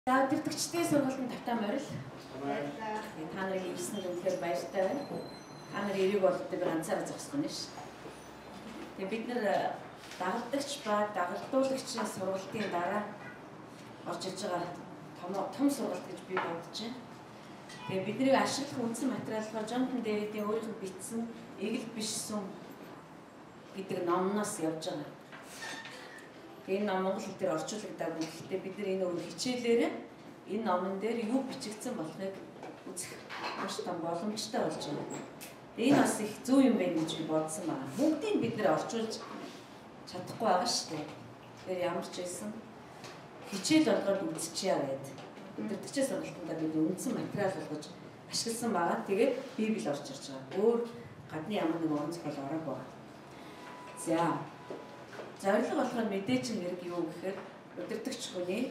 За өдөртөгчдийн сургуулийн тавтаа морил. Та нарыг ирсэн үнэхээр баяртай байна. Та нар ирэх бол би ганцаараа зогсох нь ш. Тэгээ бид нэр дагалдагч ба дагалдуулагчийн сургалтын дараа орж иж байгаа том сургалт гэж би бодож байна. Тэгээ бидний ашиглах үндсэн материал болохоор Джонатан Дэвидийн өөрийнх нь бичсэн Эгэл биш сүм гэдэг номноос явж байгаа. Энэ ном монгол хэл дээр орчуулагдаагүй. Гэхдээ бид нар энэ өөр хичээлээр энэ номон дээр юу бичигдсэн болохыг үзэх маш том боломжтой болж байна. Энэ бас их зөв юм байна гэж би бодсон байна. Бүгдийг бид нар орчуулж чадахгүй байгаа шүү дээ. Тэгэхээр ямар ч байсан хичээл болгоод үзчихье гэдэг. Өдөртөгчийн сургалтанд бид үндсэн материал болгож ашигласан байгаа. Тэгээд Библи орж ирж байгаа. Өөр гадны ямар нэг орон зохиол ороогүй байгаа. За зорилго болохоор мэдээж хэрэг юу гэхээр өдөртөгч хүний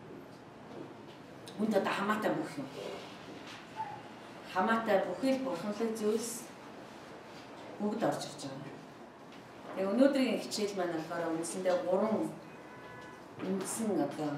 хүнд одоо хамаатай бүх юм. Хамаатай бүхэл бурханлаг зүйлс бүгд орж ирж байгаа. Тэгээ өнөөдрийн хичээл маань болохоор үндсэндээ 3 үндсэн одоо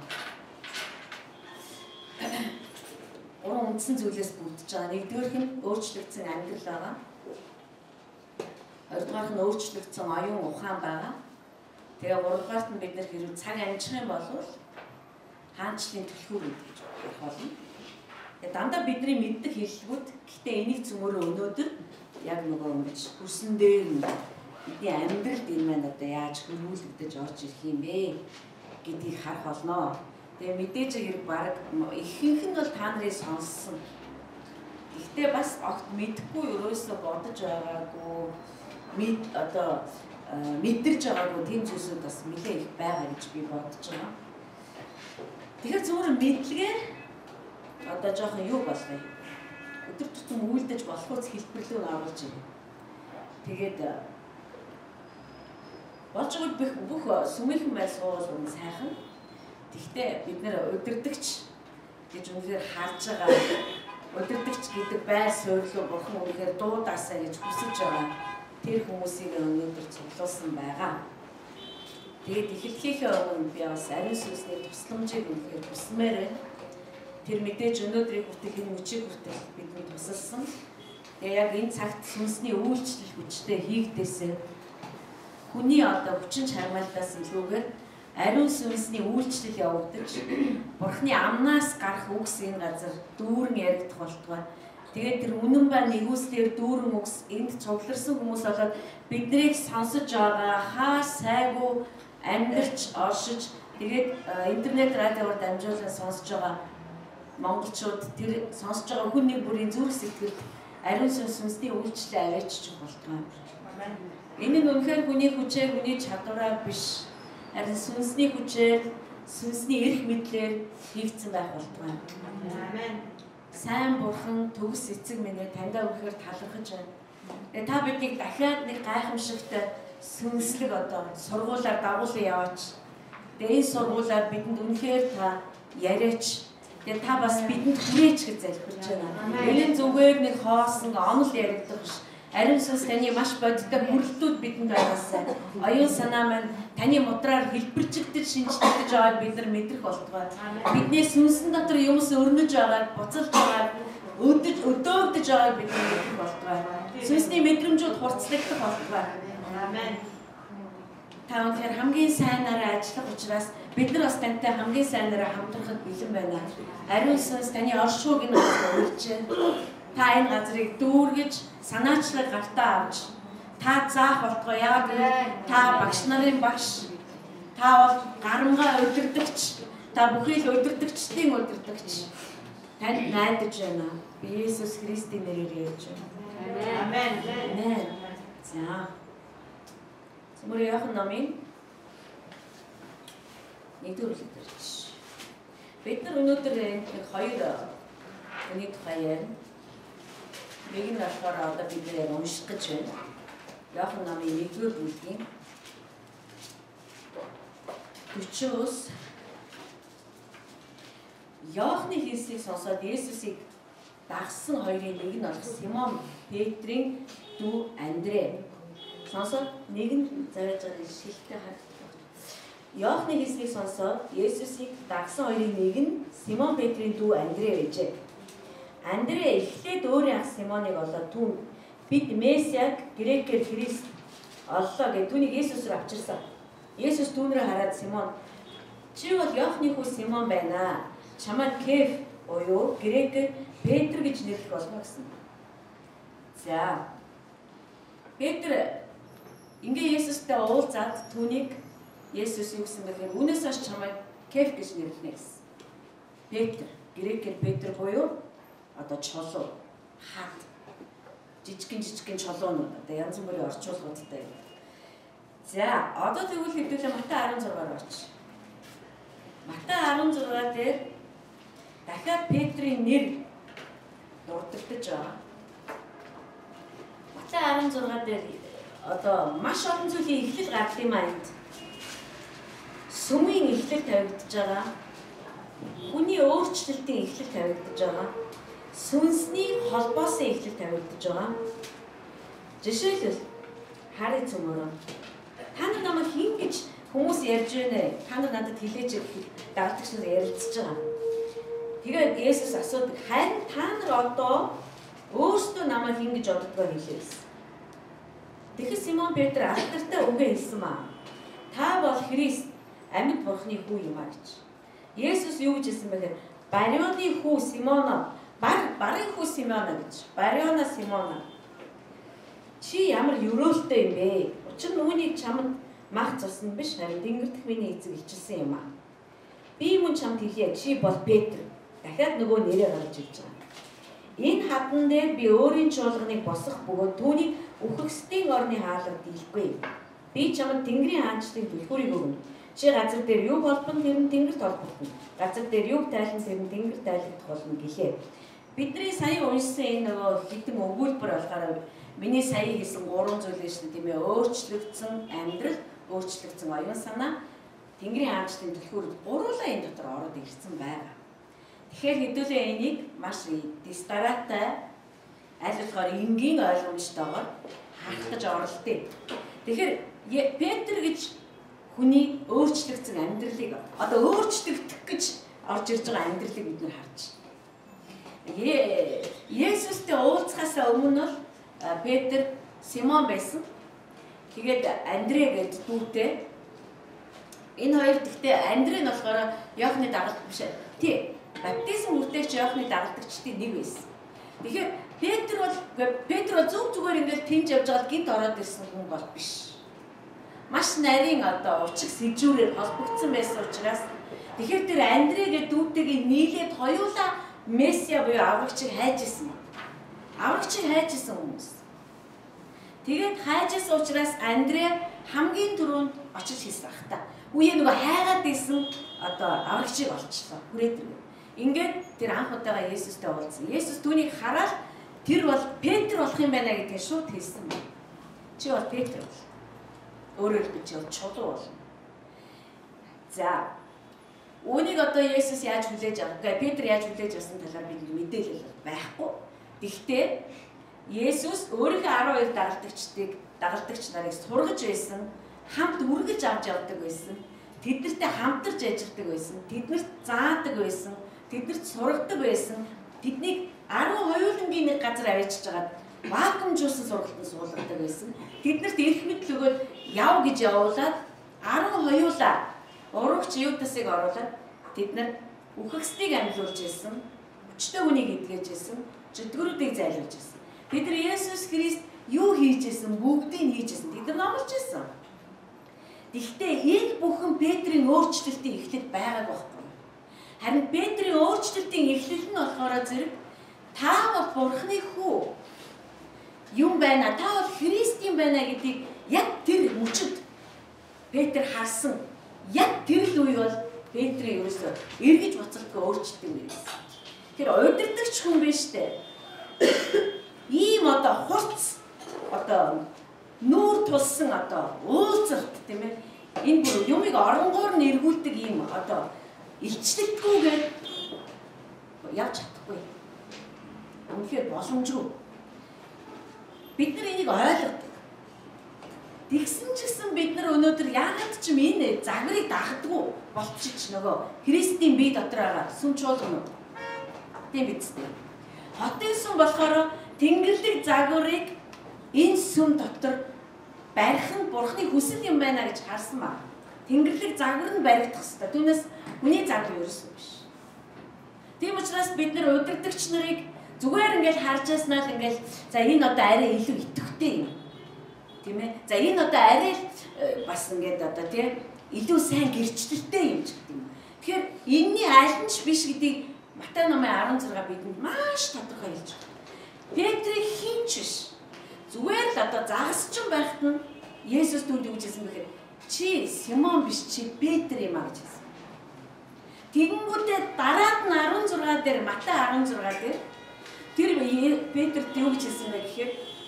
3 үндсэн зүйлээс бүрдэж байгаа. Нэгдүгээрх нь өөрчлөгдсөн амьдрал байгаа. Хоёрдугаарх нь өөрчлөгдсөн оюун ухаан байгаа. Тэгээ гуравдугаарт нь бид нар хэрэг цаг амжих юм бол хаанчлалын түлхүүр гэж ярих болно. Тэгээ дандаа бидний мэддэг хэллэгүүд гэхдээ энийг цөмөрөө өнөөдөр яг нөгөө ингэж хүрсэн дээр нь бидний амьдралд энэ маань одоо яаж хөрвүүлэгдэж орж ирэх юм бэ гэдгийг харах болно. Тэгээ мэдээж хэрэг баг ихэнх нь бол та нарын сонссон. Гэхдээ бас огт мэдхгүй ерөөсөө бодож байгаагүй одоо мэдэрж байгаагүй тийм зүйлсүүд бас нэлээд их байгаа гэж би бодож байгаа. Тэгэхээр зөвхөн мэдлэгээр одоо жоохон юу болгоё. Өдөр тутам үйлдэж болохоос хэлбэрлүү агуулж байна. Тэгээд болж байгаа бүх сүмийнхэн бай суул нь сайхан. Гэхдээ бид нэр өдөртөгч гэж үнэхээр харж байгаа. Өдөртөгч гэдэг байр суурь бурхан үнэхээр дуудаасаа гэж хүсэж байгаа. Тэр хүмүүсийг өнөөдөр цуглуулсан байгаа. Тэгээд эхлэхийнхээ өмнө би бас ариун сүнсний тусламжийг үнэхээр хүсмээр байна. Тэр мэдээж өнөөдрийг хүртэл энэ мөчийг хүртэл бидний тусалсан. Тэгээд яг энэ цагт сүнсний үйлчлэл хүчтэй хийгдээсээ хүний одоо хүчин чармайлтаас илүүгээр ариун сүнсний үйлчлэл явагдаж бурхны амнаас гарах үгс энэ газар дүүрэн яригдах болтугай. Тэгээд тэр үнэн ба нэгүслэр дүүрэн үгс энд цугларсан хүмүүс болоод биднийг сонсож байгаа хаа сайгүй амьдарч оршиж тэгээд интернет радиоор дамжуулан сонсож байгаа монголчууд тэр сонсож байгаа хүн нэг бүрийн зүрх сэтгэлд ариун сүнсний үйлчлэл авааччих болтугай. Энэ нь үнэхээр хүний хүчээр хүний чадвараар биш харин сүнсний хүчээр сүнсний эрх мэдлээр хийгдсэн байх болтугай. Амен. Сайн бурхан төгс эцэг минь таньдаа өгөхөөр талархаж байна. Тэгээ та биднийг дахиад нэг гайхамшигтай сүнслэг одоо сургуулаар дагуулan яваач. Тэгээ энэ сургуулаар бидэнд үнэхээр та яриач. Тэгээ та бас бидэнд хүрээч гэж залбирч байна. Энэ зүгээр нэг хоосон онол яригдах биш. Ариун сүнс таны маш бодиттой хүрэлтүүд бидэнд байгаасай. Оюун санаа маань таны мудраар хэлбэрчигдэж шинжлэгдэж байгааг бид нар мэдрэх болтугай. Бидний сүнсэн дотор юмс өрнөж байгааг, буцалж байгааг, өдөөгдөж байгааг бид нар мэдрэх болтугай. Сүнсний мэдрэмжүүд хурцлагдах болтугай. Амен. Та өнөхөр хамгийн сайнаараа ажиллах учраас бид нар бас тантай хамгийн сайнаараа хамтрахад бэлэн байна. Ариун сүнс таны оршууг нь урьж байна. Та энэ газрыг дүүргэж, санаачлаг гартаа авч, та заах болтгоо яг та багш нарын багш, та бол гарамгаа удирдагч, та бүхий л удирдагчдын удирдагч. Танд найдаж байна. Би Есүс Христийн нэрээр ярьж байна. Амен. Амен. За. Цөмөр Иохан номын 1-р бүлэг дэрч. Бид нар өнөөдөр энэ хоёр хүний тухай ярина. Нэг нь болохоор одоо бид нэр унших гэж байна. Иохан номын 1-р бүлгийн 40-өөс Иохны хэлсийг сонсоод Есүсийг дагсан хоёрын нэг нь болох Симон Петрийн дүү Андрэ. Сонсоод нэг нь зааж байгаа шилтэй харагдав. Иохны хэлснийг сонсоод Есүсийг дагсан хоёрын нэг нь Симон Петрийн дүү Андрей байжээ. Андрей эхлээд өөрийн ах Симоныг олоод түүнд бид Месиаг грекээр Христ оллоо гэж түүнийг Есүс рүү авчирсан. Есүс түүнрээ хараад Симон чи бол Иохны хүү Симон байна. Чамайг Кеф буюу грекээр Петр гэж нэрлэх болно гэсэн. За Петр ингээ Есүстэй уулзаад түүнийг Есүс юу гэсэн бэхээр үнээс хойш чамайг Кеф гэж нэрлэнэ гэсэн. Петр грекээр Петр буюу одоо чулуу, хат, жижигхэн чулуунууд одоо янз бүрийн орчуулгуудтай. За одоо тэгвэл хэвдүүлээ Матай 16-аар орч. Матай 16 дээр дахиад Петрийн нэр дурддагдаж байгаа. Матай 16 дээр одоо маш олон зүйлийн эхлэл гардаг юм аа энд. Сүмийн эхлэл тавигдж байгаа. Хүний өөрчлөлтийн эхлэл тавигдж байгаа. Сүнсний холбоосын эхлэл тавигдж байгаа. Жишээлбэл харин цөмөрөө. Та нар намайг хин гэж хүмүүс ярьж байна. Та нар надад хэлээч гэхэд дагдаг шиг ярилцж байгаа. Тэгээд Есүс асуудаг харин та нар одоо өөрсдөө намайг хин гэж боддгоо хэлээсэн. Тэгэхээр Симон Петр алдартай үгээ хэлсэн маа. Та бол Христ амьд бурхны хүү юм а гэж. Есүс юу гэж хэлсэн бэхээр Барионы хүү Симоно, барын хүү Симоно гэж. Бариона Симоно. Чи ямар өрөөлтэй юм бэ? Учир нь үүнийг чамд мах цусна биш харин Тэнгэр дэх миний эцэг илчилсэн юм а. Би мөн чамд хэлье. Чи бол Петр. Дахиад нөгөө нэрээ гаргаж ирж байгаа. Энэ хатан дээр би өөрийн чуулганыг босгох бөгөөд түүнийг үхэгсдийн орны хаалгад дийлэхгүй. Би чамд Тэнгэрийн хаанчлалын түлхүүрийг өгнө. Чи газар дээр юу холбоно тэр нь Тэнгэрт холбогдно. Газар дээр юу тайлан тэр нь Тэнгэр тайлагдах болно гэлээ. Бидний сая уншсан энэ нөгөө хитэн өгүүлбэр болохоор миний сая хийсэн 3 зүйл шүү дээ тийм ээ. Өөрчлөгдсөн амьдрал, өөрчлөгдсөн оюун санаа, Тэнгэрийн хаанчлалын түлхүүр гуруулаа энэ дотор ороод ирсэн байгаа. Тэгэхээр хэдүүлээ энийг маш дистаратай аль болохоор энгийн ойлгомжтойгоор хангаж оролтыг. Тэгэхээр Петр гэж хүний өөрчлөгдсөн амьдралыг одоо өөрчлөгдөх гэж орж ирж байгаа амьдралыг бид нар харж байна. Есүстэй уулзахаас өмнө бол Петр Симон байсан. Тэгээд Андрей гэдэг дүүтэй. Энэ хоёр гэхдээ Андрей нь болохоор Иохны дагалт биш. Тий. Баптизм хүртээгч Иохны дагалдагчдын нэг байсан. Тэгэхээр Петр бол зөв зүгээр ингээд тэнж явж байгаа гинт ороод ирсэн хүн бол биш. Маш нарийн одоо учиг сэжүүрээр холбогдсон байсан учраас тэгэхээр тэр Андрей гэдэг дүүтэйгээ нийлээд хоёулаа Месиа буюу аврагчийг хайж исэн. Аврагчийг хайж исэн хүмүүс. Тэгээд хайж исэн учраас Андрей хамгийн түрүүнд очиж хэлсэн ах та. Үе нөгөө хайгаад исэн одоо аврагчийг олчлоо. Хүрээд ирв. Ингээд тэр анх удаага Есүстэй уулзсан. Есүс түүнийг хараад тэр бол Петр болох юм байна гэдгийг шууд хэлсэн байна. Чи бол Петр бол. Өөрөөр хэлбэл чи бол чулуу болно. За. Үүнийг одоо Есүс яаж хүлээж авах? Петр яаж хүлээж авсан талаар бид мэдээлэл байхгүй. Гэхдээ Есүс өөрийнхөө 12 дагалдагч нарыг сургаж байсан, хамт үргэж авч явдаг байсан. Тэднэртэй хамтарч ажилладаг байсан. Тэднэрт заадаг байсан. Тэднэрт сургадаг байсан. Тэднийг 12-ын нэг газар авчиж жагаад вакуумжуулсан сургалтанд суулгадаг байсан. Тэднэрт эрх мэдэл өгөөд яв гэж явуулаад 12-уулаа урагч юутасыг оруулаад тэд нар үхэгсдийг амьлуулж ирсэн. Өчтөө хүнийг эдгэж ирсэн. Чөтгөрүүдийг зайлуулж ирсэн. Бид нар Есүс Христ юу хийж ирсэн? Бүгдийг хийж ирсэн. Тэд нар номлож ирсэн. Гэхдээ энэ бүхэн Петрийн өөрчлөлтийн эхлэл байгааг байхгүй. Харин Петрийн өөрчлөлтийн эхлэл нь болохоор зэрэг та бол Бурхны хүү юм байна. Та бол Христ юм байна гэдгийг яг тэр мөчөд Петр харсан. Яг тэр л үе бол Петрийн ерөөсөө эргэж буцалтгүй өөрчлөлт юм байсан. Тэр удирдагч хүн биш үү? Ийм одоо хурц одоо нүүр тулсан одоо уулзалт тийм ээ. Энэ бүр юмыг оронгоор нь эргүүлдэг ийм одоо илчлэлтгүйгээр явж чадахгүй. Үнэхээр боломжгүй. Бид нар энийг ойлгодог. Тэгсэн ч гэсэн байсан бид нар өнөөдөр яагаад ч юм энэ загварыг дагдаггүй болчих нөгөө Христийн бие дотор байгаа сүм чуулган уу. Тийм биз дээ. Хотын сүм болохоор Тэнгэрлэг загварыг энэ сүм дотор барих нь Бурхны хүсэл юм байна гэж харсан ба. Тэнгэрлэг загвар нь баригдах хэрэгтэй. Түүнээс хүний загвар ерөөсөө биш. Тийм учраас бид нар удирдагч нарыг зүгээр ингээл харж яснаа л ингээл за энэ одоо арай илүү идэвхтэй юм. Тийм ээ. За энэ одоо арай бас ингээд одоо тийм илүү сайн гэрчлэлтэй юм ч гэдэг юм. Тэгэхээр энэний аль нь ч биш гэдгийг Матай номын 16 бидэнд маш тодорхой хэлж байна. Петрийг хинч биш. Зүгээр л одоо загасчин байхад нь Есүс түүнд юу гэсэн бэхээр чи Симон биш чи Петр юм а гэж хэлсэн. Тэгэнгүүтээ дараад нь 16 дээр Матай 16 дээр тэр Петрт юу гэж хэлсэн бэ гэхээр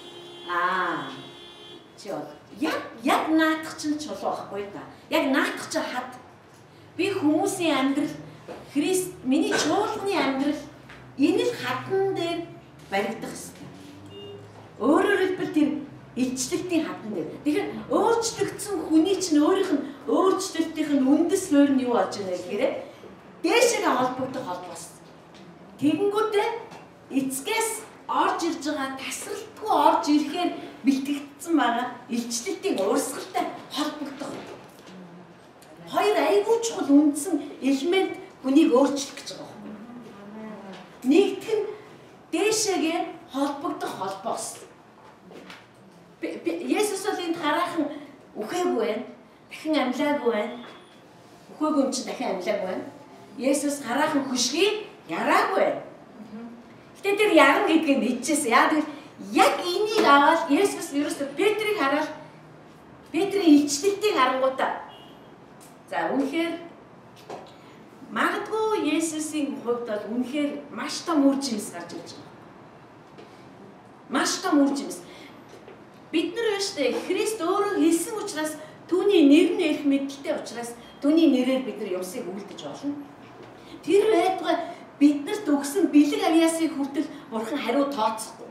чи бол яг наадах чинь чулуу байхгүй да. Яг наадах чинь хад. Би хүмүүсийн амьдрал Христ миний чуулганы амьдрал энэ л хатан дээр баригдах ёстой. Өөрөөр хэлбэл тэр илчлэлтийн хатан дээр. Тэгэхээр өөрчлөгдсөн хүний чинь өөрийнх нь өөрчлөлтийнх нь үндэс суурь нь юу болж байна гэхээр дээшээ холбогдох холбоос. Тэгэнгүүтээ эцгээс орж ирж байгаа тасралтгүй орж ирэхээр бэлтгэгдсэн байгаа илчлэлтийн урсгалтай холбогдох. Хоёр айгүй чухал үндсэн элемент хүнийг өөрчлөх гэж байгаа юм. Нэгдэх нь дээшээгээ холбогдох холбоос. Есүс бол энд хараахан үхээгүй байна. Дахин амьлаагүй байна. Үхээгүй юм чинь дахин амьлаагүй байна. Есүс хараахан хөшгийг яраагүй байна. Гэтэ тэр яран гэдгийг мэдчихсэн. Яа гэвэл яг энийг аваад Есүс ерөөсөө Петрийг хараад Петрийн илчлэлтийг харангуудаа за үнэхээр магадгүй Есүсийн хувьд бол үнэхээр маш том үр жимс гарч ирж байгаа. Маш том үр жимс. Бид нар биш үү Христ өөрөө хэлсэн учраас түүний нэр нь эрх мэдэлтэй учраас түүний нэрээр бид нар юмсыг үлдэж болно. Тэр байтугай биднэрт өгсөн бэлэг авьяасыг хүртэл Бурхан хариу тооцохгүй.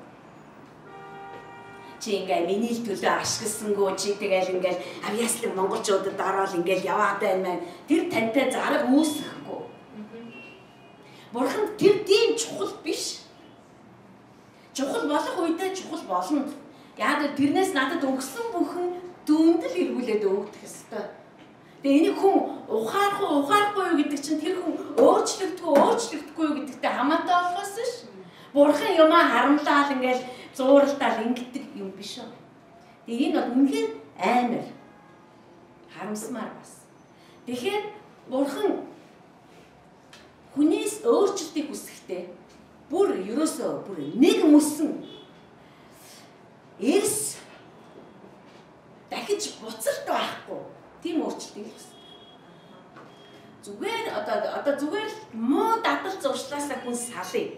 Чи ингээ миний төлөө ашигласангүй чи тэгэл ингээл авьяаслаг монголчуудад ороод ингээл яваад байна. Тэр тантай зараг үүсэхгүй. Бурхан тэр тийм чухал биш. Чухал болох үедээ чухал болно. Яг тэрнээс надад өгсөн бүхэн дүнд л эргүүлээд өгдөх ёстой. Тэгээ энийг хүн ухаарахгүй юу гэдэг чинь тэр хүн өөрчлөгдөхгүй юу гэдэгтэй хамаатай болохоос ш. Бурхан юмаа харамлал ингээл зууралдаал ингэдэг юм биш үү. Тэгээ энэ бол үнэхээр амар харамсмаар бас. Тэгэхээр Бурхан хүнээс өөрчлөлтийг хүсэхдээ бүр нэг мөсөн эрс дахиж буцалт байхгүй тийм өөрчлөлтийг хүсдэг. Зүгээр одоо зүгээр муу дадал зуршлаасаа хүн салъя.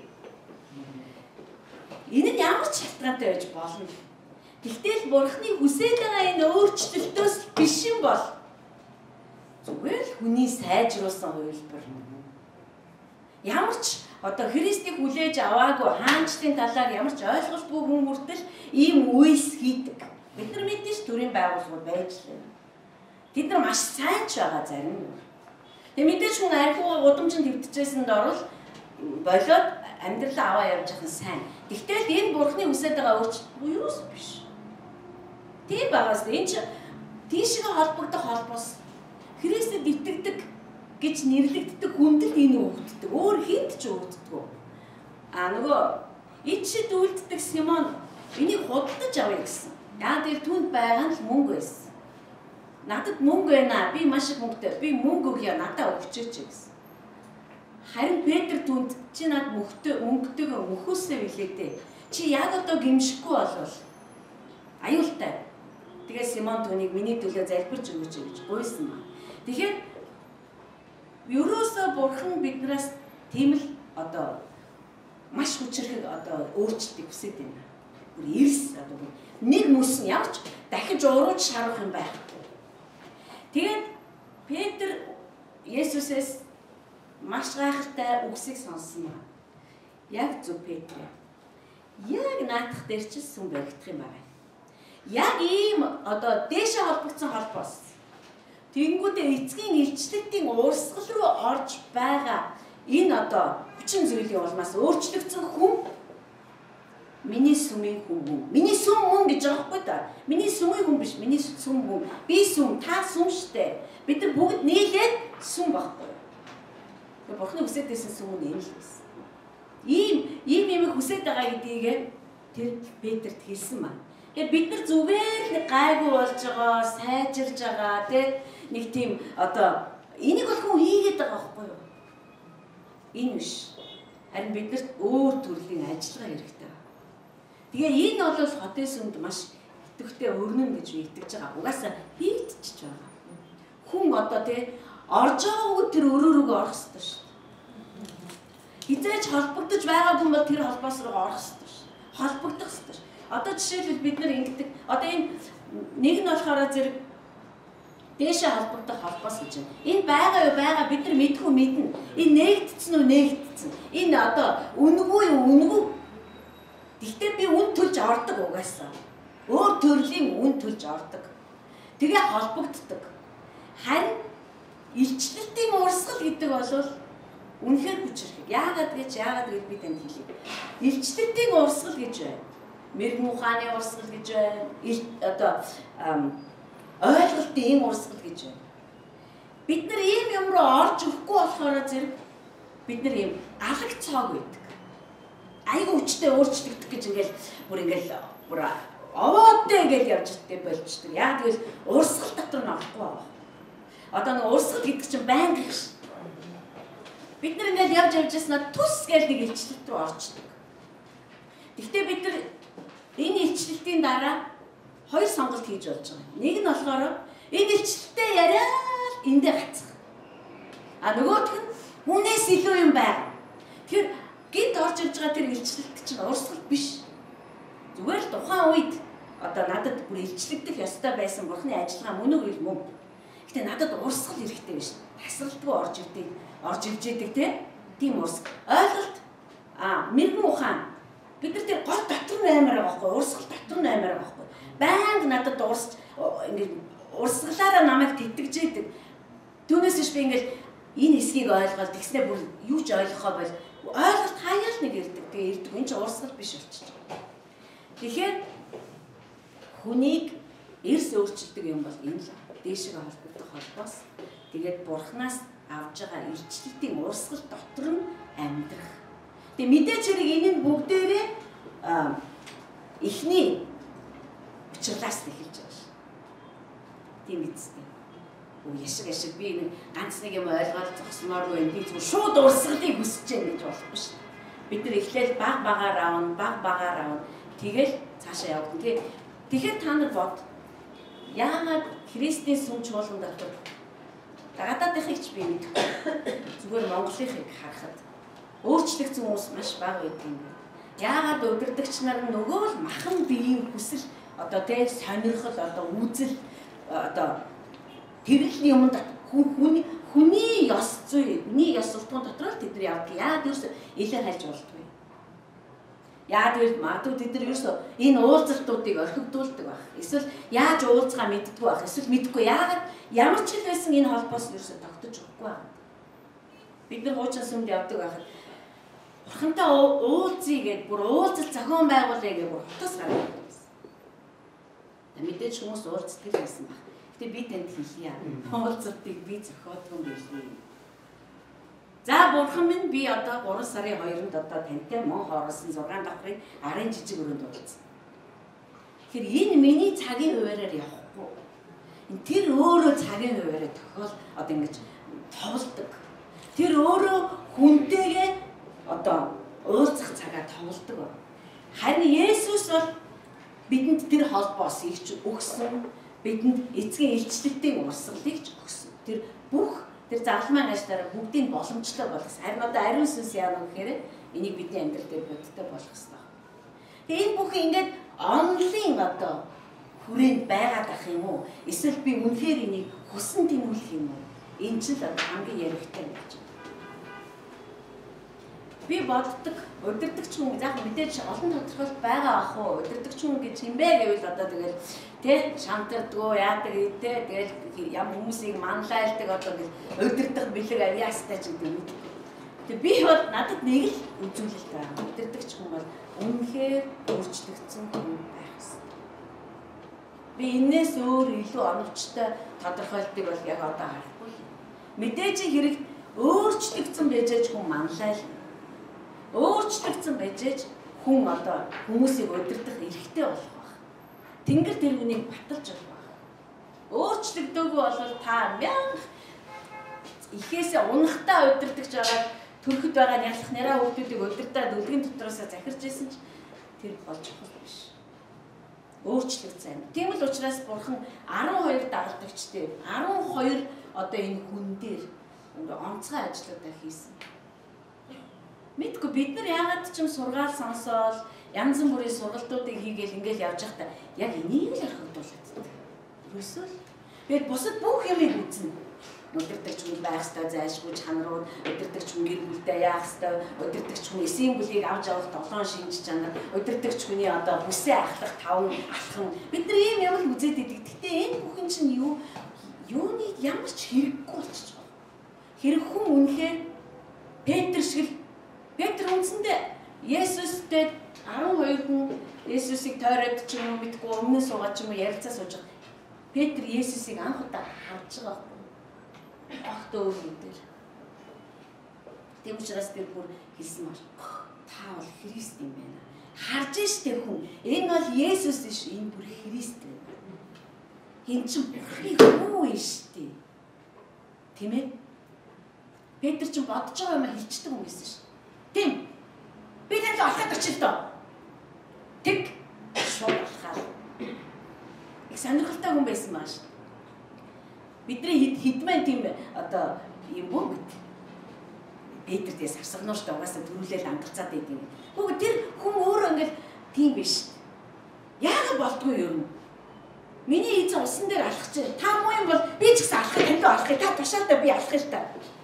Энэ нь ямар ч шалтгаантай байж болно. Тэгтэл Бурхны хүсэж байгаа энэ өөрчлөлтөөс биш юм бол зүгээр л хүний сайжруулсан хувилбар. Ямар ч одоо Христийг хүлээж аваагүй хаанчлын талаар ямар ч ойлголтгүй хүн хүртэл ийм үйлс хийдэг. Бид нар мэдэн ш төрийн байгууллагууд байж лээ. Тэд нар маш сайн ч байгаа зарим. Тэгээ мэдээж хүн архиугаа удамжинд хэвтчихсэнд орвол болоод амьдралаа аваа явж явах нь сайн. Тэгтэл энэ Бурхны хүсэж байгаа өөрчлөлт юус биш. Тийм байгаас энэ чинь тийшээ холбогдох холбоос Христэд итгэдэг гэж нэрлэгддэг хүнд л энэ өгддөг. Өөр хинт ч өгддөггүй. Нөгөө ичид үлддэг Симон энийг худалдаж авъя гэсэн. Яа тэр түнд байгаа нь мөнгө байсан. Надад мөнгө байна. Би маш их мөнгөтэй. Би мөнгө өгье надад өгчөөч гэсэн. Харин Петр түнд чи над мөнгөтэйгээ мөхөөсөө билээ дээ. Чи яг одоо гимшихгүй болвол аюултай. Тэгээ Симон түүнийг миний төлөө залбирч өгөөч гэж гуйсан ба. Тэгэхээр ерөөсөө Бурхан биднээс тийм л одоо маш хүчрхэг одоо өөрчлөлтийг хүсэж байна. Бүр эрс одоо нэг мөсөн явж дахиж урууж шарах юм байхгүй. Тэгээд Петр Есүсээс маш гайхалтай үгсийг сонссон ба. Яг зөв Петр. Яг наадах дээр ч сүм баригдах юм байна. Яг ийм одоо дээшээ холбогдсон холбоос. Тэгэнгүүтээ эцгийн илчлэлтийн урсгал руу орж байгаа энэ одоо хүчин зүйлийн улмаас өөрчлөгдсөн хүн миний сүмийн хүн. Миний сүм мөн гэж байгаа байхгүй да. Миний сүмийн хүн биш, миний сүм хүн. Би сүм, та сүм штэ. Бид нар бүгд нийлээд сүм байхгүй. Бурхны хүсэж байсан сүм нь энэ л байсан. Ийм хүсэж байгаа гэдгийг тэр Петрт хэлсэн маа. Тэгээд бид нар зүгээр нэг гайгүй болж байгаа, сайжирж байгаа нэг тийм одоо энийг бол хүн хийгээд байгаа байхгүй юу? Энэ биш. Харин биднэрт өөр төрлийн ажиллагаа хэрэгтэй. Тэгээ энэ бол хотын сүмд маш идэвхтэй өрнөн гэж итгэж байгаа. Угаасаа хийгдчихэж байгаа. Хүн одоо орж байгаагүй тэр өрөөрөө орох ёстой шүү. Хизээч холбогдож байгаагүй бол тэр холбоос руу орох ёстой шүү. Холбогдох ёстой шүү. Одоо жишээлбэл бид нар ингэдэг. Одоо энэ нэг нь болохоор зэрэг дээшээ холбогдох холбоос гэж байна. Энэ байгаа юу байгаа бид нар мэдгүй мэднэ. Энэ нээгдсэн үү нээгдсэн. Энэ одоо үнэгүй юу үнэгүй. Гэхдээ би үн төлж ордог угаасаа. Өөр төрлийн үн төлж ордог. Тэгээ холбогддог. Харин илчлэлтийн урсгал гэдэг бол үнэхээр хүчрхэг. Яагаад гэж би танд хэлье. Илчлэлтийн урсгал гэж байна. Мэргэн ухааны урсгал гэж байна. Одоо ойлголтын ийм урсгал гэж байна. Бид нар ийм юм руу орж ирэхгүй болохоор зэрэг бид нар ийм алаг цоог байдаг. Айгу хүчтэй өөрчлөгдөх гэж бүр овоотой гэж явж идэх болчдөг. Яг тэгвэл урсгал дотор нь орохгүй байгаа. Одоо нэг урсгал гэдэг чинь байнга гэж. Бид нар ингээд явж яснаа түс гэж нэг илчлэлт рүү орчдөг. Гэхдээ бид нар энэ илчлэлтийн дараа хоёр сонголт хийж болж байгаа. Нэг нь болохоор энэ илчлэлтээ яриад эндээ гацах. Нөгөөх нь хүнээс илүү юм байна. Тэгэхээр гинт орж ирж байгаа тэр илчлэлт чинь урсгал биш. Зүгээр л тухайн үед одоо надад бүр илчлэгдэх ёстой байсан бурхны ажиллагаа мөн үү мөн. Гэтэ надад урсгал хэрэгтэй биш. Тасралтгүй орж ирж идэг тийм урсгал. Ойлголт мэрэгэн ухаан. Бид нар тэр гол дотор нь амар байгаа байхгүй, урсгал дотор нь амар байгаа байхгүй. Баян надад ингээд урсгалаараа намайг тэтгэжээдэг. Түүнээс биш би ингээд энэ хэсгийг ойлгоод тэгснээр бүр юу ч ойлгохоо бол ойлголт хаяал нэг ирдэг. Тэгээ ирдэг. Энэ чинь урсгал биш болчих. Тэгэхээр хүнийг эрс өөрчилдөг юм бол энэ л дээшээ холбогдох холбоос. Тэгээд бурхнаас авж байгаа илчлэлтийн урсгал дотор нь амьдрах. Тэгээ мэдээч хэрэг энэ бүгдээрээ эхний учирлаас эхэлж байгаа ш. Тийм үстэй. Яшиг би нэг ганц нэг юм ойлгоод зогсмооргүй юм. Би зүгээр шууд урсгалыг хүсэж байна гэж болохгүй ш. Бид нар эхлээл баг багаар аавна. Тэгэл цаашаа явна. Тэгэхээр та нар бод. Яагаад Христийн сүм чуулган дотор гадаадынхыг ч би мэдэхгүй. Зүгээр Монголынхыг харахад өөрчлөгдсөн хүмүүс маш бага байдаг юм. Яагаад удирдагч нар нөгөө л махан биеийн хүсэл одоо сонирхол одоо үзэл одоо тэрл юмд хүний ёс зүй, хүний ёс суртахуун дотор л тэд нар явдаг. Яагаад ерөөсөө илэр хайлж болдгүй. Яагаад гэвэл магадгүй тэд нар ерөөсөө энэ уулзалтуудыг орхигдуулдаг байх. Эсвэл яаж уулзгаа мэддэггүй байх. Эсвэл мэдэхгүй. Яагаад ямар ч хэл байсан энэ холбоос ерөөсөө тогтож өгөхгүй байна. Бид нар хуучин сүмд явдаг байхад бурхантай уулзъя гэдээ бүр уулзалт зохион байгуулъя гэж бүр хотоос гараад байсан. Мэдээж хүмүүс уулздаг байсан баг. Гэтэ би танд хэлье. Уулзалтыг би зохиодог юм билээ. За бурхан минь би одоо 3 сарын 2-нд одоо тантай мөн хоороолсон 6 давхрын арын жижиг өрөөнд уулзсан. Тэгэхээр энэ миний цагийн хуваараар явахгүй. Тэр өөрөө цагийн хуваараа тохиол одоо ингэж товлдог. Тэр өөрөө хүнтэйгээ одоо уулзах цагаа товлдог. Харин Есүс бол бидэнд тэр холбоос ихч өгсөн. Бидэнд эцгийн илчлэлтийн урсгалыг ч өгсөн. Тэр бүх тэр загалмай гашдаараа бүгдийг боломжтой болгосон. Харин одоо ариун сүнс яах вэ гэхээр энийг бидний амьдрал дээр бодтой болгох хэрэгтэй. Тэгээ энэ бүх ингээд онлын одоо хүрээнд байгаад ах юм уу? Эсвэл би үнэхээр энийг хүсэн тэмүүлэх юм уу? Энэ ч л хамгийн яригтай гэж байна. Би боддог удирдахч хүн заах мэдээж олон тодорхойлт байгаа ах уу. Удирдахч хүн гэж юм бэ гэвэл одоо тэгэл тэ шантардгөө яадаг тэ тэгэл ямар хүмүүсийг манлайлдаг одоо ингээл удирдах бэлэг авьяастай ч гэдэг юм. Тэгээ би бол надад нэг л үзүүлэлт байгаа. Удирдахч хүн бол үнэхээр өөрчлөгдсөн хүн байх ёстой. Би энэс өөр илүү оновчтой тодорхойлтыг бол яг одоо харахгүй. Мэдээж хэрэг өөрчлөгдсөн байжээж хүн манлайлна. Өөрчлөгдсөн байжээж хүн одоо хүмүүсийг удирдах эрхтэй болох байх. Тэнгэр тэр хүнийг баталж болох байх. Өөрчлөгдөөгүй бол та мянга ихээсээ унахтаа удирдахж байгаа төрөхөд байгаа ялах нэраа хүмүүсийг удирдаад үлгэн дотроосоо захирж исэн ч тэр болж байгаа биш. Өөрчлөгдсөн. Тийм л учраас Бурхан 12 дагалдагчтэй 12 одоо энэ хүн дээр онцгой ажлуудаа хийсэн. Мэдгүй бид нар яагаад ч юм сургаал сонсоол янз бүрийн сургалтуудыг хийгээл ингээл явж байхдаа яг энийг л орхигдуулдаг. Ерөөсөө л бид бусад бүх юмыг үзнэ. Удирдахч хүн байх ёстой, зайлшгүй чанарууд, удирдахч хүн гэр бүлдээ яах ёстой, удирдахч хүн эсийн бүлийг авч явах 7 шинж чанар, удирдахч хүний одоо бүсээ ахлах 5 алхам. Бид нар ийм юм л үзээд идэг. Гэтэ энэ бүхэн чинь юуны ямар ч хэрэггүй болчихж байна. Хэрэг хүн үнэхээр Петр шиг Петр үндсэндээ Есүстэй 12 хүн Есүсийг тойроод ч юм уу мэдгүй өмнө суугаад ч юм уу ярилцаа сууж байгаа. Петр Есүсийг анх удаа харж байгаа байхгүй. Огт өөр үдээр. Тийм учраас тэр бүр хэлсэн мар. Та бол Христ юм байна. Харж штэ хүн. Энэ бол Есүс биш, энэ бүр Христ байна. Энэ чинь Бурхны хүн штэ. Тийм ээ? Петр ч бодож байгаа юм хэлчихдэг хүн байсан ш. Тийм. Би тэнд олоход очив доо. Тэг шууд болохаа. Их сонирхолтой хүн байсан маш. Бидний хідмэн тийм одоо юм бoo гэд. Петрээс харсагнаар ч угаасаа төрүүлэл ангарцаад байдгийг. Үгүй тэр хүн өөрөө ингээл тийм биш. Яагаад болдгүй юм? Миний эзэн усан дээр алхаж байна. Та муу юм бол би ч гэсэн алхах танд алхах. Та тушаалтаа би алхах л та.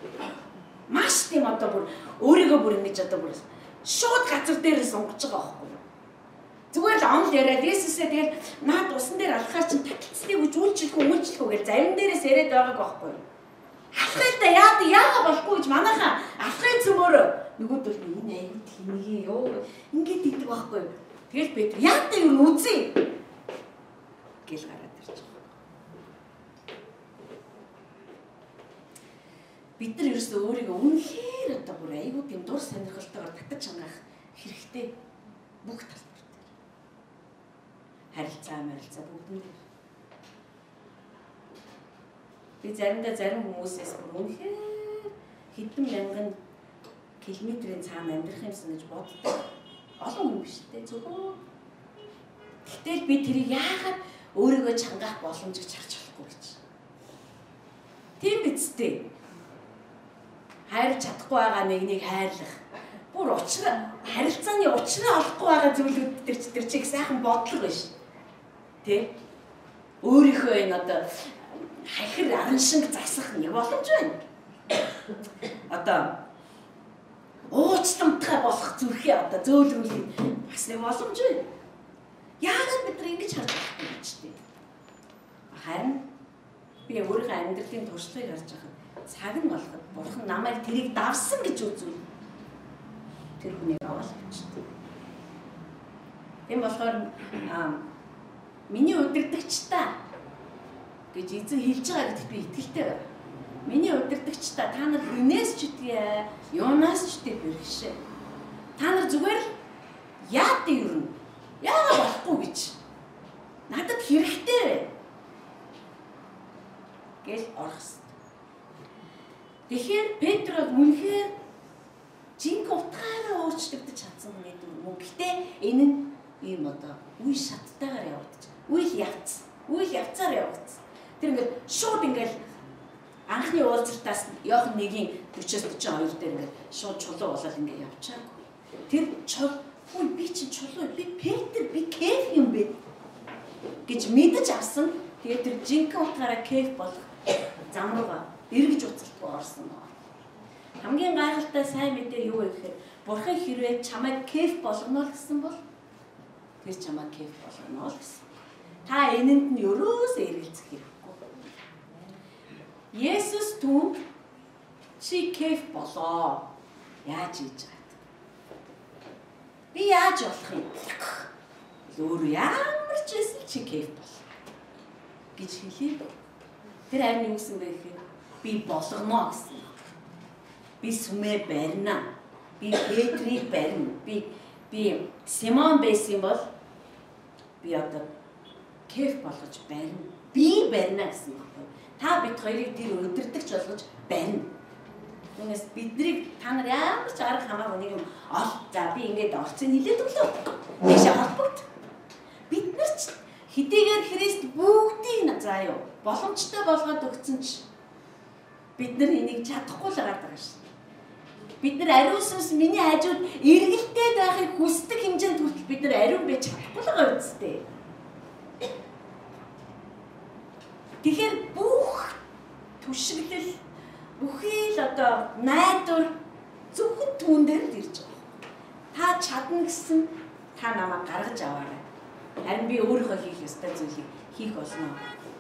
Маш тийм одоо бүр өөрийгөө бүр ингэж одоо бүр шууд газар дээр сунгаж байгаа байхгүй юу? Зүгээр л онл яриад Есүсээ тэгэл наад усан дээр алхаар чинь таталцлыг үзүүлчих үү гэж зарим дээрээс яриад байгааг байхгүй юу? Алхах та яагаад болохгүй гэж манайхаа алхахын цөмөр нөгөөд бол энэ аюут хинэгээ ёо ингээд идэг байхгүй юу? Тэгэл Петр яатай юу үзье гэл гараад ирж байгаа. Бид нар ерөөсөө өөрийгөө үнэхээр одоо бүр аюут юм дур сонирхолтойгоор татаж хангаах хэрэгтэй бүх талбар дээр. Харилцаа бүгд. Би заримдаа зарим хүмүүсээс бүр үнэхээр хэдэн мянган километрийн цаана амьдрах юмсан гэж боддог. Олон хүн биш үү? Зөвхөн. Гэтэл би тэрийг яагаад өөрийгөө чангаах боломжийг харж болохгүй гэж. Тийм биз дээ. Хайрлах чадахгүй байгаа нэгнийг хайрлах. Бүр харилцааны учраа олохгүй байгаа зүйлүүд тэр чиг сайхан бодлого биш. Тэ? Өөрийнхөө энэ одоо хахир араншинг засах нэг боломж байна. Одоо уучламтгай болох зүрхээ одоо зөөлрүүлэх бас нэг боломж байна. Яагаад бид нар ингэж харж байгаа юм ч тийм. Харин би өөрийнхөө амьдралын туршлагыг харж байгаа. Цаг нь болоход Бурхан намайг тэрийг давсан гэж үзвэл тэр хүнийг аваад авчихдаг. Тийм болохоор миний удирдагчтай гэж эзэн хэлж байгаа гэдэгт би итгэлтэй байна. Миний удирдагчтай та нар хинээс ч үтгий, юунаас ч үтгий бэрхшээ. Та нар зүгээр л яад юм. Яагаад болохгүй гэж. Надад хэрэгтэй гэж орхсон. Тэгэхээр Петр үнэхээр жинхэнэ утгаараа өөрчлөгдөж чадсан хүн гэдэг юм. Гэхдээ энэ нь ийм одоо үе шаттайгаар явагдаж. Үйл явцаар явагдсан. Тэр ингээд шууд ингээд анхны уулзалтаас Иохан 1:40-42 дээр ингээд шууд чулуу болоод ингээд явчаагүй. Тэр чулуу би чи чулуу би Петр би Кеф юм бэ гэж мэдэж авсан. Тэгээд тэр жинхэнэ утгаараа Кеф болох зам руугаа эргэж уцалтгүй орсон байна. Хамгийн гайхалтай сайн мэдээ юу вэ гэхээр Бурхан хэрвээ чамайг кеф болгоно гэсэн бол тэр чамайг кеф болгоно л гэсэн. Та энэнд нь ерөөсөө эргэлзэх хэрэггүй. Есүс түнд чи кеф болоо. Яаж хийж байгаа? Би яаж болох юм? Өөр ямар ч байсан чи кеф бол гэж хэлээ. Тэр харин юу гэсэн бэ гэхээр би болгоно гэсэн. Би сүмээ барина. Би Петрийг барина. Би Симон байсан бол би одоо кеф болгож барина. Би барина гэсэн байна. Та бид хоёрыг тэр өдөрдөгч болгож барина. Түүнээс биднийг та нар ямар ч арга хамаагүй нэг юм за би ингээд орцыг нилээд өглөө. Тийшээ холбогд. Бид нар ч хэдийгээр Христ бүгдийг заа юу боломжтой болгоод өгсөн ч бид нар энийг чадахгүй л байгаа шүү. Бид нар ариусаас миний хажууд эргэлтэй байхыг хүсдэг хэмжээнд хүртэл бид нар ариун байж чадахгүй л байгаа үстэй. Тэгэхээр бүх түшиглэл бүхий л одоо найдвар зөвхөн түүн дээр л ирж байгаа. Та чадна гэсэн та намайг гаргаж аваарай. Харин би өөрийнхөө хийх ёстой зүйлийг хийх болно.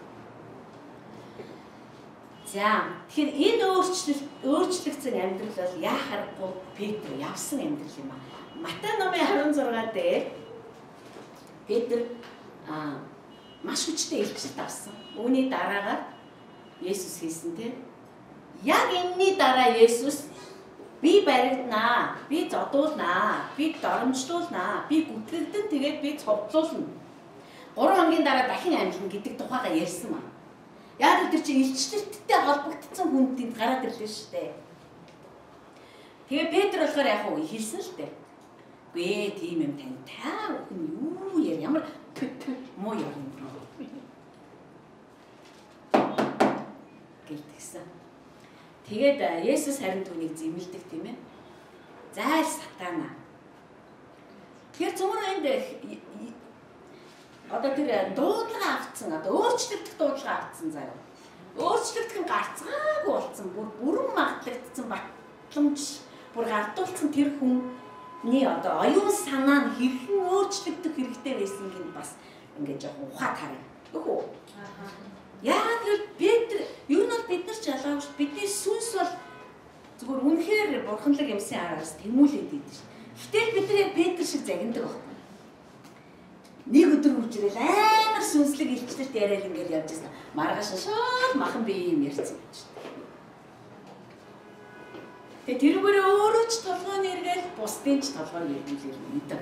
За тэгэхээр энэ өөрчлөгдсөн амьдрал бол яахааргүй Петр явсан амьдрал юм аа. Матай номын 16 дээр Петр маш хүчтэй илчлэлт авсан. Үүний дараагаар Есүс хэлсэн тийм. Яг энэний дараа Есүс би баригднаа, би зодуулнаа, би доромжлуулнаа, би гүтгэгдэн тэгээд би цовдлуулна. 3 хоногийн дараа дахин амьлна гэдэг тухайга ярьсан маа. Яг тэр чинь илчлэлттэй холбогдсон хүн тэнд гараад ирлээ шүү дээ. Тэгээ Петр болохоор яг уу хэлсэн л дээ. Үгүй тийм юм тань та хүн юу яа ямар муу юм гэлтгсэн. Тэгээд Есүс харин түүнийг зэмлдэг тийм ээ. Зайл сатана. Тэгэхээр цөмөр энд одоо тэр дуудлага авцсан, одоо өөрчлөгдөх дуудлага авцсан заяа. Өөрчлөгдөх нь гарцгаагүй болсон, бүрэн магадлагдсан батламж, бүр гардуулсан тэр хүний одоо оюун санаа нь хэрхэн өөрчлөгдөх хэрэгтэй байсан гин бас ингээд жоохон ухаад харъя. Үгүй үү? Яа тэгэл Петр ер нь бол бид нар ч ялгаагүй шүү. Бидний сүнс бол зүгээр үнэхээр бурханлаг юмсан араас тэмүүлээд идэв шүү. Гэтэл бид нар Петр шиг загиндаг байхгүй. Нэг өдөр үржирэл амар сүнслэг илчлэлт яриад ингээд явж байсан. Маргааш шууд махан би юм ярьсан гэж. Тэгээ тэрүүгээр өөрөө ч толгойн эргээл бусдын ч толгойн эргүүлээ мэдээ.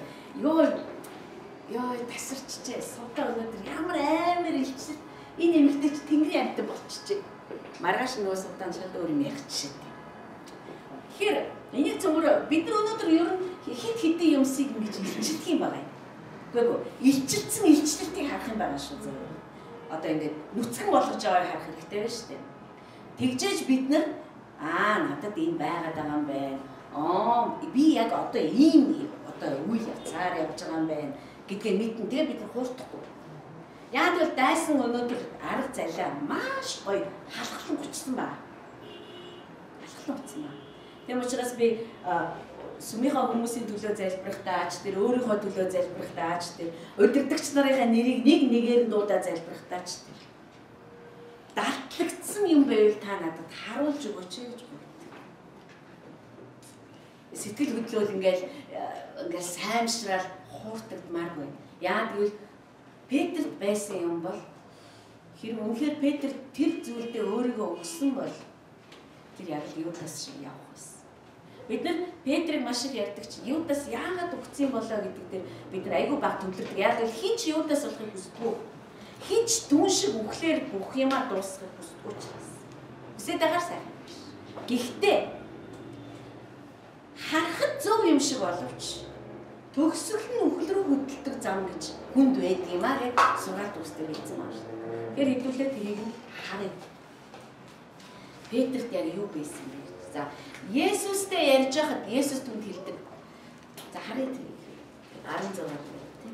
Ёо тасарчжээ. Сувда өнөөдөр ямар амар илчлэл энэ эмэгтэй чи тэнгэрийн амьтан болчихжээ. Маргааш нөгөө сувдаан шал өөр юм ярих жишээ. Тэгэхээр энийг зөвхөн бид нар өнөөдөр ер нь хит хитийн юмсыг ингэж илчилдэг юм байна. Үгүй илчилсэн илчлэлтийг харах юм байна шүү зөө. Одоо ингээд нүцгэн болгож байгааг харах хэрэгтэй байна шүү дээ. Тэгжээж бид нар надад энэ байгаад байгаа юм байна. Би яг одоо ийм одоо үйл явцаар явж байгаа юм байна гэдгээ мэдэн. Тэгээ бид нар хуурдахгүй. Яг л дайсан өнөөдөр арга зайлаа маш гоё халахлан гүчсэн байна. Халахлан гүцсэн байна. Тийм учраас би сүмийнхаа хүмүүсийн төлөө залбирах тааж, тэр өөрийнхөө төлөө залбирах тааж, тэр удирдагч нарынхаа нэрийг нэг нэгээр нь дуудаа залбирах тааж. Дартлагдсан юм байвал та надад харуулж өгөөч гэж боддог. Сэтгэл хөдлөл ингээл саймшрал хуурдагдмааргүй. Яа гэвэл Петрт байсан юм бол хэрэг үнэхээр Петр тэр зүйлдээ өөрийгөө өгсөн бол тэр яг л Юдас шиг явах байсан. Бид нар Петрийг маш их ярьдаг чинь Юдас яагаад өгсөн болоо гэдэг дээр бид нар айгүй баг төвлөрдөг. Яг л хин ч Юдас болохыг хүсдэггүй. Хин ч түн шиг үхлээр бүх юмаа дуусгахыг хүсдэггүй ч гэсэн. Үсээд агаар сайн. Гэхдээ харахад зөв юм шиг боловч төгсгөл нь үхэл рүү хөдөлдөг зам гэж хүнд байдаг юм аа гэж сургаалт үстэй хэлсэн байна шүү дээ. Тэгэхээр хэдүүлээ тэрийг харъя. Петрт яг юу байсан бэ? За Есүстэй ярьж байхад Есүс түнд хэлдэг. За харъя тэрийг. 16 тийм.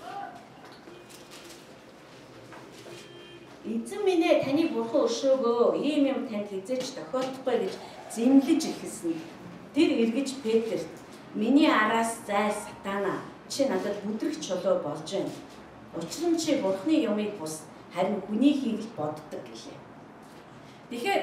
Эзэн минь ээ таны бурхан өшөөгөө ийм юм танд хизээч тохиолдохгүй гэж зэмлэж ихсэн. Тэр эргэж Петрт Миний араас зай сатана чи надад бүдрэх чулуу болж байна. Учир нь чи Бурхны юмыг бус харин хүний хийх боддог гэлээ. Тэгэхээр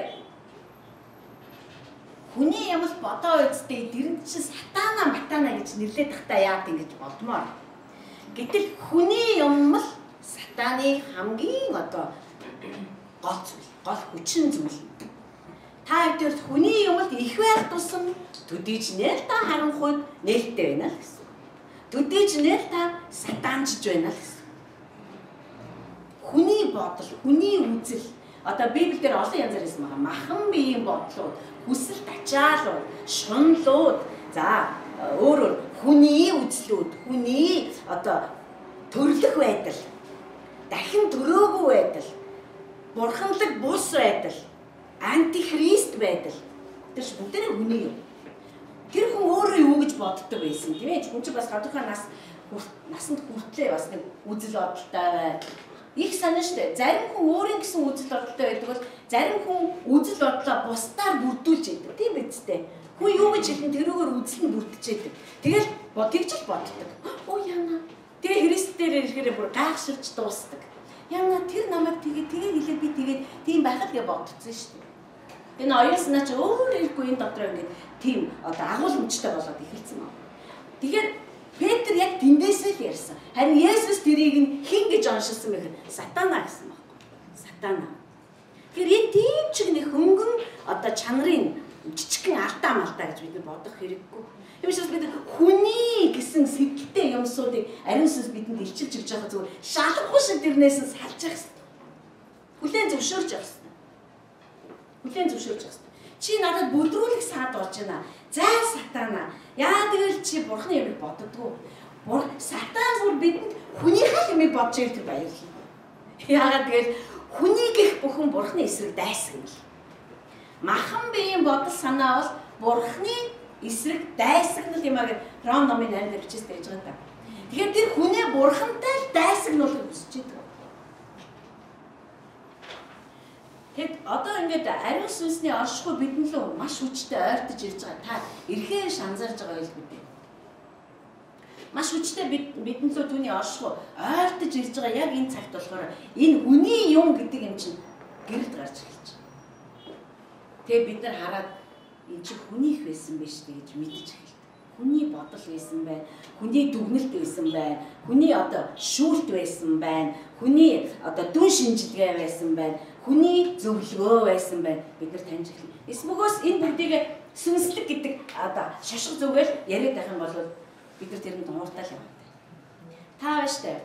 хүний юм л бодоо үсттэй дэрэн чи сатана матана гэж нэрлээд тахтаа яад ингэж бодмоор. Гэтэл хүний юм л сатаны хамгийн одоо гол зүйл, гол хүчин зүйл. Та хэвээр хүний юм л их байх тусам төдийч нэр та харанхуйд нээлттэй байна л гэсэн. Төдийч нэр та сатанчж байна л гэсэн. Хүний бодол, хүний үзэл одоо Библиэлд олон янзаар хэлсэн байгаа. Махан биеийн бодлууд, хүсэл тачаалууд, шунлууд, за өөрөөр хүний үзлүүд, хүний одоо төрлөх байдал, дахин төрөөгүй байдал, бурханлаг бус байдал, антихрист байдал. Тэр бүгдээ хүний юм. Тэр хүн өөрөө юу гэж боддог байсан тийм ээ? Хүн чинь бас гадуурхаа насанд хүртлээ бас нэг үзэл бодолтой бай. Их санаа штэ. Зарим хүн өөрийн гэсэн үзэл бодолтой байдаг бол зарим хүн үзэл бодлоо бусдаар бүрдүүлж яадаг. Тийм биз дээ. Хүн юу гэж хэлэн тэрүүгээр үзэл нь бүрдчихэд. Тэгэл тэгж л боддог. Оо яана. Тэгээ Христ дээр ирэхээр бүр гайхширч дуусдаг. Яна тэр намайг тэгээ хэлээд би тэгээд тийм байхад гэж бодсон штэ. Энэ оюун санаа ч өөр ирэхгүй энэ дотроо ингээд тийм одоо агуулмжтай болоод эхэлсэн байна. Тэгэхээр Петр яг тэндээсээ л ярьсан. Харин Есүс тэрийг нь хэн гэж оншилсан бэ гэхээр сатана гэсэн байхгүй. Сатана. Тэгэхээр энэ тийм ч нэг хөнгөн одоо чанарын жижигхэн алдаа малдаа гэж бид бодох хэрэггүй. Тиймээс бид хүний гэсэн сэтгэлтэй юмсуудыг ариун сүнс бидэнд илчилж өгч байгаа зүгээр шалахгүй шиг тэрнээс нь салж явах хэрэгтэй. Хүлээн зөвшөөрч явах хэрэгтэй. Хүлээн зөвшөөрч явах хэрэгтэй. Чи надад бүдрүүлэх саад болж байна. Зай сатана. Яа тэгэл чи бурхны юмыг боддгоо. Сатан бүр бидэнд хүнийхээ юмыг бодж ирдэг баярлалаа. Яагаад тэгэл хүний гих бүхэн бурхны эсрэг дайсагнал. Махан биеийн бодол санаа бол бурхны эсрэг дайсагнал юм аа гэж Ром номын 8-д бичсэн байж байгаа та. Тэгэхээр тэр хүнээ бурхантай л дайсагнуулах хүсэж байгаа. Тэгэд одоо ингээд ариун сүнсний оршихуй бидэн лөө маш хүчтэй ойртож ирж байгаа. Та эрхээр шанзарж байгаа байл үү? Маш хүчтэй бидэн лөө түүний оршихуй ойртож ирж байгаа яг энэ цагт болохоор энэ хүний юм гэдэг юм чинь гэрэлд гарч эхэлж байна. Тэгээ бид нар хараад энэ чи хүнийх байсан биш гэж мэдэж эхэлдэг. Хүний бодол байсан байна, хүний дүгнэлт байсан байна, хүний одоо шүүлт байсан байна, хүний одоо дүн шинжилгээ байсан байна, хүний зөвлөгөө байсан байна. Бид нар таньж эхэлнэ. Эсмөгөөс энэ бүгдийг сүнслэг гэдэг одоо шашиг зүгэл яриад байх юм бол бид нар тэрэнд дууртаал яваа. Та ба штэ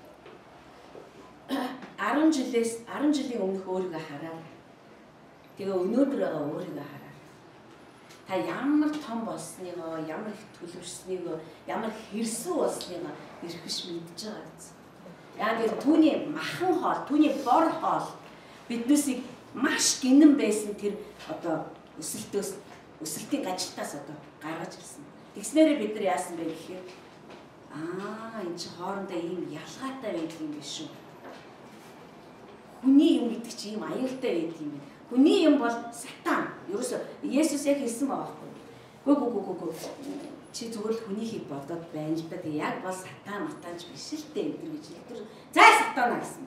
10 жилийн өмнөх өөрийгөө хараа. Тэгээ өнөөдөр байгаа өөрийгөө хараа. Та ямар том болсныгоо, ямар их төлөвшснийгөө, ямар хэрсүү болсныгоо эрхвш мэдж байгаа биз. Яг л түүний махан хоол, түүний бор хоол биднээсийг маш гинэн байсан тэр одоо өсөлтийн ажилтаас одоо гаргаж ирсэн. Тэгснээрээ бид нар яасан бэ гэхээр энэ чи хоорондоо ийм ялгаатай байдаг юм биш үү? Хүний юм гэдэг чи ийм аюултай байдаг юм байна. Хүний юм бол сатан. Ерөөсө Есүс яг хэлсэн байгаа байхгүй. Гү. Чи зүгээр л хүнийхийг бодоод байна л да. Тэг яг бол сатан матанч биш л дээ гэдэг гэж хэлдэг. За сатана гэсэн.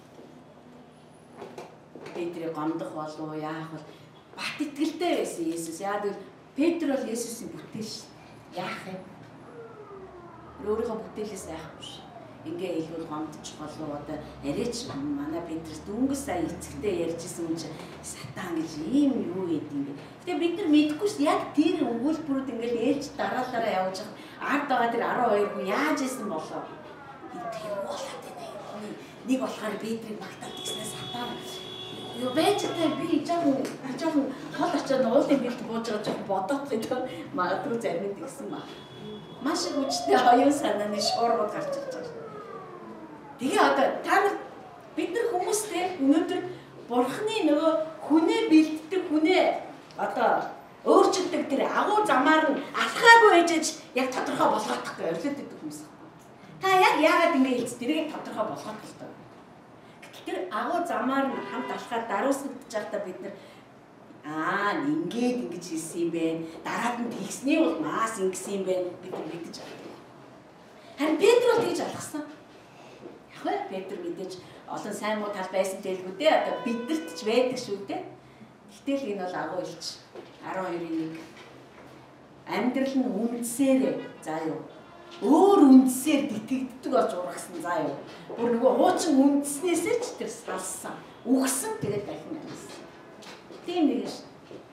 Петрийг гомдох болов яах вэ? Бат итгэлтэй байсан Есүс. Яагаад гэвэл Петр бол Есүсийн бүтээл. Яах юм? Өөрийнхөө бүтээлээс яах вэ? Ингээ илүү гомдчих болов одоо арайч манай Петрс дөнгөс сая эцэгтэй ярьжсэн юм чи сатан гэж ийм юу гэдэг юм бэ. Гэтэ бид нар мэдэхгүй ш яг тэр өгүүлбэрүүд ингээл ээлж дараа явж ард байгаа тэр 12 хүн яаж исэн болоо. Тэр болоод байна. Нэг болохоор Петрийг багтаад гиснээ сатан юу байж таа би жоохон хол очоод уулын бэлд бууж байгаа жоохон бодоод байдаг. Магадгүй зарим нь тэгсэн ба. Маш их хүчтэй оюун санааны шуургууд гарч ирж байгаа. Тэгээ одоо та нар бид нар хүмүүстэй өнөөдөр бурхны нөгөө хүнээ бэлддэг хүнээ одоо өөрчилдөг тэр агуу замаар нь алхаагүй ээжэж яг тодорхой болгохдохгүй орилоод идэх хүмүүс байна. Та яг яагаад ингэ хэлц тэрийг тодорхой болгох хэрэгтэй. Тэр агуу замаар нь хамт алхаад даруусгагдж байхдаа бид нар ингээд ингэж хэлсэн юм бэ. Дараад нь тэгсний бол маас ингэсэн юм бэ. Бид мэдэж байна. Харин Петр бол тэгж алгасан. Яг вэ? Петр мэдээж олон сайн муу тал байсан гэлгүй дээ. Одоо бидэрт ч байдаг шүү дээ. Гэтэл энэ бол агуу илч 12:1. Амьдрал нь үндсээр заа юу. Өөр үндсээр дитгэгддэг болж ургасан заа юу. Бүр нөгөө хуучин үндснээсээ ч тэр салсан. Үгсэн тэгээд дахин амьсан. Тийм нэг ш.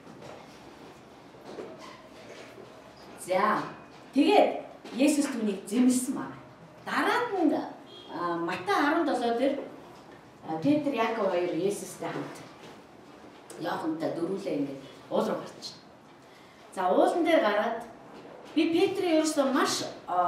За тэгээд Есүс түүнийг зэмлсэн байна. Дараа нь Матай 17 дээр Петр, Яков хоёр Есүстэй хамт Иохантай дөрвөлээ ингээд уул руу гарч. За уулан дээр гараад би Петрийн ерөөсөө маш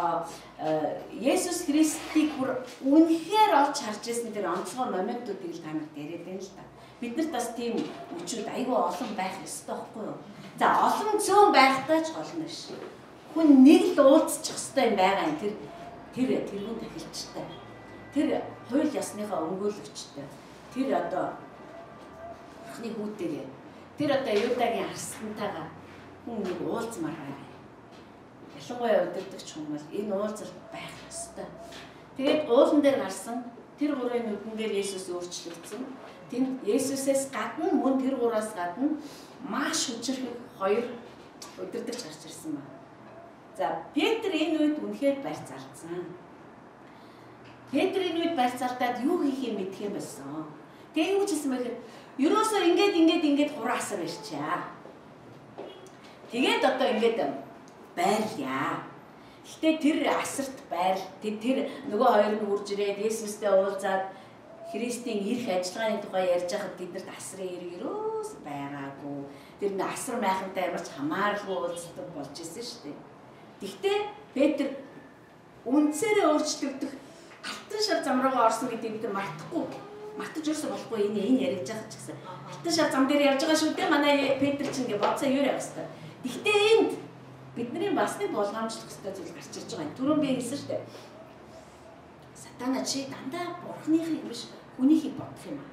Есүс Христийг бүр үнэхээр олж харж ирсэн тэр онцгой моментуудыг л танад яриад байна л да. Биднэрт бас тийм үчүүд айгүй олон байх ёстой байхгүй юу? За олон зөөн байхтай ч болно ш. Хүн нэг л уулзчих ёстой юм байгаа юм. Тэр тэрүүн тахилчтай. Тэр хууль ёсныхаа өмгөөлөгчтэй. Тэр одоо бурхны хүүтэйгээ. Тэр одоо Юдагийн арстантайгаа хүн нэг уулзмаар байна. Ялангуяа удирдагч хүмүүс энэ уулзалт байх ёстой. Тэгээд уулан дээр гарсан тэр гурвын нүдэн дээр Есүс өөрчлөгдсөн. Тэнд Есүсээс гадна мөн тэр гураас гадна маш хүчрэх хоёр удирдагч гарч ирсэн байна. За Петр энэ үед үнэхээр барьц алдсан. Петр энэ үед барьц алдаад юу хийхээ мэдэх юм байсан. Тэгээ юу гэсэн бэ гэхээр ерөөсөө ингээд 3 асар ирчээ. Тэгээд одоо ингээд байрлаа. Гэхдээ тэр асарт тэр нөгөө хоёр нь үрж ирээд Есүстэй уулзаад Христийн эрх ажиллагааны тухай ярьж байхад тэднэрт асрын эрг ерөөс байгаагүй. Тэр нэг асар майхантай ямарч хамааралгүй уулздаг болж исэн шүү дээ. Гэхдээ Петр үнцээрээ өөрчлөгдөх алтан шар зам руугаа орсон гэдгийг бид мартахгүй. Мартаж ерөөсөө болохгүй энэ яриж байгаа ч гэсэн. Алтан шар зам дээр явж байгаа шүү дээ. Манай Петр ч ингэ бодсоо юу явах хэвээр. Гэхдээ энд бидний бас нэг болгоомжлох хэвээр зүйл гарч ирж байгаа. Түрүүн би хэлсэн шүү дээ. Сатана чи дандаа бурхныхыг биш хүнийхийг бодох юм аа.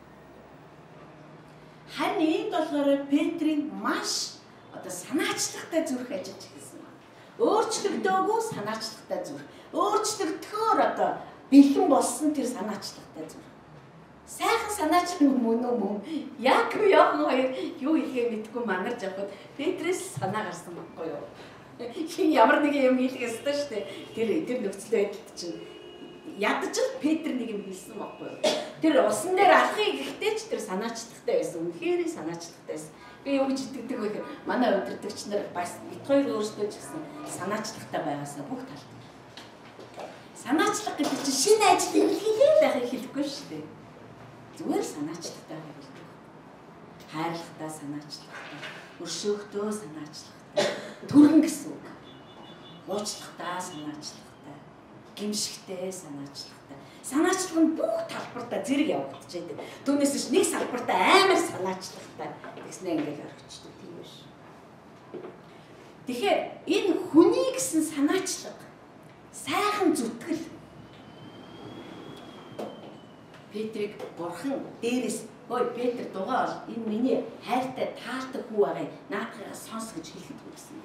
Харин энд болохоор Петрийн маш одоо санаачлагтай зүрх ажиллаж эхэлсэн байна. Өөрчлөгдөөгүй санаачлагтай зүрх. Өөрчлөгдөхөөр одоо бэлэн болсон тэр санаачлагтай зүрх. Сайхан санаачлаг мөн яг Иохан хоёр юу хэлэхээ мэдгүй манарч явхад Петрээс санаа гарсан байхгүй юу? Хин ямар нэг юм хэлэх ёстой шүү дээ. Тэр нөхцөл байдалд чинь ядаж л Петр нэг юм хэлсэн байхгүй юу? Тэр усан дээр алхахыг гэхдээ ч тэр санаачлагтай байсан. Үнэхээр санаачлагтай байсан. Би юу гэж итгэдэг вэ гэхээр манай удирдагч нар бас бит хоёр өөрсдөө ч гэсэн санаачлагтай байгаасаа бүх талд. Санаачлах гэдэг чинь шинэ ажил эрхлүүлээ байхыг хэлэхгүй шүү дээ. Зүгээр санаачлагтай байх хэлдэг. Хайрлагатай санаачлагтай, өршөөхтөө санаачлагтай, түргэн гэсэн үг. Уучлахтай санаачлагтай, гимшигтэй санаачлагтай. Санаачлах нь бүх талбартаа зэрэг явагдчихэйдэг. Түүнээс ч нэг салбартаа амар санаачлагтай гэснээр ингээд орчихдог тийм биш. Тэгэхээр энэ хүний гэсэн санаачлага сайхан зүтгэл Петрийг бурхан дээрээс ой Петр дугаа бол энэ миний хайртай таалтай хүү байгаа наадхаас сонс гэж хэлэхэд хүрсэн.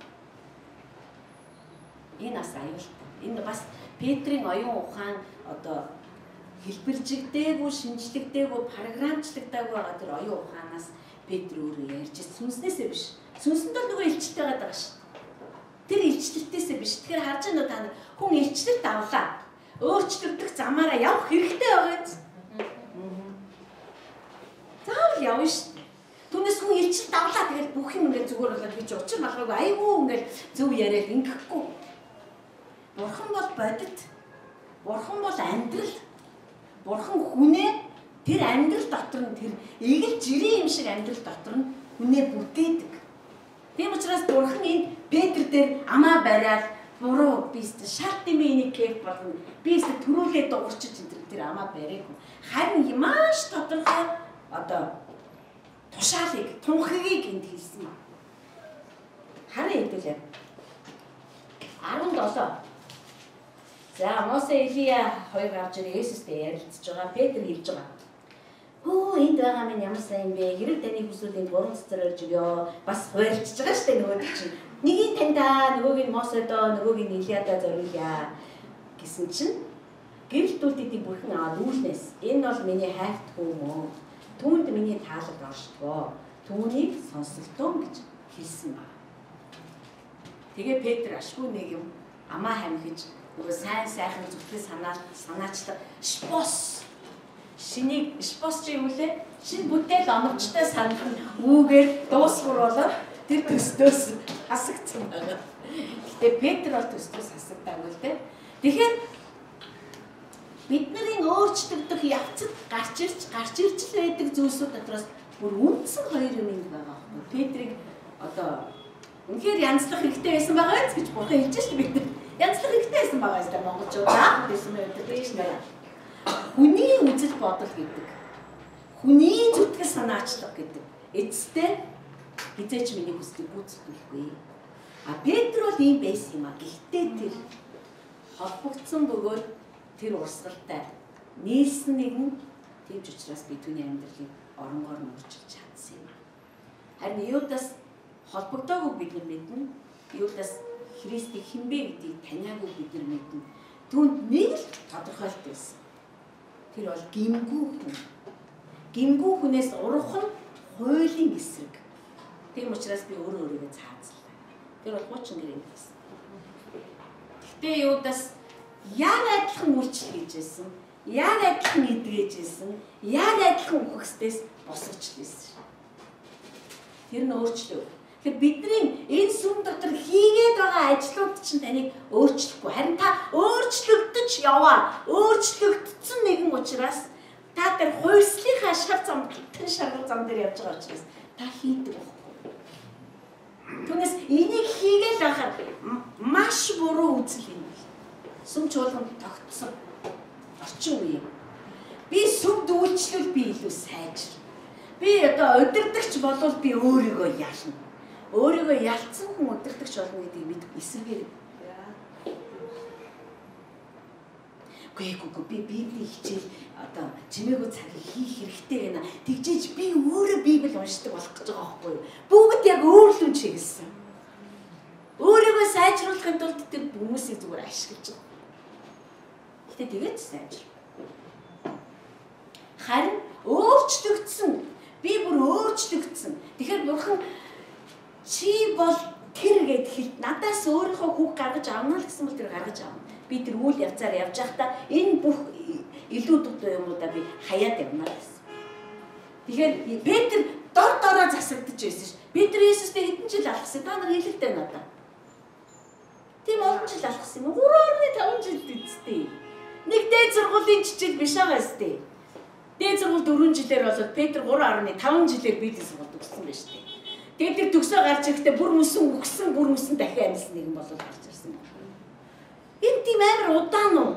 Энэ бас аюултай. Энэ бас Петрийн оюун ухаан одоо хэлбэржигдээгүй, шинжлэгдээгүй, програмчлагдаагүй байгаа тэр оюун ухаанаас Петр өөрөө ярьж сүнснээсээ биш. Сүнсэнд л нөгөө илчлэлтэй байгаа шүү. Тэр илчлэлтээсээ биш. Тэгэхээр харж байна уу та нар хүн илчлэлт авлаа. Өөрчлөгдөх замаараа явах хэрэгтэй байгаа юм. Заавал явна шүү. Түүнээс хүн илчлэлт авлаа тэгэл бүх юм ингээд зүгээр болоод би ч учир малгайгүй айгүй ингээд зөв яриад ингэхгүй. Бурхан бол бодит. Бурхан бол амьдрал. Бурхан хүнээ тэр амьдрал дотор нь тэр эгэл жирийн юм шиг амьдрал дотор нь хүнээ бүтээдэг. Тийм учраас бурхан энэ Петр дээр амаа бариад буруу би шарт юм энийг кэп болно. Би төрүүлээ дуурчиж тэр амаа бариагүй. Харин маш тодорхой одоо тушаалыг, тунхагийг энд хэлсэн ба. Харин хэдүүлээ. 17. За Мосе Илия хоёр гарч ирээ Есүстэй ярилцж байгаа. Петр хэлж байгаа. энд байгаа минь ямар сайн бэ? Хэрэг таны хүсүүдийн буруу цэцэр орж өгөө. Бас хуйлчж байгаа шүү дээ нөгөө чинь. Нэгийг таньдаа, нөгөөг нь Моседо, нөгөөг нь Илиада зориулъя гэсэн чинь гэрэлт үлдэдийн бүрхэн аваад үүлнээс энэ бол миний хайрт хүмүүс. Түүнд миний таалал оршдгоо. Түүнийг сонсолтон гэж хэлсэн ба. Тэгээ Петр ашгүй нэг юм амаа хамхиж нөгөө сайн сайхан зүтгэл санаачлаг шпос шинийг шпос чи юу лээ? Шинэ бүтээл оновчтой санах нь үүгээр дуусгар болоод тэр төстөөс хасагдсан байгаа. Гэтэ Петр бол төстөөс хасагдаагүй л дээ. Тэгэхээр бидний өөрчлөгдөх явцад гарч ирж байдаг зүйлсүүд дотроос бүр үндсэн хоёр юм байгаа. Петрийг одоо үнэхээр янзлах хэрэгтэй байсан байгаа гэж бурхан хэлж шүү дээ бид. Янзлах хэрэгтэй байсан байгаа шүү дээ монголчууд. Гэсэн мэт гэж байна. Хүний үзэл бодол гэдэг. Хүний зүтгэл санаачлаг гэдэг. Эцэстээ хизээч миний хүслийг гүйцэтгүүлэхгүй. Петр бол ийм байсан юм а. Гэхдээ тэр холбогдсон бөгөөд тэр урсгалтай нийлсэн нэгэн тийм ч учраас би түүний амьдралыг оронгоор нь өөрчилж чадсан юм. Харин Юдас холбогдоогүй бид нар мэднэ. Юдас Христийг хинбэ гэдгийг таниагүй бид нар мэднэ. Түүнд нэг л тодорхойлт байсан. Тэр бол гимгүү хүн. Гимгүү хүнээс урах нь хуулийн эсрэг. Тийм учраас би өөрийгөө цаазлаа. Тэр бол хуучин гэрээ байсан. Гэхдээ Юдас яг адилхан үйлчлэл хийж байсан. Яг адилхан эдгэж байсан. Яг адилхан үхэгсдээс босгочлээсэн. Тэр нь өөрчлөв. Тэгэхээр бидний энэ сүм дотор хийгээд байгаа ажлууд чинь таныг өөрчлөхгүй. Харин та өөрчлөгдөж яваа. Өөрчлөгдсөн нэгэн учраас та тэр хуйслынхаа шар зам, тэн шаргал зам дээр явж байгаа учраас та хийдэг байхгүй. Түүнээс энийг хийгээд байхад маш буруу үзэл юм. Сүм чуулганд тогтсон орчин үе. Би сүмд үйлчлэл би илүү сайжир. Би одоо удирдахч болвол би өөрийгөө ялна. Өөрийгөө ялцсан хүн удирдахч болно гэдгийг бид эсэргээр. Гэхдээ би Библи хичээл одоо чимээгүй цагийг хийх хэрэгтэй байна. Тэгжээж би өөрөө Библи уншдаг болох гэж байгаа байхгүй юу? Бүгд яг өөрлөм чиглэсэн. Өөрийгөө сайжруулахын тулд тэр хүмүүсийг зүгээр ашиглаж байгаа. Гэтэ тэгээд сайжир. Харин өөрчлөгдсөн. Би бүр өөрчлөгдсөн. Тэгэхээр бурхан чи бол тэр гэд хэлт надаас өөрийнхөө хүүг гаргаж авна л гэсэн бол тэр гаргаж авна. Би тэр үйл явцаар явж байхдаа энэ бүх илүү дутуу юмудаа би хаяад явна гэсэн. Тэгэхээр Петр дороо засагдж байсан ш. Петр Есүстэй хэдэн жил алхсан. Та нар хэлэхтэй надаа. Тийм олон жил алхсан юм. 3.5 жил дийцтэй. Нэг дээд сургуулийн жижиг биш байгаа сте. Дээд сургууль 4 жилээр болоод Петр 3.5 жилээр Библи сургууль төгссөн байна штэ. Тэгээд тэр төгсөө гарч ирэхдээ бүр мөсөн дахин амьсан нэгэн болоод гарч ирсэн байна. Энэ тийм амар удаан уу?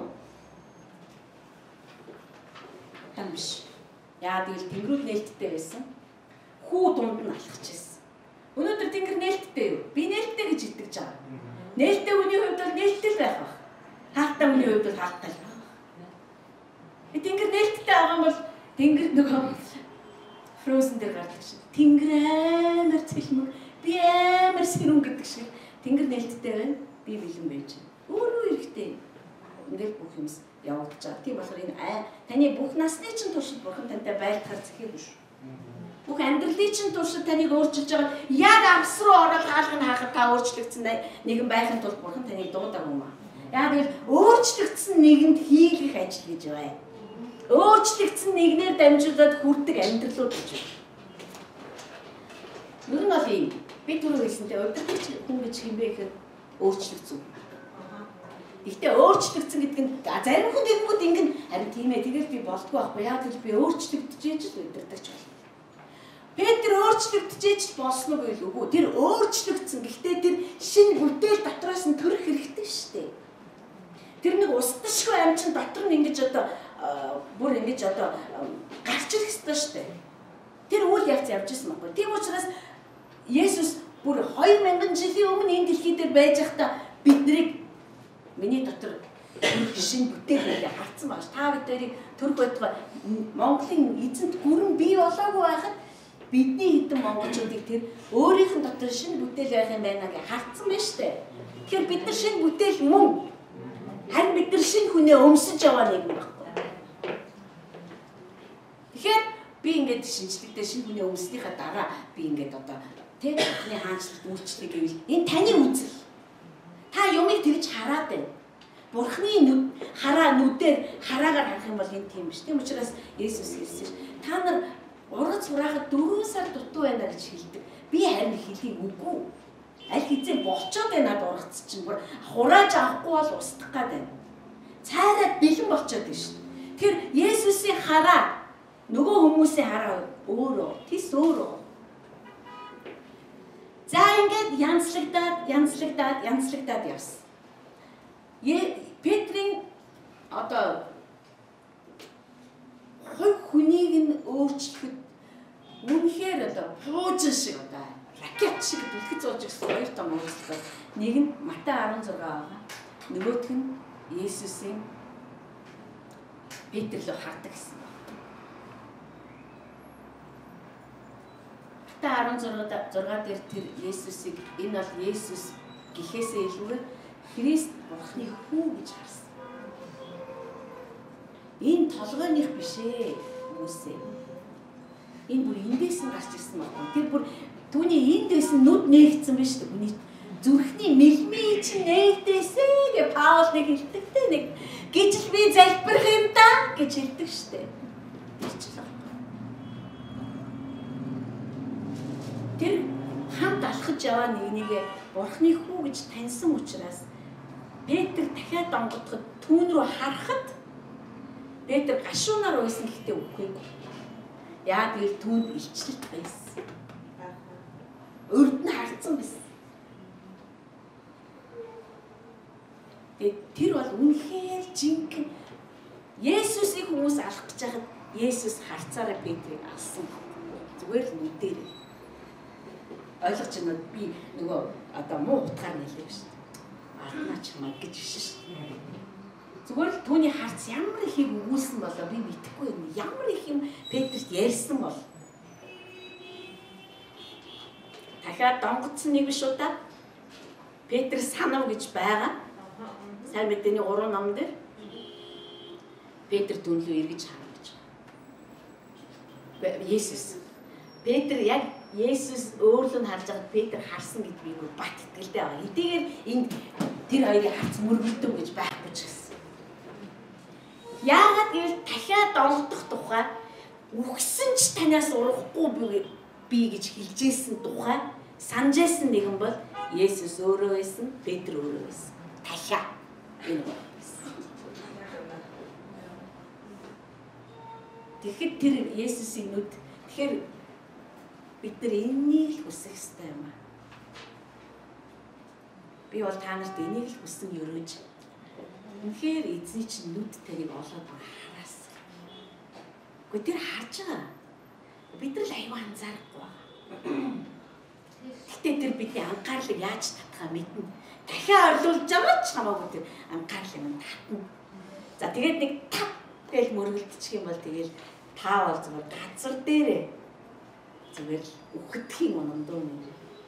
Тань биш. Яа тэгэл тэнгэрүүд нээлттэй байсан. Хүү дунд нь алхаж ирсэн. Өнөөдөр тэнгэр нээлттэй юу? Би нээлттэй гэж итгэж байгаа. Нээлттэй хүний хувьд бол нээлттэй байх баг. Хаалттай хүний хувьд бол хаалттай. Тэнгэр нээлттэй байгаа юм бол тэнгэр нөгөө Frozen дээр гардаг шиг. Тэнгэр амар цэлмэг, би амар сэрүүн гэдэг шиг. Тэнгэр нээлттэй байна. Би бэлэн байж байна. Өөрөө хэрэгтэй. Ингээд бүх юмс явагдаж байгаа. Тийм болохоор энэ таны бүх насны чинь туршид бурхан тантай байлтахаар зэхээгүй шүү. Бүх амьдралын чинь туршид таныг өөрчилж байгаа. Яг амс руу ороод хаалгыг хаахад та өөрчлөгдсөн нэгэн байхын тулд бурхан таныг дуудаагүй юм аа. Яг л өөрчлөгдсөн нэгэнд хийх ажил гэж байна. Өөрчлөгдсөн нэгнээр дамжуулаад хүрдэг амьдралууд гэж байна. Юу нь бол юм. Би түрүү хэлсэнтэй удирдахч хүн гэж хэмбэ гэхэд өөрчлөгдсөн. Гэхдээ өөрчлөгдсөн гэдэг нь зарим хүн тэгэнгүүт ингэн харин тийм ээ тэгэл би болдгоо байхгүй. Яг л би өөрчлөгдөж л удирдахч болно. Петр өөрчлөгдөж болсон уу гэвэл үгүй. Тэр өөрчлөгдсөн. Гэхдээ тэр шинэ бүтээл дотроос нь төрөх хэрэгтэй шүү дээ. Тэр нэг устдашгүй амчин дотор нь ингэж одоо бүр ингэж одоо гарч ирэх ёстой шүү дээ. Тэр үйл явц явж исэн байхгүй. Тийм учраас Есүс бүр 2000 жилийн өмнө энэ дэлхий дээр байж байхдаа биднийг миний дотор шинэ бүтээл хартсан байна. Та бидний төрх байтугай Монголын эзэнт гүрэн бий болоогүй байхад бидний хэдэн монголчуудыг тэр өөрийнх нь дотор шинэ бүтээл байх юм байна гэж хартсан байна шүү дээ. Тэгэхээр бид нар шинэ бүтээл мөн харин бид нар шинэ хүнээ өмсөж яваа нэгэн байхгүй. Тэгэхээр би ингээд шинжлэхдээ шинэ хүнээ өмснийхаа дараа би ингээд одоо тэг бурхны хаанчлалт үйлчлэх гэвэл энэ таны үзэл. Та юмыг тэгж хараад байна. Бурхны нүдээр хараагаар харах юм бол энэ тийм биш. Тийм учраас Есүс хэлсэн ш. Та нар ургац хураахад 4 сар дутуу байна гэж хэлдэг. Би харин хэлийг үгүй. Аль хэзээ болчоод байна над ургац чинь бүр хурааж авахгүй бол устгах гээд байна. Цайраад бэлэн болчоод байна ш. Тэгэхээр Есүсийн хараа нөгөө хүмүүсийн хараа өөрөө. Тис өөрөө. За ингээд янзлагдаад явсан. Петрийн одоо хүнийг нь өөрчлөхөд үнэхээр одоо пуужин шиг одоо ракет шиг дэлгэц зулж гисэн хоёр том үйлчлэл. Нэг нь Матай 16 байгаа. Нөгөөх нь Есүсийн Петр рүү хардаг гэсэн. Матай 16 дээр тэр Есүсийг энэ бол Есүс гэхээсээ илүүгээр Христ Бурхны хүү гэж харсан. Энэ толгойных биш ээ хүмүүсээ. Энэ бүр эндээс нь гарч ирсэн байна. Тэр бүр түүний эндээс нь нүд нээгдсэн байна шүү дээ. Хүний зүрхний мэлмий чинь нээгдээсээ гэж Паул нэг хэлдэгтэй нэг гिचл би залбирх юм да гэж хэлдэг шүү дээ. Тэр хамт алхаж яваа нэгнийгээ Бурхны хүү гэж таньсан учраас Петр дахиад донгодоход түүн рүү харахад Петр гашуунаар уйсан гэхдээ үхээгүй. Яа тэгэл түүнд илчлэлт байсан. Өрд нь харцсан байсан. Тэр бол үнэхээр жинхэнэ Есүсийг хүмүүс алах гэж байхад Есүс харцаараа Петрийг алсан. Зүгээр л нүдээр. Ойлгож байна уу? Би нөгөө одоо муу утгаар нэлээ шүү дээ. Алнаач маа гэж биш шүү дээ. Зүгээр л түүний харц ямар их юм өгүүлсэн болоо би мэдэхгүй юм. Ямар их юм Петрт ярьсан бол. Дахиад донгодсон нэг биш удаа Петр санав гэж байгаа. Сайн мэдээний 3 ном дээр Петр түнлөө эргэж харна гэж. Есүс. Петр яг Есүс өөрлөө харж байгаад Петр харсан гэдгийг би бат итгэлтэй байгаа. Эдгээр энэ тэр хоёрын харц мөргөлдөв гэж байхгүй ч гэсэн. Яагаад гэвэл дахиад донгодох тухай үхсэн ч танаас урахгүй би гэж хэлжсэн тухай санджсэн нэгэн бол Есүс өөрөө байсан, Петр өөрөө байсан. Дахиад энэ байсан. Тэгэхэд тэр Есүсийн нүд тэгэхээр бид нар энийг л хүсэх ёстой юм аа. Би бол та нарт энийг л хүсэн өрөөж. Үнэхээр эзний чинь нүд тэрийг олоод хараас. Гэхдээ тэр харж байгаа. Бид нар л аюу анзаарахгүй байгаа. Гэхдээ тэр бидний анхаарлыг яаж татхаа мэднэ. Дахиад орлуулж байгаа ч хамаагүй тэр анхаарлыг нь татна. За тэгээд нэг тав гэж мөргөлдчих юм бол тэгэл та бол зүгээр газар дээрээ зүгээр л үхэх юм ондоо юм.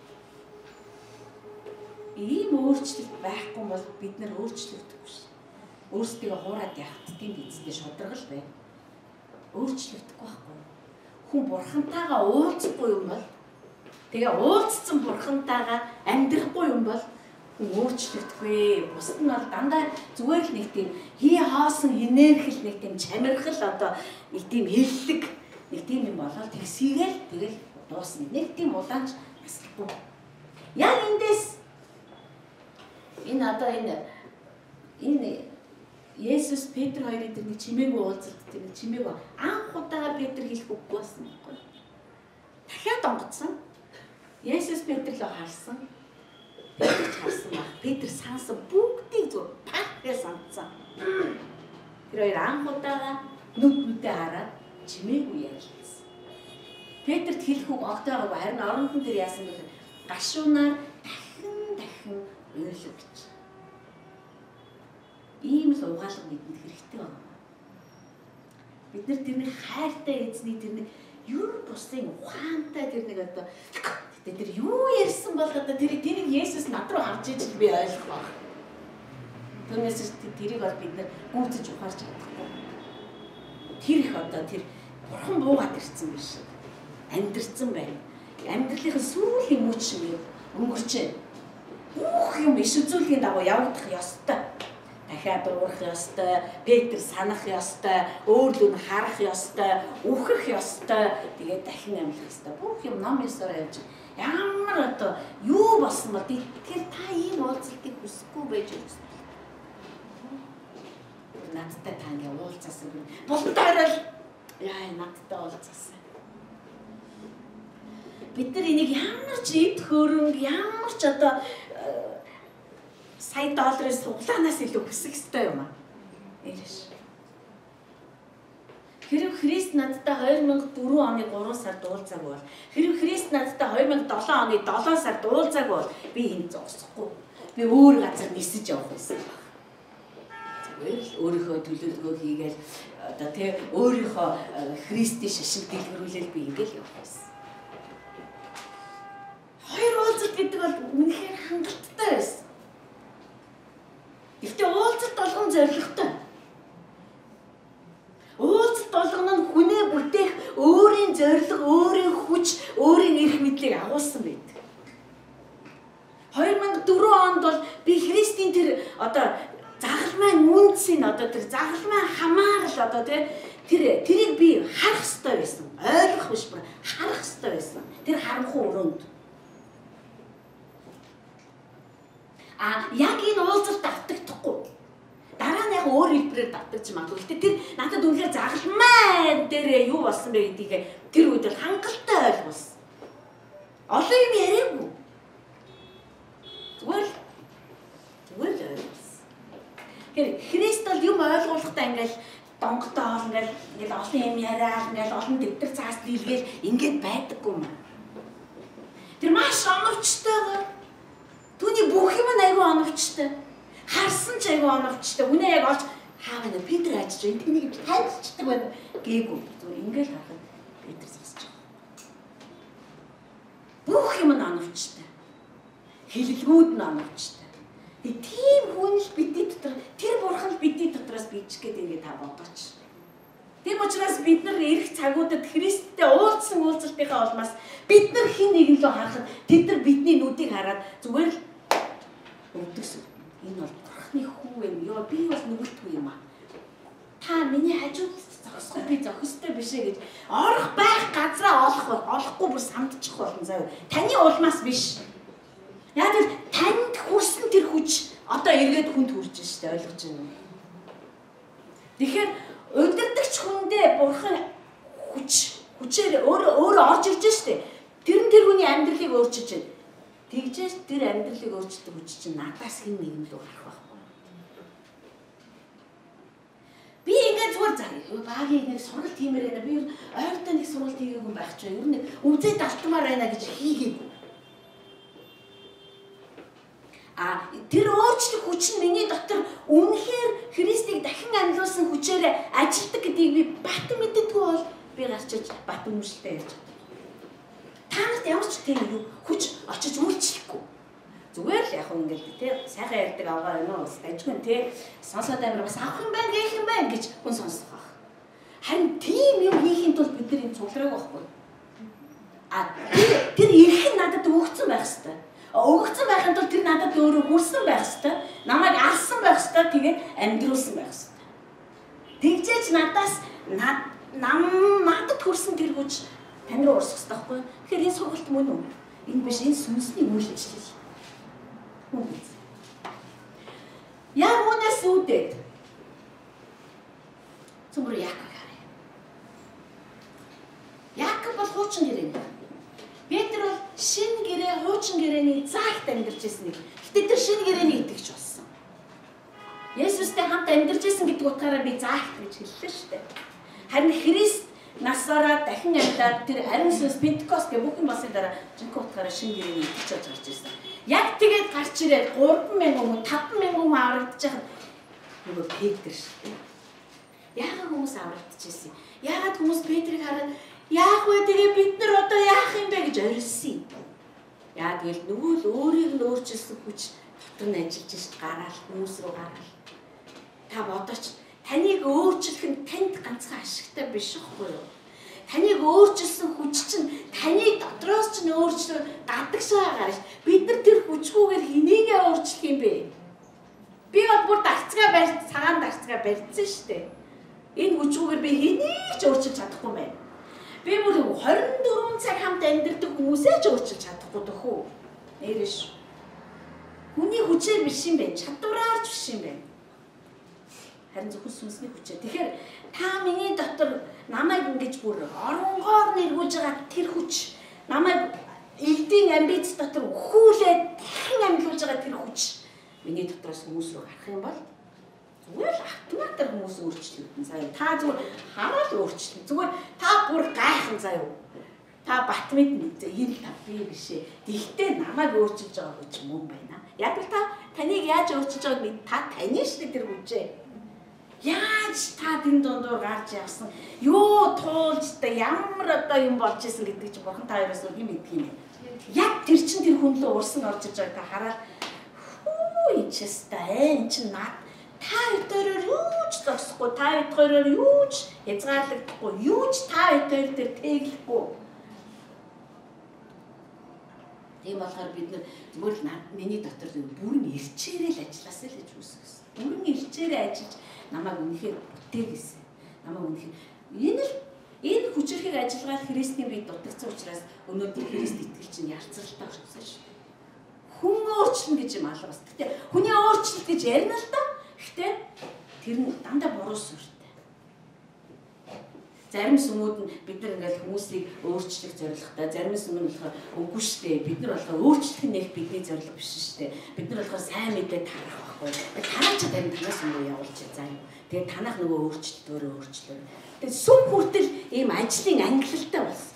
Ийм өөрчлөлт байхгүй бол бид нар өөрчлөгдөхгүй шээ. Өөрсдөө хуураад явахд тийм эцэстээ шударгал байна. Өөрчлөгдөхгүй байхгүй. Хүн бурхантайгаа уулзахгүй юм бол тэгээ уулзсан бурхантайгаа амьдрахгүй юм бол хүн өөрчлөгдөхгүй. Бусд нь бол дандаа зүгээр л нэг тийм хий хоосон хинээрхэл нэг тийм чамирхал одоо нэг тийм хэллэг нэг тийм юм болоод тэгсийгээл тэгэл дуусна. Нэг тийм улаанч асахгүй. Яг эндээс энэ одоо энэ Есүс Петр хоёрын тэр нэг чимээгүй уулзалт тэр нэг чимээгүй анх удаа Петр хэлэх үггүй болсон байхгүй. Дахиад онгоцсон. Есүс Петр л харсан. Петр харсан баг. Петр сансан бүгдийг зөв пахгээ сандсан. Тэр хоёр анх удаа нүдээ хараад чимээгүй ярьсан. Петрт хэлэх үг огтойгоо харин оронд нь тэр яасан бэ? Гашуунаар дахин уйлав гэж. ийм л угаалга бидэнд хэрэгтэй байна. Бид нар тэрний хайртай эзний тэрний юу бусын ухаантай тэрнийг одоо тэр юу ярьсан бол одоо тэрийг Есүс над руу харж иж би ойлгох баг. Түүнээс тэрийг бол бид нар гүйцэж ухаарч чадахгүй. Тэр их одоо тэр бурхан буугаад ирсэн биш. Амьдрцсан байна. Амьдралын сүүлийн мөч шиг өнгөрч байна. Бүх юм иш үзүүлгийн дагуу явагдах ёстой. Дахиад уурах ёстой, Петр санах ёстой, өөрлөө нь харах ёстой, үхэх ёстой, тэгээд дахин амьлах ёстой. Бүх юм ном ёсоор явж ямар одоо юу болсон бол тэгэхээр та ийм уулзалтыг хүсэхгүй байж үзсэн. Надтай та ингээ уулзсан юм. Болтойрол яа надтай уулзсан. Бид нар энийг ямар ч эд хөрөнгө, ямар ч одоо сая долларын суглаанаас илүү хүсэх ёстой юм аа. Эрэш. Хэрэг Христ надтай 2004 оны 3 сард уулзааг бол хэрэг Христ надтай 2007 оны 7 сард уулзааг бол би энэ зогсохгүй. Би өөр газар нисэж явах байсан. Зүгээр л өөрийнхөө төлөвлөгөө хийгээл одоо тий өөрийнхөө Христийн шашиг дэлгэрүүлэл би ингээл явах байсан. Хоёр уулзалт гэдэг бол үнэхээр хангалттай байсан. Гэхдээ уулзалт болгон зоригтой. Уулзалт болгоно нь хүнээ бүтээх өөрийн зориг, өөрийн хүч, өөрийн эрх мэдлийг агуулсан байдаг. 2004 онд бол би Христийн тэр одоо загалмайн үнцийн одоо тэр загалмайн хамаарал одоо тэрийг би харах ёстой байсан. Ойлгох биш бүр харах ёстой байсан. Тэр харанхуй өрөөнд. Яг энэ уулзалт давтагдахгүй. Дараа нь яг өөр хэлбэрээр давтагдж магадгүй. Гэтэ тэр надад үнэхээр загалмай дээр юу болсон бэ гэдгийг тэр үед л хангалттай ойлгуулсан. Олон юм яриаггүй. Зүгээр л ойлгуулсан. Тэгэхээр Христ бол юм ойлгуулахдаа ингээл донготоо ингээл олон юм яриад ингээл олон дэвтэр цаас дийлгээл ингээд байдаггүй юм. Тэр маш оновчтой. Түүний бүх юм айгүй оновчтой. Харсан ч айгүй оновчтой. Үнэ яг олж хаав нэ Петр ажиж энэ тэнийг тайлчдаг байна гээгүй. Зүгээр ингээл харахад Петр зогсож байгаа. Бүх юм нь оновчтой. Хэлэлгүүд нь оновчтой. Тийм хүн л бидний дотор тэр бурхан л бидний дотроос бичих гээд ингээд та бодооч. Тийм учраас бид нар ирэх цагуудад Христтэй уулзсан уулзалтынхаа улмаас бид нар хин нэгэн лөө харахад тэд нар бидний нүдийг хараад зүгээр л өвдөгс. Энэ бол бурхны хүү юм. Ёо би бол нүгэлтгүй юм аа. Та миний хажууд зогсох би зохистой биш ээ гэж орох байх газраа олохгүй бүр сандчих болно заяа. Таны улмаас биш. Яг л танд хүрсэн тэр хүч одоо эргээд хүнд хүрж штэ ойлгож байна уу? Тэгэхээр удирдахч хүндээ бурхан хүчээр өөрөө орж ирж штэ. Тэр хүний амьдралыг өөрчилж байна. Тэгжээс тэр амьдралыг өөрчилдөг хүч чинь надаас хэн нэгэн л гарах байхгүй. Би ингээд зүгээр багийн нэг сургалт хиймээр байна. Би ойртой нэг сургалт хийгээгүй юм байх ч юм. Ер нь үзээд алтмаар байна гэж хийгээгүй. Тэр өөрчлөх хүч нь миний дотор үнэхээр Христийг дахин амьлуулсан хүчээр ажилдаг гэдгийг би бат мэддэггүй бол би гарчиж бат өмшлтэй ярьж байна. Та нарт ямар ч тийм юу хүч очиж үйлчлэхгүй. Зүгээр л яг ингээд тий сайхан ярьдаг авгаа байна уу? Ажгүй тий сонсоод амир бас авах юм байна, гэх юм байна гэж хүн сонсох байх. Харин тийм юм хийхин тулд бид нар юм цуглараг байхгүй. Тэр ирэх нь надад өгсөн байх хэвээр. Өгсөн байхын тулд тэр надад өөрөө хүрсэн байх хэвээр. Намайг алсан байх хэвээр, тэгээд амьдруулсан байх хэвээр. Тэгжээч надаас надад хүрсэн тэр хүч тань руу урсах хэрэгтэй байхгүй. Тэгэхээр энэ сургалт мөн үү? Энэ биш, энэ сүнсний үйл ажиллагаа. Мөн биз. Яг үнээс үүдээд. Цөмөр Яаков харъя. Яаков бол хуучин гэрээ. Петр бол шинэ гэрээ, хуучин гэрээний загт амьдарч ирсэн нэг. Гэтэ тэр шинэ гэрээний итгэж болсон. Есүстэй хамт амьдарч ирсэн гэдэг утгаараа би загт гэж хэллээ шүү дээ. Харин Христ насаараа дахин амьдаад тэр ариун сүнс Пентекост гэх бүхэн басны дараа жинхэнэ утгаараа шинэ гэрээний итгэж гарч ирсэн. Яг тэгээд гарч ирээд 3,000 хүн, 5,000 хүн аврагдаж хахад Нөгөө Петр шүү дээ. Яагаад хүмүүс аврагдчихсэн? Яагаад хүмүүс Петрийг хараад яах вэ тэгээ бид нар одоо яах юм бэ гэж орилсон юм. Яа тэгэл нөгөө л өөрийг нь өөрчилсөн хүч дотор нь ажиллаж шít гараал хүмүүс рүү гараал. Та бодооч таныг өөрчлөх нь танд ганцхан ашигтай биш байхгүй юу? Таныг өөрчилсөн хүч чинь таны дотроос ч өөрчлөө гадагшаа гарч бид нар тэр хүчгүйгээр хинийгээ өөрчлөх юм бэ? Би бол бүр дарцгаа барьц цагаан дарцгаа барьсан шүү дээ. Энэ хүчгүйгээр би хэнийг ч өөрчилж чадахгүй байна. Би бүр 24 цаг хамт амьдардаг хүмүүсээ ч өөрчилж чадахгүй дөхөө. Нэрэж. Хүний хүчээр биш юм байна. Чадвараар ч биш юм байна. Харин зөвхөн сүнсний хүчээр. Тэгэхээр та миний дотор намайг ингэж бүр оронгоор нэргүүлж байгаа тэр хүч, намайг элдийн амбиц дотор өхүүлээд дахин амьлуулж байгаа тэр хүч миний дотроос хүмүүс рүү гарах юм бол зүгээр л автоматар хүмүүс өөрчлөгдөн заяа. Та зүгээр хамаал өөрчлөлт. Зүгээр та бүр гайхан заяа. Та Батмэд 95 би бишээ. Тэгтээ намайг өөрчилж байгаа хүч мөн байна. Яг л та таныг яаж өөрчилж байгааг би та таны шүү дээ тэр хүчээ. Яаж та тэн дондор гарч явсан? Юу туулж та ямар одоо юм болж исэн гэдэг чинь бурхан та хоёроос үг юм мэддэг юм. Яг тэр чин тэр хүн лөө урсан орж иж байгааг та хараад хүү энэ чинь наад та хоёроор юу ч зогсохгүй, та хоёроор юу ч хязгаарлагдахгүй, юу ч та хоёр дээр тэглэхгүй. Тийм болохоор бид нар зүгээр л миний дотор бүрэн ирчээрээ л ажилласаа л гэж үсгэсэн. Бүрэн ирчээрээ ажиллаж намайг үнэхээр бүтээгээсэн. Намайг үнэхээр энэ хүчрхэг ажиллагаар Христийн бие дутагдсан учраас өнөөдөр Христ итгэл чинь ярцралтай болчихсон шүү. Хүн өөрчлөн гэж юм алга бас. Гэтэ хүний өөрчлөлт гэж ярина л да. Гэтэ тэр нь дандаа буруу сүртэй. Зарим сүмүүд нь бид нар ингээл хүмүүсийг өөрчлөх зорилготой, зарим сүм нь болохоор үгүй шүү дээ. Бид нар болохоор өөрчлөх нь их бидний зорилго биш шүү дээ. Бид нар болохоор сайн мэдээ тарах байхгүй. Танаач харин танаас өмнө явуулчих заа юм. Тэгээд танах нөгөө өөрчлөлтөөр. Тэгээд сүм хүртэл ийм ажлын ангилалтай болсон.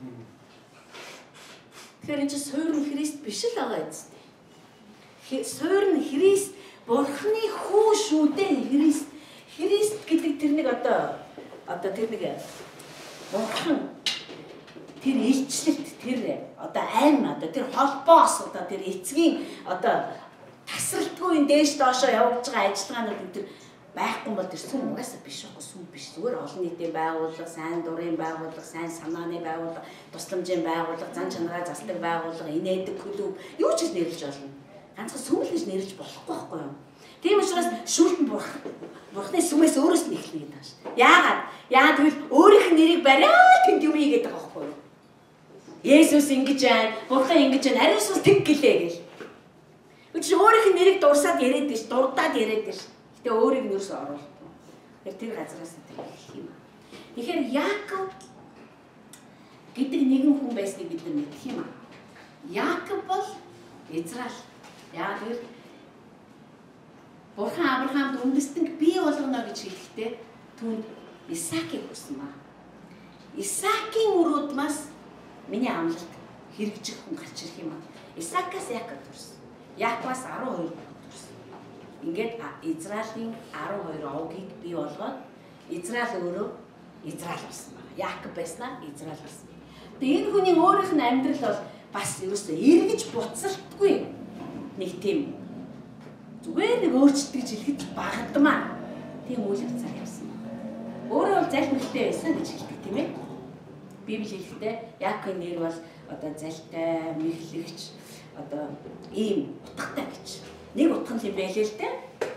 Тэгэхээр энэ чинь суурин Христ биш л байгаа юм. Суурин Христ Бурхны хүү шүү дээ. Христ гэдэг тэр нэг одоо тэр нэг бурхан тэр илчлэлт тэр одоо айн одоо тэр холбоос одоо тэр эцгийн одоо тасралтгүй дээш доошоо явж байгаа ажиллагаанууд тэр байхгүй бол тэр сүм угаасаа биш байхгүй сүм биш зүгээр олон нийтийн байгууллага, сайн дурын байгууллага, сайн санааны байгууллага, тусламжийн байгууллага, зан чанараа засдаг байгууллага, инээдэг клуб юу ч гэж нэрлэж болно. Ганцхан сүм л гэж нэрлэж болохгүй байхгүй юу? Тийм учраас шүүлтэн бурхны сүмээс өөрөөс нь эхлэх гэдэг шүү. Яагаад гэвэл өөрийнх нь нэрийг бариад тэнд юм хийгээд байгаа байхгүй юу? Есүс ингэж байна, бурхан ингэж байна, ариун сүнс тэг гэлээ гэл. Үгүй өөрийнх нь нэрийг дурсаад яриад биш, дурдаад яриад биш. Гэтэ өөрийг нэрс оруулахгүй. Тэр газраас тэр хэлэх юм. Тэгэхээр Яаков гэдэг нэгэн хүн байсныг бид нар мэдэх юм аа. Яаков бол Израиль. Яагаад гэвэл Бурхан Авраамд үндэстэн бий болгоно гэж хэлэхдээ түүнд Исаакийг өгсөн ба. Исаакийн өрөөдмас миний амлалт хэрэгжих хүн гарч ирэх юм аа. Исаакаас Яаков төрсөн. Яаковаас 12 төрсөн. Ингээд Израилийн 12 овгийг бий болгоод Израиль өөрөө Израиль болсон байна. Яаков байснаа Израиль болсон. Тэгээ энэ хүний өөрийнх нь амьдрал бол бас ерөөсөө эргэж буцалтгүй нэг тийм зүгээр нэг өөрчлөлт гэж хэлэхэд багтмаа. Тийм үйл явцаар явсан. Өөрөө бол залхимтай байсан гэж хэлдэг тийм ээ. Библи хэлэхдээ Яаковын нэр бол одоо залтай, мэхлэгч, одоо ийм утгатай гэж. Нэг утга нь юм байлээ л дээ.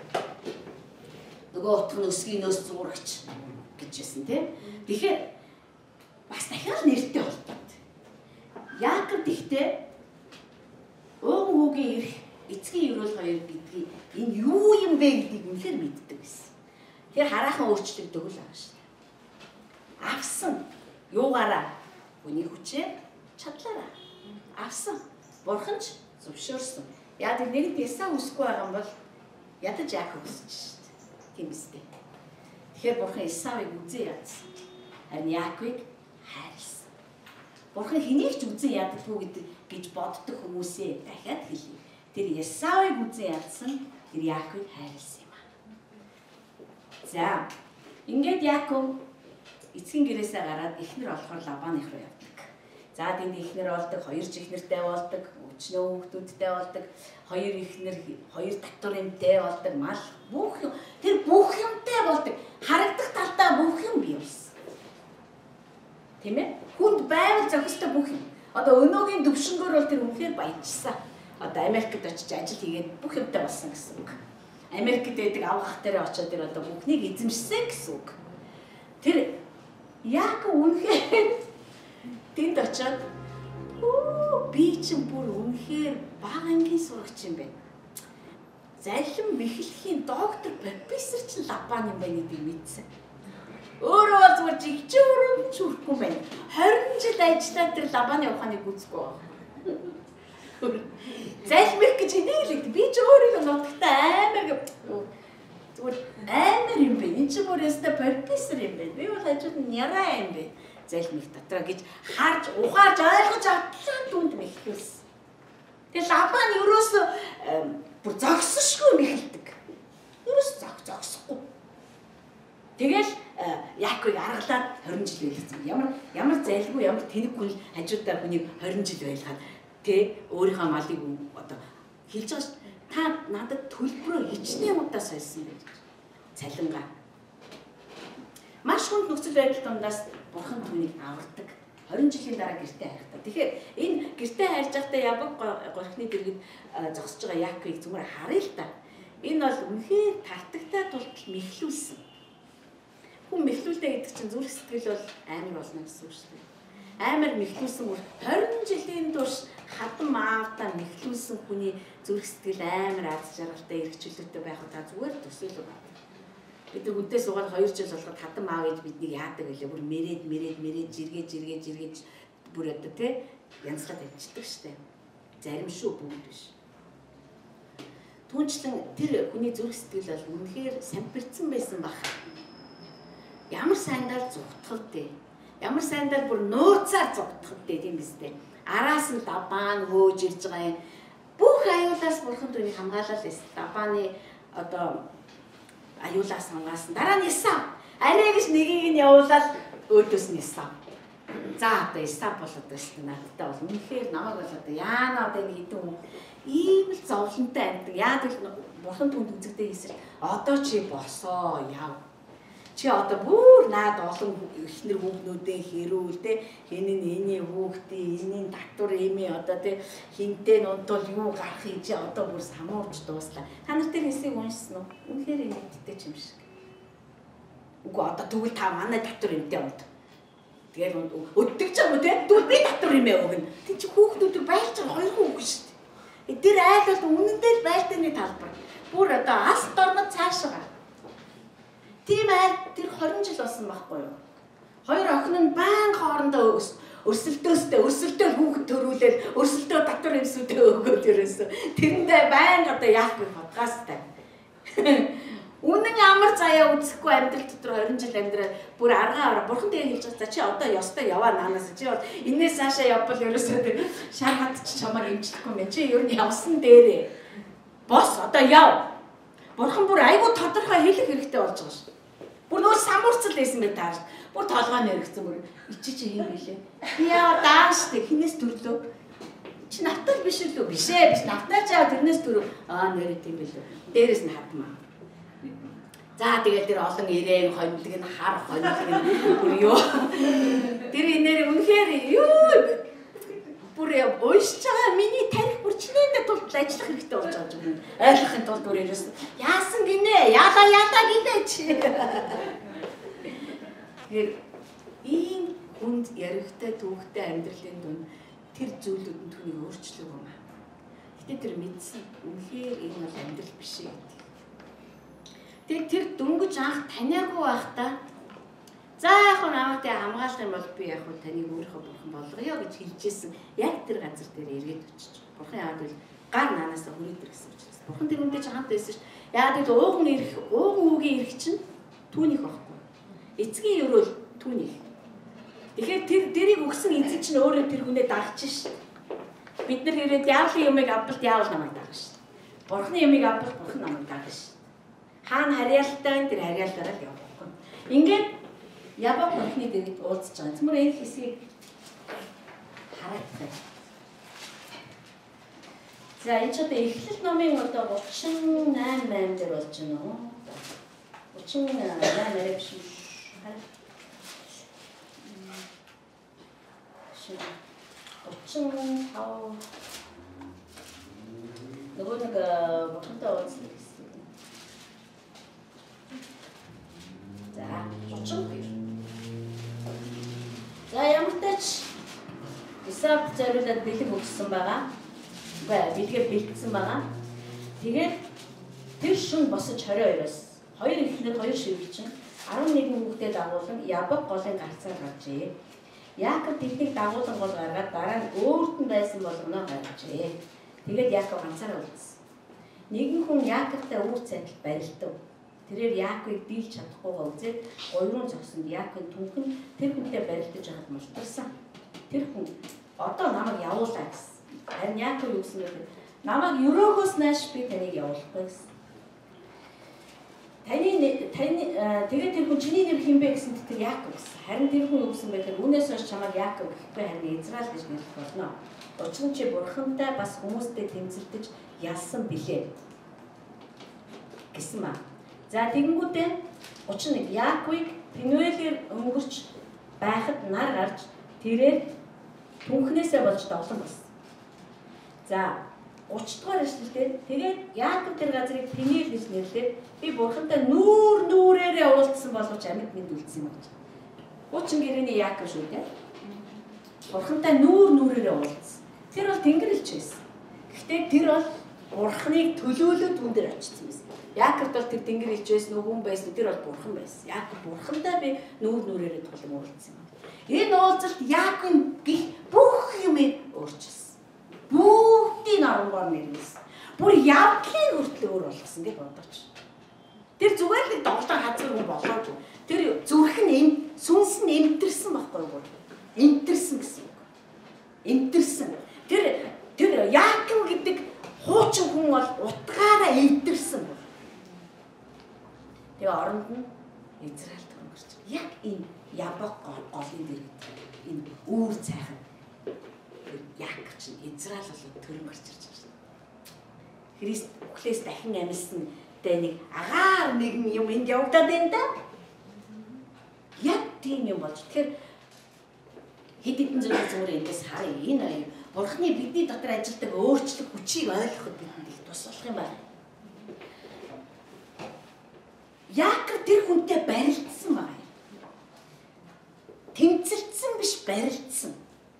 Нөгөө утга нь өсгийн нөөц зурагч гэж байсан тийм. Тэгэхээр бас дахиад нэртэй болдог. Яаков гэхдээ уугийн ирэх эцгийн ерөөл хоёр гэдгийг энэ юу юм бэ гэдгийг үнэхээр мэддэг байсан. Тэр хараахан өөрчлөгдөг л байгаа шүү дээ. Авсан юугаараа хүний хүчээр чадлаараа авсан. Бурхан ч зөвшөөрсөн. Яг нэг Исаа үсэхгүй байгаа юм бол ядаж Яаков үсэж шүү дээ. Тийм үстэй. Тэгэхээр бурхан Исаавыг үзэн ядсан. Харин Яаковыг хайрлсан. Бурхан хэнийг ч үзэн яддаггүй гэж боддог хүмүүсээ дахиад хэлье. Тэр Исаавыг үзэн ядсан, тэр Яаковыг хайрлсан юм аа. За. Ингээд Яаков эцгийн гэрээсээ гараад эхнэр болохоор Лабаных руу явдаг. За тэнд эхнэр болдог, хоёр чихнэртэй болдог, өчнөө хүүхдүүдтэй болдог, хоёр эхнэр, хоёр татвар эмтэй болдог, мал бүх юм. Тэр бүх юмтай болдог. Харагдах талдаа бүх юм бий болсон. Тийм ээ? Хүнд байвал зохистой бүх юм. Одоо өнөөгийн төвшнгөөр бол тэр үнхээр баяжсан. Одоо Америкт очиж ажил хийгээд бүх юмтай болсон гэсэн үг. Америкт байдаг авгах дээр очиод тэр одоо бүхнийг эзэмшсэн гэсэн үг. Тэр яг үнхээр тэнд очиод би чинь бүр үнхээр бага ангийн сурагч юм байна. Залхим мэхлэхийн доктор профессор чинь Лабан юм байна гэдгийг мэдсэн. Өөрөө бол зүгээр жигчүүрэн чүрхгүй байна. 20 жил ажиллаад тэр Лабаны ухааныг үзэхгүй байна. Залхимх гэж хэлээд би ч өөрийгөө нутагтай амар зүгээр амар юм бэ. Энд чинь бүр өстой профессор юм байна. Би бол хажууд нь яраа юм бэ. Залхимх дотроо гэж харж ухаарж ойлгож автлаа дүнд мэхлүүлсэн. Тэгээ Лабан ерөөсөө бүр зогсошгүй мэхэлдэг. Ерөөс зогсохгүй. Тэгэл Яаковыг аргалаад 20 жил байлгасан. Ямар зайлгүй ямар тэнэг хүн хажуудаа хүнийг 20 жил байлгаад тэ өөрийнхөө малыг одоо хэлж байгаа ш. Та надад төлбөрөө хичнээн удаа сольсон гэж. Цалингаа. Маш хүнд нөхцөл байдал дундаас бурхан түүнийг авардаг. 20 жилийн дараа гэртээ хайртай. Тэгэхээр энэ гэртээ хайрж байхдаа ябаг горхны дэргэд зогсож байгаа Яаковыг зүгээр харъя л та. Энэ бол үнэхээр тартагтай тулд мэхлүүлсэн. Хүн мэхлүүлдэг гэдэг чинь зүрх сэтгэл бол амар болно гэсэн үг шүү дээ. Амар мэхлүүлсэн бүр 20 жилийн турш хатан маавтаа мэхлүүлсэн хүний зүрх сэтгэл амар аз жаргалтай эргчлөлттэй байх та зүгээр төсөөлөв байна. Бид нар хүнтэй суугаад 2 жил болгоод хатан маав гэж бидний яадаг гэлээ бүр мэрээд жиргээд бүр одоо тий янзлаад авчдаг штэ. Зарим шүү бүгд биш. Түүнчлэн тэр хүний зүрх сэтгэл бол үнэхээр самбирцсан байсан баг. Ямар сайндаар зүгтгал дээ. Ямар сайндаар бүр нууцаар зүгтгал дээ тийм биз дээ. Араас нь Лабан хөөж ирж байгаа юм. Бүх аюулаас бурхан түүнийг хамгаалал байсан. Лабаны одоо аюулаас хамгаалсан. Дараа нь Исав. Арай гэж нэгийг нь явуулаад өөдөөс нь Исав. За одоо Исав болоод байна. Надтай бол үнэхээр намайг бол одоо яана одоо нэг хэдэн хүн ийм л зовлонтой амьдаг. Яг л бурхан түнд үзэгдээ хийсэл одоо чи босоо яв. Чи одоо бүр наад олон эхнэр хүүхнүүдээ хэрүүл те хинэн эний хүүхдээ энийн татвар эмээ одоо те хинтээ нунтул юу гарах юм чи одоо бүр самуурч дууслаа. Та нар тэр хэсгийг уншсан уу? Үнэхээр инээдтэй юм шиг. Үгүй одоо тэгвэл та манай татвар эмтэй унт. Тэгээд өддөг ч юм уу те тэгвэл би татвар эмээ өгнө. Тэг чи хүүхдүүд байлж байгаа хоёр хүүхэн шүү дээ. Тэр айл бол үнэндээ л байлтаны талбар. Бүр одоо алс дорнод цаашаа. Тийм айл тэр 20 жил болсон байхгүй юу? Хоёр охин нь баян хоорондоо өрсөлдөө хүүхэд төрүүлээд өрсөлдөө татвар эмсүүдээ өгөөд ерөөсөө тэрэндээ баян одоо яах вэ бодгаастай. Үнэн амар заяа үзэхгүй амьдрал дотор 20 жил амьдраад бүр аргаа бурхан тэгээ хэлж байгаа. За чи одоо ёстой яваа наанаас чи бол энээс цаашаа явбал ерөөсөө тэр шар хат ч чамаар имжлэхгүй мэн чи ер нь явсан дээрээ. Бос одоо яв. Бурхан бүр айгүй тодорхой хэлэх хэрэгтэй болж байгаа шүү. Бүр нөө самуурцал байсан бай тааш. Бүр толгой нэрэгцэн бүр ичи чи юм билээ. Яа дааштай хинээс төрлөө. Чи навтал биш үү? Биш ээ биш навтал чаа тэрнээс төрөө. Нэрээ тийм билээ. Дээрээс нь хатмаа. За тэгэл тэр олон ирээн хонилог нь хар хонилог нь бүр юу. Тэр нэр үнэхээр юу бүр уушж байгаа миний тарих бүр чинээдээ тулд ажиллах хэрэгтэй болж байгаа юм. Ойлгохын тулд бүр ерөөс яасан гинэ яла гинэ чи. Тэр ийм хүнд яригтай түүхтэй амьдралын дунд тэр зүйлүүд нь түүнийг өөрчлөв юм аа. Гэтэ тэр мэдсэн үнэхээр энэ бол амьдрал биш ээ. Тэгээд тэр дөнгөж анх таниагүй байхдаа за яг намайг тэ хамгаалах юм бол би яг таныг өөрийнхөө бурхан болгоё гэж хэлжсэн. Яг тэр газар дээр эргээд очиж. Бурхан яагаад вэ? Гар наанаас хүрээдэр гэсэн учраас. Бурхан тэр үнтэй ч хамт байсан ш. Яагаад гэвэл ууган үгийн ирэх чинь түүнийх байхгүй. Эцгийн өрөөл түүнийх. Тэгэхээр тэр дэрийг өгсөн эцэг чинь өөрөө тэр хүнээ дагч ш. Бид нар ирээд яавлын юмыг авбалт яавал намайг дагна ш. Бурханы юмыг авбалт бурхан намайг дагна ш. Хаана харьяалтай тэр харьяалтаараа л явах байхгүй. Ингээд Ябаг бурхны дэргэд уулзж байгаа. Тэсмэр энэ хэсгийг хараад. За энэ ч одоо Эхлэл номын одоо 38 дээр болж байна уу? 38 арай биш. 35 нөгөө нэг бурхантай уулзсан гэсэн. За 32. За ямар ч тач Исаак зориулаад бэлэг өгсөн байгаа. Бэлгээ бэлдсэн байгаа. Тэгээд тэр шөнө босож 22-оос хоёр ихнэр хоёр шивгчин 11 хүүхдэд дагуулan Ябаг голын гарцаар гарчээ. Яаков тэднийг дагуулan гол гаргаад дараа нь өөрт нь байсан болгоноо гаргажээ. Тэгээд Яаков ганцаараа үлдсэн. Нэгэн хүн Яаковтай үүр цайтал барилдав. Тэрээр Яаковыг дийлж чадахгүйгаа үзээд гоёрын зогсонд Яаковын түнхэн тэр хүнтэй барилдаж байхад мултарсан. Тэр хүн одоо намайг явуулаа гэсэн. Харин Яаков юу гэсэн бэ? Намайг өрөөгөөс нааш би таныг явуулахгүй гэсэн. Тэгээд тэр хүн чиний нэр хин бэ гэсэн тэр Яаков гэсэн. Харин тэр хүн юу гэсэн бэ гэхээр үүнээс хойш чамайг Яаков гэхгүй харин Израиль гэж нэрлэх болно. Учир нь чи бурхантай бас хүмүүстэй тэмцэлдэж ялсан билээ гэсэн маа. За тэгэнгүүтээ 31 Яаковыг Пенуэлээр өнгөрч байхад нар гарч тэрээр түнхнээсээ болж довлон болсон. За 30 дугаар эшлэлдээ тэгээд Яаков тэр газрыг Пенуэл гэж нэрлээд би бурхантай нүүрээрээ уулзсан боловч амьд мэд үлдсэн юм гэж. Хуучин гэрээний Яаков шүү дээ. Бурхантай нүүрээрээ уулзсан. Тэр бол Тэнгэрлэгч байсан. Гэхдээ тэр бол бурхныг төлөөлөд түн дээр очсон байсан. Яаковд бол тэр Тэнгэрлэгч байсан, хүн байсан, тэр бол бурхан байсан. Яаков бурхантай би нүүрээрээ тулан уулзсан юм. Энэ уулзалт Яаковын гих бүх юм өөрчилсөн. Бүгдийг оронгоор нэрвэсэн. Бүр явдлын хүртэл өөр болгосон гэж бодож. Тэр зүгээр л тоглоом хазар хүн болоогүй. Тэр зүрх нь сүнс нь эмтэрсэн байхгүй юу? Эмтэрсэн гэсэн үг. Эмтэрсэн. Тэр Яаков гэдэг хуучин хүн бол утгаараа эмтэрсэн бол. Тэгээ оронд нь Израильд өнгөрч. Яг энэ Ябаг голын дэргэд энэ үүр цайхан Яаков чинь Израиль болоод төрөн гарч ирж байна. Христ үхлээс дахин амьсан тэ нэг агаар нэгэн юм энд явагдаад байна да. Яг тийм юм болж. Тэгэхээр хэд хэдэн зүгээр эндээс харъя. Энэ бурхны бидний дотор ажилладаг өөрчлөлт хүчийг ойлгоход бидэнд их тус болох юм байна. Яаков тэр хүнтэй барилдсан байна. Тэмцэлцсэн биш барилдсан.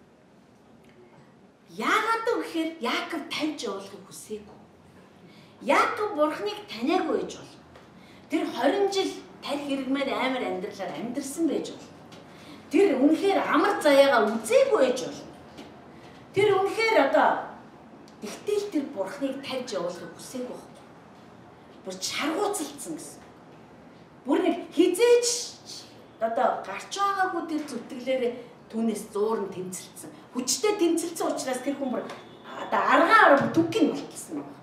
Яагаад гэвэл Яаков тавьж явуулахыг хүсээгүй. Яаков бурхныг таниагүй гэж бол. Тэр 20 жил тарих хэрэгмээр амар амьдралаар амьдэрсэн байж бол. Тэр үнэхээр амар заяагаа үзээгүй байж бол. Тэр үнэхээр одоо ихтэл тэр бурхныг тавьж явуулахыг хүсээгүй байхгүй. Бүр чаргууцалцсан гэсэн. Бүр нэг хизээч одоо гарч байгаагүй тэр зүтгэлээр түүнээс зуурн тэмцэлцсэн. Хүчтэй тэмцэлцсэн учраас тэр хүн бүр одоо аргаар түггийн болтолсон юм.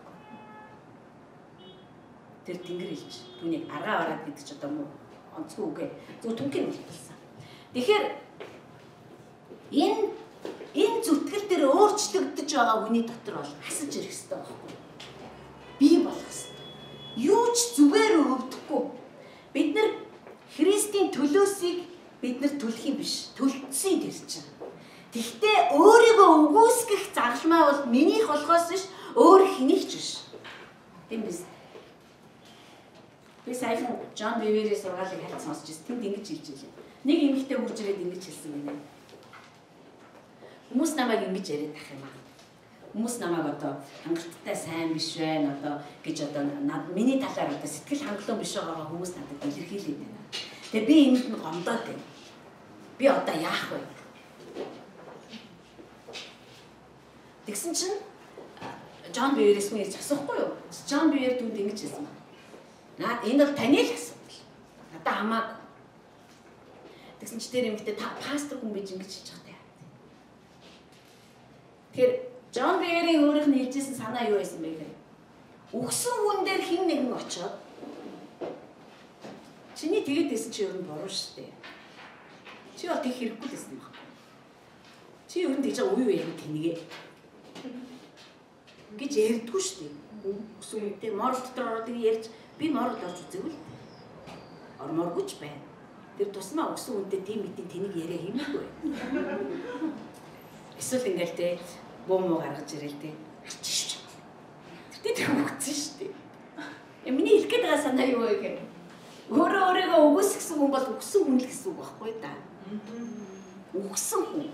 Тэр тэнгэр хэлж түүнийг аргаа бараад гэдэг ч одоо муу онцгүй үгүй. Зөв түггийн болтолсон. Тэгэхээр энэ зүтгэл дээр өөрчлөгдөж байгаа хүний дотор бол хасаж ирэх хэрэгтэй байхгүй. Бий болох хэрэгтэй. Юу ч зүгээр өвдөхгүй. Бид нар Христийн төлөөсийг бид нар төлөх юм биш. Төлцсөн дээр чинь. Тэгтээ өөрийгөө үгүйсгэх загалмай бол минийх болохоос биш, өөр хэнийх ч биш. Тийм биз. Би саяхан Джон Бивери сургаалыг хайц сонсч ирсэн. Тэнд ингэж хэлж байлаа. Нэг эмэгтэй хурж ирээд ингэж хэлсэн гинэ. Хүмүүс намайг ингэж яриад ах юм аа. Хүмүүс намайг одоо хангалттай сайн биш байна одоо гэж одоо миний талаар одоо сэтгэл хангалуун биш байгаагаа хүмүүс надад илэрхийлээд байна. Тэгээ би энд нь гомдоод байна. Би одоо яах вэ? Тэгсэн чинь Джон Биверээс мэй асуухгүй юу? Джон Бивер түнд ингэж хэлсэн байна. Наад энэ бол таны л асуудал. Надаа хамаагүй. Тэгсэн чи тэр юмхтэй та пастор хүн байж ингэж хэлж байгаа юм. Тэгэхээр Джон Биверийн өөрийнх нь хэлжсэн санаа юу байсан бэ гэхээр өгсөн хүн дээр хэн нэгэн очоод Чиний тэгээд байсан чи ер нь буруу шүү дээ. Чи бол тэг хэрэггүй л байсан юм байна. Чи ер нь тэгж байгаа уу яг тэнийгээ. Гэж ярьдгүй шүү дээ. Үсүүнтэй мор дотор ороод ярьж би мород орж үзээгүй л. Ормооргүй ч байна. Тэр тусмаа өгсөн үнтэй тийм мэдээ тэнийг яриа хиймээгүй. Эсвэл ингээл те буу муу гаргаж ирэл те. Арчиж. Тэр хөгцсөн шүү дээ. Миний хэлэх гээд байгаа санаа юу вэ гэх. Өөрөөгөө өгөөсгсөн хүн бол өгсөн хүн л гэсэн үг байхгүй да. Өгсөн хүн.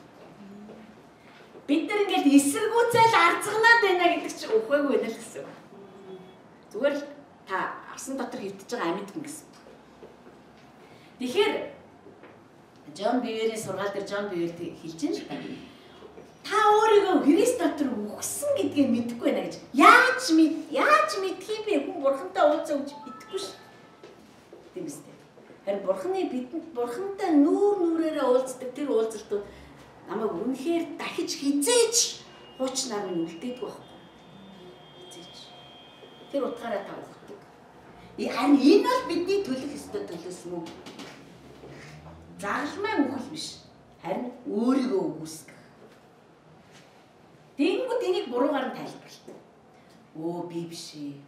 Бид нар ингээд эсэргүүцэл арзагнаад байна гэдэг чинь өгөөгүй байна л гэсэн. Зүгээр л та авсан дотор хөвтөж байгаа амьд хүн гэсэн. Тэгэхээр Жон Биверийн сургаал дээр Жон Бивер хэлж байна шүү дээ. Та өөрийгөө Христ дотор өгсөн гэдгийг мэдэхгүй байна гэж. Яаж мэдх юм бэ? Хүн бурхантай уулзаа гэж мэдэхгүй шүү. Тийм үстэй. Харин бурхантай нүрээрээ уулздаг тэр уулзалтууд намайг үнэхээр дахиж хизээч хуучнаар минь үлдээдэг байхгүй. Хизээч. Тэр утгаараа та өгдөг. Харин энэ бол бидний төлөх ёстой төлөөс мөн. Загалмай үхэл биш. Харин өөрийгөө өгүүлсэх. Тэнгүүд энийг буруугаар нь тайлбарлав. Өө би биш ээ.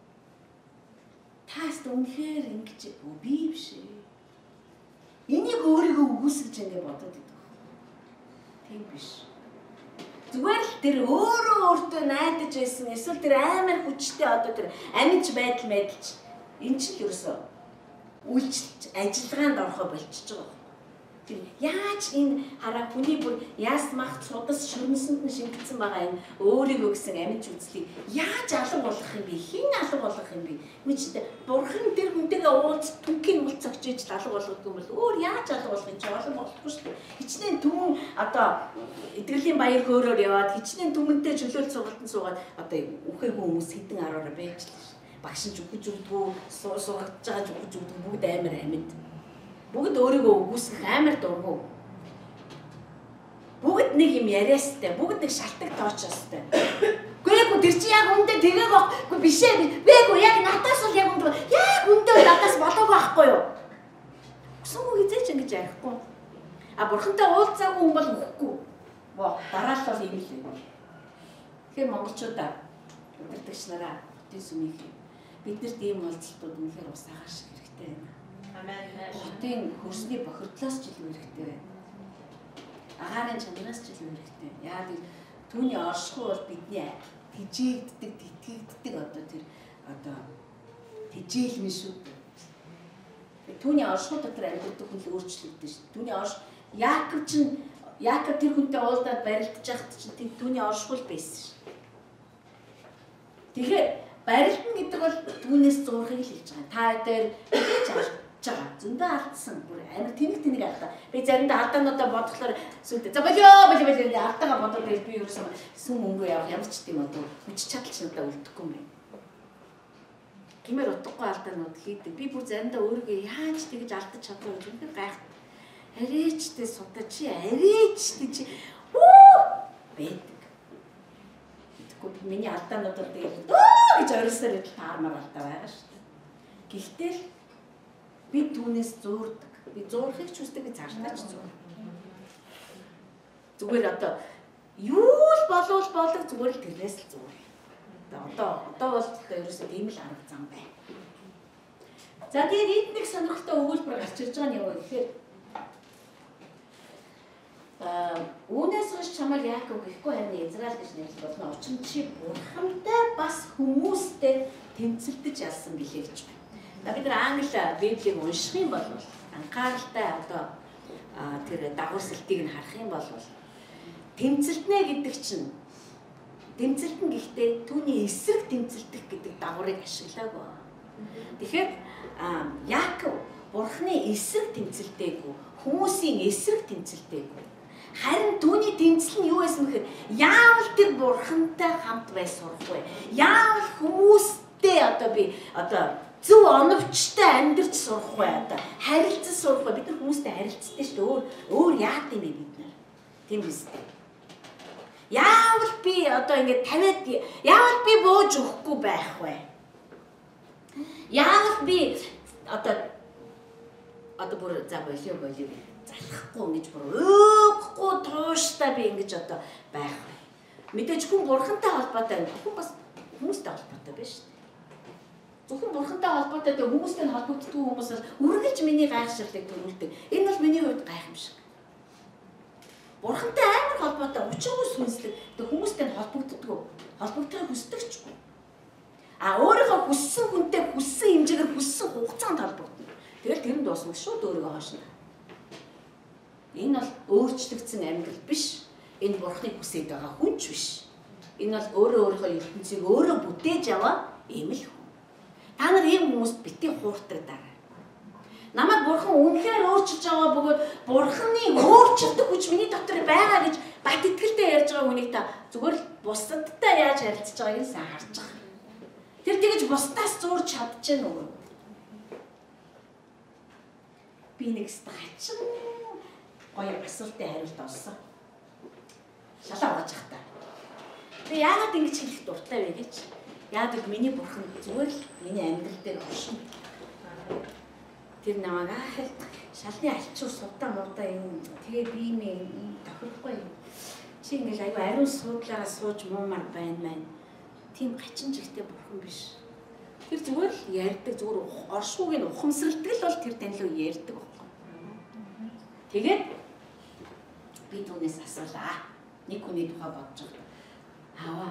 Тааст үнэхээр ингэж би биш ээ. Энийг өөрийгөө өгүүлсэж ингэ бодоод идэв. Тийм биш. Зүгээр л тэр өөртөө найдаж байсан эсвэл тэр амар хүчтэй одоо тэр амьж байдалч энэ ч ерөөсөө үйлчлж ажиллагаанд орохоо болчихж байгаа. Яаж энэ хараа хүний бүр яас мах цудас шүрмсэнд нь шингэсэн байгаа энэ өөрийгөө гэсэн амьд үзлийг яаж алга болгох юм бэ? Хэн алга болгох юм бэ? Мэдээ бурхан тэр хүнтэйгээ уулз түнхийн уулзагч иж алга болгох юм бол өөр яаж алга болгох юм чи олон болохгүй шүү дээ. Хичнээн түмэн одоо эдгэрлийн баяр хөөрөөр яваад хичнээн түмэнтэй чөлөөлт сургалтанд суугаад одоо үхээгүй хүмүүс хэдэн араараа байж л ш. Багш нь өгөж өгдгүү сургаж байгаа өгөж өгдөг бүгд амар амьд. Бүгд өөрийгөө өгүүлсэх амар дургу. Бүгд нэг юм яриастай, бүгд нэг шалтгаан тоочоостай. Гэхдээ тэр чи яг үндэ тэгээ байхгүй биш ээ. Бэгүй яг надаас л яг үндэ надаас болоогүй байхгүй юу? Өсөнгөө хизээч ингэж ярихгүй. Бурхантай уулзаагүй хүн бол үхэхгүй. Дараа л бол юм л юм. Тэгэхээр монголчуудаа удирдагч нараа бүтэн сүмийг биднэрт ийм уулзалтууд үнэхээр ус агаш хэрэгтэй байна. Хотын хөрсний бохирдлоос ч илүү хэрэгтэй байна. Агаарын чанараас ч илүү хэрэгтэй. Яг түүний оршихуй бол бидний тижээгддэг, тэтгэгддэг одоо тижээлмэн шүү. Түүний оршихуй дотор амьдардаг хүн л өөрчлөгдөн шүү. Түүний Яаков тэр хүнтэй уулзаад барилдаж байхад чинь түүний оршихуй байсан шүү. Тэгэхээр барилдана гэдэг бол түүнээс зурхыг л хэлж байгаа. Та дээр хийж зөндөө алдсан. Амар тэнэг алдаа. Би заримдаа алдаануудаа бодглохоор сүлдээ. За болоо алдаага бодоод би ерөөсөө сүм өнгөө явах ямар ч тийм одоо хүч чадалч надад үлдэхгүй юм байна. Гэмээр утгагүй алдаанууд хийдэг. Би бүр заримдаа өөрийгөө яаж тэгж алдаж чадах вэ гэдэг гайх. Арийчтэй судаа чи арийчтэй чи байдаг. Тэгэхгүй миний алдаануудад тэгээд гэж орисоор идэл таармаар алдаа байгаа шүү дээ. Гэхдээ би түүнээс зуурдаг. Би зуурхыг ч үсдэг, би цаашдаа ч зуурдаг. Зүгээр одоо юу л болов зүгээр л тэрнээс л зуурх. Одоо бол ерөөсөө тийм л арга зам байна. За тэгээд энд нэг сонирхолтой өгүүлбэр гарч ирж байгаа нь юу вэ гэхээр үүнээс хойш чамайг Яаков гэхгүй харин Израиль гэж нэрлэх болно. Учир нь чи бурхантай бас хүмүүстэй тэмцэлдэж ялсан билээ гэж байна. Бид нар англи библийг унших юм бол анхааралтай одоо тэр дагуулсалтыг нь харах юм бол тэмцэлтнэ гэдэг чинь тэмцэлтэн гэхдээ түүний эсрэг тэмцэлдэх гэдэг дагаврыг ашиглаагүй. Тэгэхээр Яаков бурхны эсрэг тэмцэлдэггүй, хүмүүсийн эсрэг тэмцэлдэггүй. Харин түүний тэмцэл нь юу байсан бэхээр яавал тэр бурхантай хамт бай сурах вэ? Яавал хүмүүстэй одоо зөв оновчтой амьдарч сурах бай одоо харилцаж сурах бай. Бид нар хүмүүстэй харилцдаг шүү дээ. Өөр яат юм бэ бид нар? Тийм биз дээ. Яавал би одоо ингэ тавиад яавал би бууж өгөхгүй байх вэ? Яавал би одоо одоо бүр за болио залахгүй ингэж бүр өөхгүй тууштай би ингэж одоо байх бай. Мэдээж хүн бурхантай холбоотой хүн бас хүмүүстэй холбоотой байна шүү дээ. Зөвхөн бурхантай холбоотой тэгээ хүмүүстэй холбогддгүй хүмүүс бол үргэлж миний гайхширлыг төрүүлдэг. Энэ бол миний хувьд гайхамшиг. Бурхантай амар холбоотой учиргүй сүнслэг тэгээ хүмүүстэй холбогддгүй. Холбогдохыг хүсдэг ч юм. Өөрийнхөө хүссэн хүнтэй хүссэн хэмжээгээр хүссэн хугацаанд холбогдно. Тэгэл тэр нь дуусна шууд өөрийгөө хошно. Энэ бол өөрчлөгдсөн амьдрал биш. Энэ бурхны хүсэж байгаа хүн ч биш. Энэ бол өөрийнхөө ертөнцийг өөрөө бүтээж яваа ийм л хүн. Та нар ийм хүмүүст битгий хуурдаг дараа. Намайг бурхан үнэхээр өөрчилж байгаа бөгөөд бурханы өөрчлөлтөг хүч миний дотор байгаа гэж бат итгэлтэй ярьж байгаа хүнийг та зүгээр л бусдадтай яаж харилцаж байгааг нь сайн харж байгаа. Тэр тэгэж бусдаас зурж чадчихэв нүгөө. Би нэг хачин гоё асуултын хариулт олсон. Шалаа угааж захтаа. Тэгээ яагаад ингэж хэлэх дуртай вэ гэж? Яагаад миний бурхан зүгээр л миний амьдрал дээр оршин. Тэр намайг шалны альчуур суудаа муудаа юм. Тэгээ би юм тохирохгүй юм. Чи ингээл аюу ариун суудлаараа сууж муумар байна мэн. Тийм гачин жигтэй бурхан биш. Тэр зүгээр л ярьдаг зүгээр оршууг нь ухамсарладаг л бол тэр танилуу ярьдаг байхгүй. Тэгээд би түүнээс асуулаа. Нэг хүний тухай бодож байгаа. Аваа.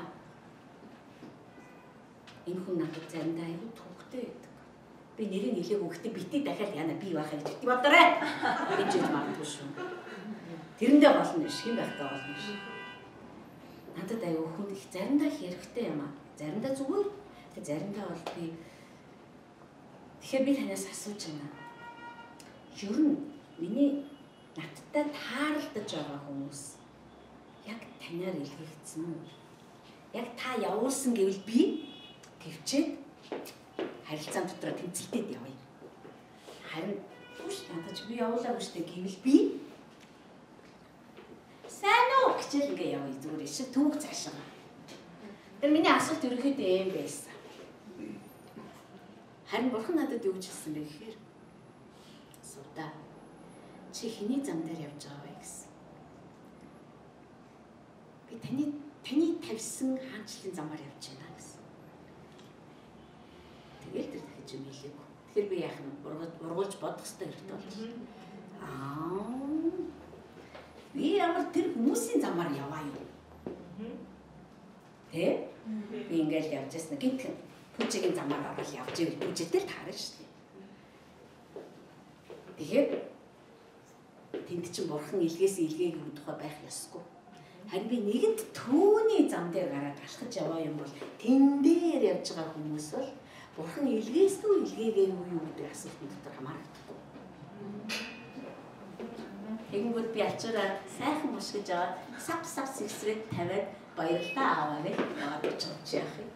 Энэ хүн надад заримдаа аюу төвхтэй байдаг. Би нэрийг нэлээд өгөхдөө битий дахиад яана би байхаа гэж бодоорой. Гэж юм магадгүй шүү. Тэрэндээ болно биш, хэм байхдаа болно биш. Надад аюу хүнд их заримдаа хэрэгтэй юм аа. Заримдаа зүгээр. Тэг заримдаа бол би тэгэхээр би танаас асууж байна. Ер нь миний надтай тааралдаж байгаа хүмүүс яг танаар илгээгдсэн үү? Яг та явуулсан гэвэл би төвчээд харилцаан дотроо тэмцэлтэд явъя. Харин түш надад би явуулаагүй штэ гэвэл би сайн уу гэж ингээ явъя зүгээр ишээ түүх цаашаа. Тэр миний асуулт ерөнхийдөө юм байсан. Харин бурхан надад юу гэж хэлсэн бэ гэхээр суудаа чи хэний зам дээр явж байгаа вэ гэсэн. Би таны тавьсан хаанчлалын замаар явж байна гэсэн. Тэгэл тэр дахиж юм хэлээгүй. Тэгэхээр би яах нь ургуулж бодох хэрэгтэй хэрэгтэй болчихсон. Би ямар тэр хүмүүсийн замаар яваа юу? Тэ? Би ингээл явж ясна гинтхэн пүжигийн замаар орол явж ивэл пүжитэй л таарна шүү дээ. Тэгэхээр тэнд чинь бурхан илгээс илгээгийн тухай байх ёсгүй. Харин би нэгэнт түүний зам дээр гараад алхаж яваа юм бол тэн дээр явж байгаа хүмүүс бол бурхан илгээсгүй илгээгээгүй юу гэдэг асуултанд дотор хамаардаг. Тэгэнгүүт би ачаараа сайхан бушгиж аваад сав сэгсрээд тавиад баярлалаа аваа гэж бодож яах юм.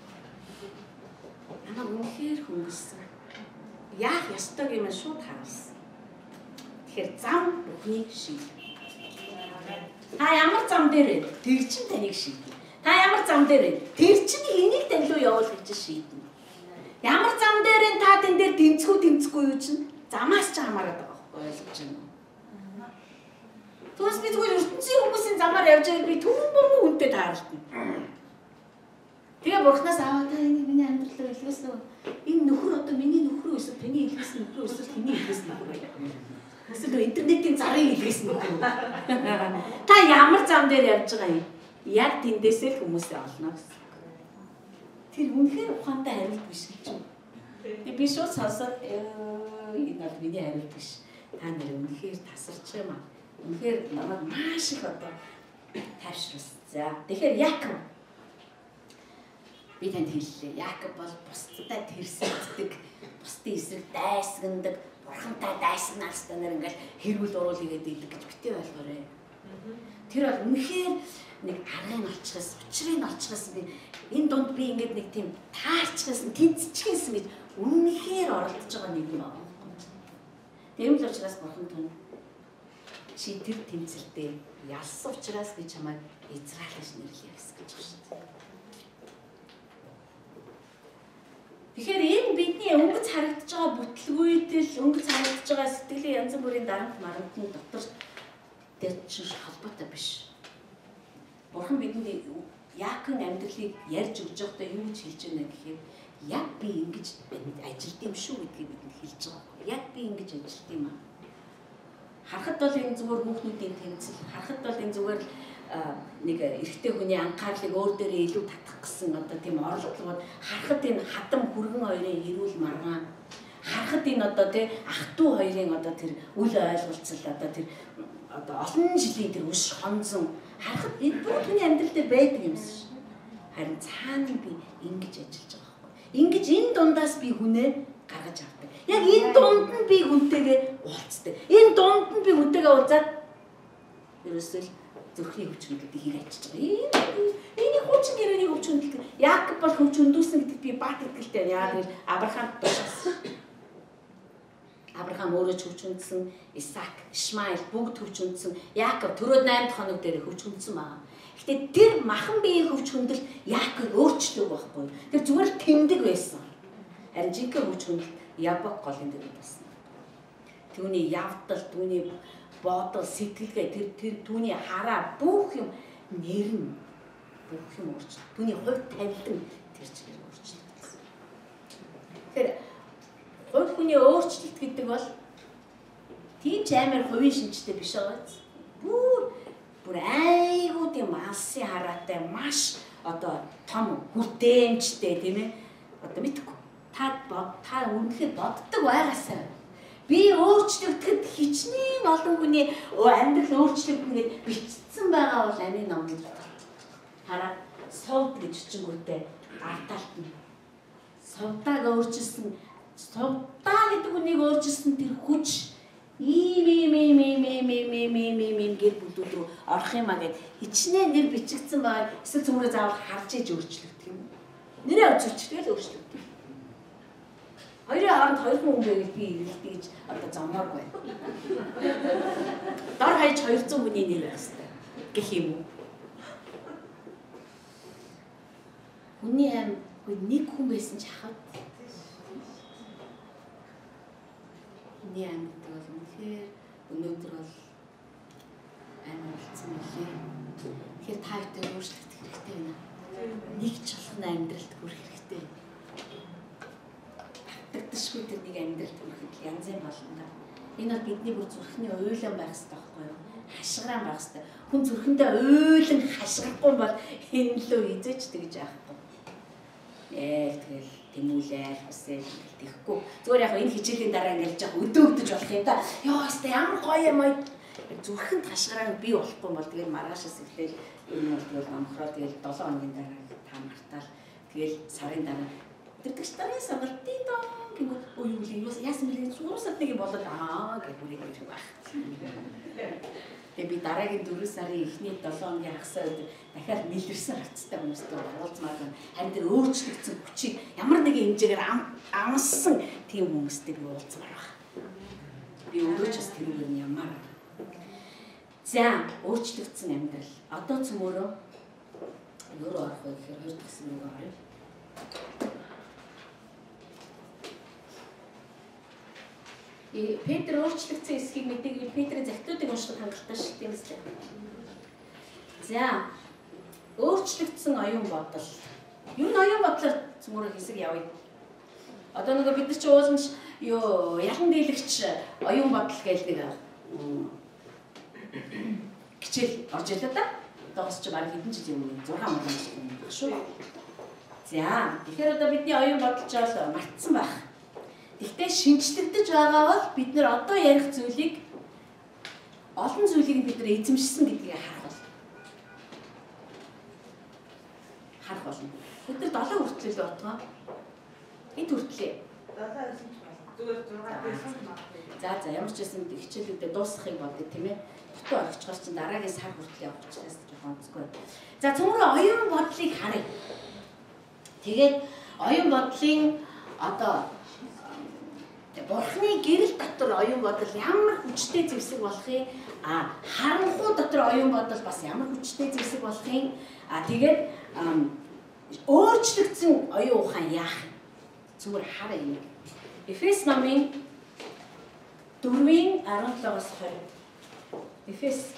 Намайг үнэхээр хүмүүсэн. Яах ёстой юм шууд харуулсан. Тэгэхээр зам бүхнийг шийд. Та ямар зам дээр вэ? Тэр чинь таныг шийднэ. Та ямар зам дээр вэ? Тэр чинь энийг тань руу явуул гэж шийднэ. Ямар зам дээр та тэн дээр тэмцэхгүй юу чинь замаас ч хамаарат байгаа байхгүй ойлгож байна уу? Түнс би зүгээр ертөнцийн хүмүүсийн замаар явж байгаад би түн бүрэн хүнтэй таарлтна. Тэгээ бурхнаас аваа та энэ миний амьдралаар илгээсэн үү? Энэ нөхөр одоо миний нөхөр өсөв, таны илгээсэн нөхөр өсөв, таны илгээсэн нөхөр. Эсвэл интернетийн зарын илгээсэн нөхөр. Та ямар зам дээр явж байгаа юм? Яг тэндээсээ л хүмүүсээ олно гэсэн. Тэр үнэхээр ухаантай хариулт биш гэж юм. Би шууд сонсоод энэ бол миний хариулт биш. Та нар үнэхээр тасарч юм аа. Үнэхээр намайг маш их одоо тайвшруулсан. За тэгэхээр Яаков би танд хэллээ. Яаков бол бусдад тэрсэлдэг, бусдын эсрэг дайсагнадаг, бурхантай дайснаас та нар ингээл хэрүүл уруул игээд идэг гэж битээ ойлгоорой. Тэр бол үнэхээр нэг аргын олчихсан, учрыг олчихсан би энэ дунд би ингээд нэг тийм таарчихсан, тэнцчихсэн гэж үнэхээр оролдож байгаа нэг юм байна. Тийм л учраас бурхан тань чи тэр тэмцэлдээ ялсан учраас би чамайг Израиль гэж нэрлэе гэж байна шүү дээ. Тэгэхээр энэ бидний өнгөц харагдаж байгаа бүтлгүйтэл, өнгөц харагдаж байгаа сэтгэлийн янз бүрийн дарамт марамтны дотор дэвчин холбоотой биш. Бурхан бидэнд Яакын амьдралыг ярьж өгж байхдаа юу гэж хэлж байна гэхээр яг би ингэж ажилт юм шүү гэдгийг бидэнд хэлж байгаа. Яг би ингэж ажилт юм аа. Харахад бол энэ зүгээр хүүхнүүдийн тэмцэл, харахад бол энэ зүгээр нэг эрэгтэй хүний анхаарлыг өөр дээрээ илүү татах гэсэн одоо тийм орлогод харахад энэ хадам хүргэн хоёрын эрүүл маргаан, харахад энэ одоо тий ах トゥ хоёрын одоо тэр үл ойлголцол одоо тэр одоо олон жилийн тэр өш хонзон харахад энэ бүх хүний амьдрал дээр байдаг юмсан шүү. Харин цаана би ингэж ажиллаж байгаа байхгүй. Ингэж энэ дундаас би хүнээ гаргаж авдаг. Яг энэ дунд нь би хүнтэйгээ уулздаг. Энэ дунд нь би хүнтэйгээ уулзаад ерөөсөө зүрхний хүч гэдэг хийг ачиж байгаа. Энийг хүчин гэрээний хүч хөндлөлт. Яаков бол хүч хөндөөсөн гэдэг би бат итгэлтэй. Яагаад гэвэл Авраамд тушаасан. Авраам өөрөө ч хүч хөндсөн, Исаак, Ишмаил бүгд хүч хөндсөн. Яаков төрөөд 8 дахь хоног дээр хүч хөндсөн байгаа. Гэхдээ тэр махан биеийн хүч хөндлөлт Яаков өөрчлөг байхгүй. Тэр зүгээр л тэмдэг байсан. Харин жинхэнэ хүч хөндлөлт Ябок голын дээр байсан. Түүний явдал, түүний бодол, сэтгэлгээ, тэр түүний хараа бүх юм нэрнэ. Бүх юм өөрчлөлт. Түүний хувь тавилан тэр чигээр өөрчлөлт. Тэгэхээр хувь хүний өөрчлөлт гэдэг бол тийм ч амар хувийн шинжтэй биш байгаа. Бүр айгуу тийм алсын хараатай маш одоо том хүртээмжтэй тийм ээ. Одоо мэдгүй. Та үнэхээр боддог байгаасаа. Би өөрчлөгдөд хичнээн олон хүний амьдрал өөрчлөгдөн гэж бичсэн байгаа бол амийн номд хараа сувд гэж чингүүтэй арталт нь. Сувдааг өөрчилсөн, сувдаа гэдэг үнийг өөрчилсөн тэр хүч ийм гэр бүлүүд рүү орох юмаа гэд хичнээн нэр бичигдсэн байгаа. Эсвэл цөмрөө заавал харж иж өөрчлөгдөх юм. Нэрээ өөрчлөлт тэгэл өөрчлөгдөх. Хоёрын хооронд 2 хүн байгаад би ирэлтий гэж одоо зомооргүй. Дор хаяж 200 хүний нэр байх хэрэгтэй гэх юм уу? Хүний аим нэг хүн байсан ч хахад. Хүний аим гэдэг бол үнэхээр өнөөдөр бол аим болсон мөлий. Тэгэхээр та бүхэн өөрчлөлт хэрэгтэй байна. Нэг ч болгоно амьдралд хүрэх хэрэгтэй. Тэгдэшгүй тэр нэг амьдралд хүрэхэд янз бүр болно. Энэ бол бидний бүр зүрхний уйлан байх хэрэгтэй байхгүй юу? Хашгиран байх хэрэгтэй. Хүн зүрхэндээ уйлан хашгирахгүй бол энэ лөө хизээч тэгж яахгүй. Тэгэл тэмүүлээл хүсэл тэгэхгүй. Зүгээр яг энэ хичээлийн дараа ингээл жаа өдөөдөж болох юм да. Йоо өстө ямар гоё юм аа. Зүрхэнд хашгиран бий болохгүй бол тэгэл маргаашаас эхлээл энэ бол тэгэл амхраа тэгэл 7 хоногийн дараа та мартаал тэгэл сарын дараа тэрдэгч дарын сонголт дидоо гинөө юу юм яасан бэлэн суусаад нэг болоод гэх бүрийг хэлж байх. Тэгээ би дараагийн 4 сарын эхний 7 хоногийн хагасаа өдөр дахиад нэлэрсэн хацтай хүмүүстэй уулзмаар байна. Харин тэр өөрчлөгдсөн хүчийг ямар нэгэн хэмжээгээр амссан тийм хүмүүстэй би уулзмаар байна. Би өөрөө ч бас тэр юм ямар. За өөрчлөгдсөн амьдрал. Одоо цөмөрөө юу орох вэ гэхээр 2 дахь нэг орё. Петр өөрчлөгдсөн эсхийг мэдээгүй Петрийн захидуудыг уншихад хангалттай шүү дээ юмстэй. За өөрчлөгдсөн оюун бодол. Юу н оюун бодлоор цөмөрөө хэсэг явъя. Одоо нөгөө бид нар чи уулзмж юу ялан дийлэгч оюун бодол гэж нэг хичээл орж илаа да. Одоос чи баг хэдэн жил юм 6 мөрөн жил байх шүү. За тэгэхээр одоо бидний оюун бодол ч бол мартсан байх. Гэхдээ шинжлэгдэж байгаа бол бид нэр одоо ярих зүйлийг олон зүйлийг бид нэр эзэмшсэн гэдгийг харах болно. Бид нар 7 хүртэл л утгаа. Энд хүртлээ. 7 зүгээр 6 байсан юм байна. За ямар ч байсан хичээлүүдэд дуусгахыг бодъё тийм ээ. Бүтэн орчихоор чинь дараагийн сар хүртэл явах учраас жоохон онцгүй. За цөмрөө оюун бодлыг харъя. Тэгээд оюун бодлын одоо Бурхны гэрэл дотор оюун бодол ямар хүчтэй зэвсэг болохыг харанхуй дотор оюун бодол бас ямар хүчтэй зэвсэг болохыг тэгээд өөрчлөгдсөн оюун ухаан яах Зүгээр хараа юм. Эфес номын 4:17-оос 20. Эфес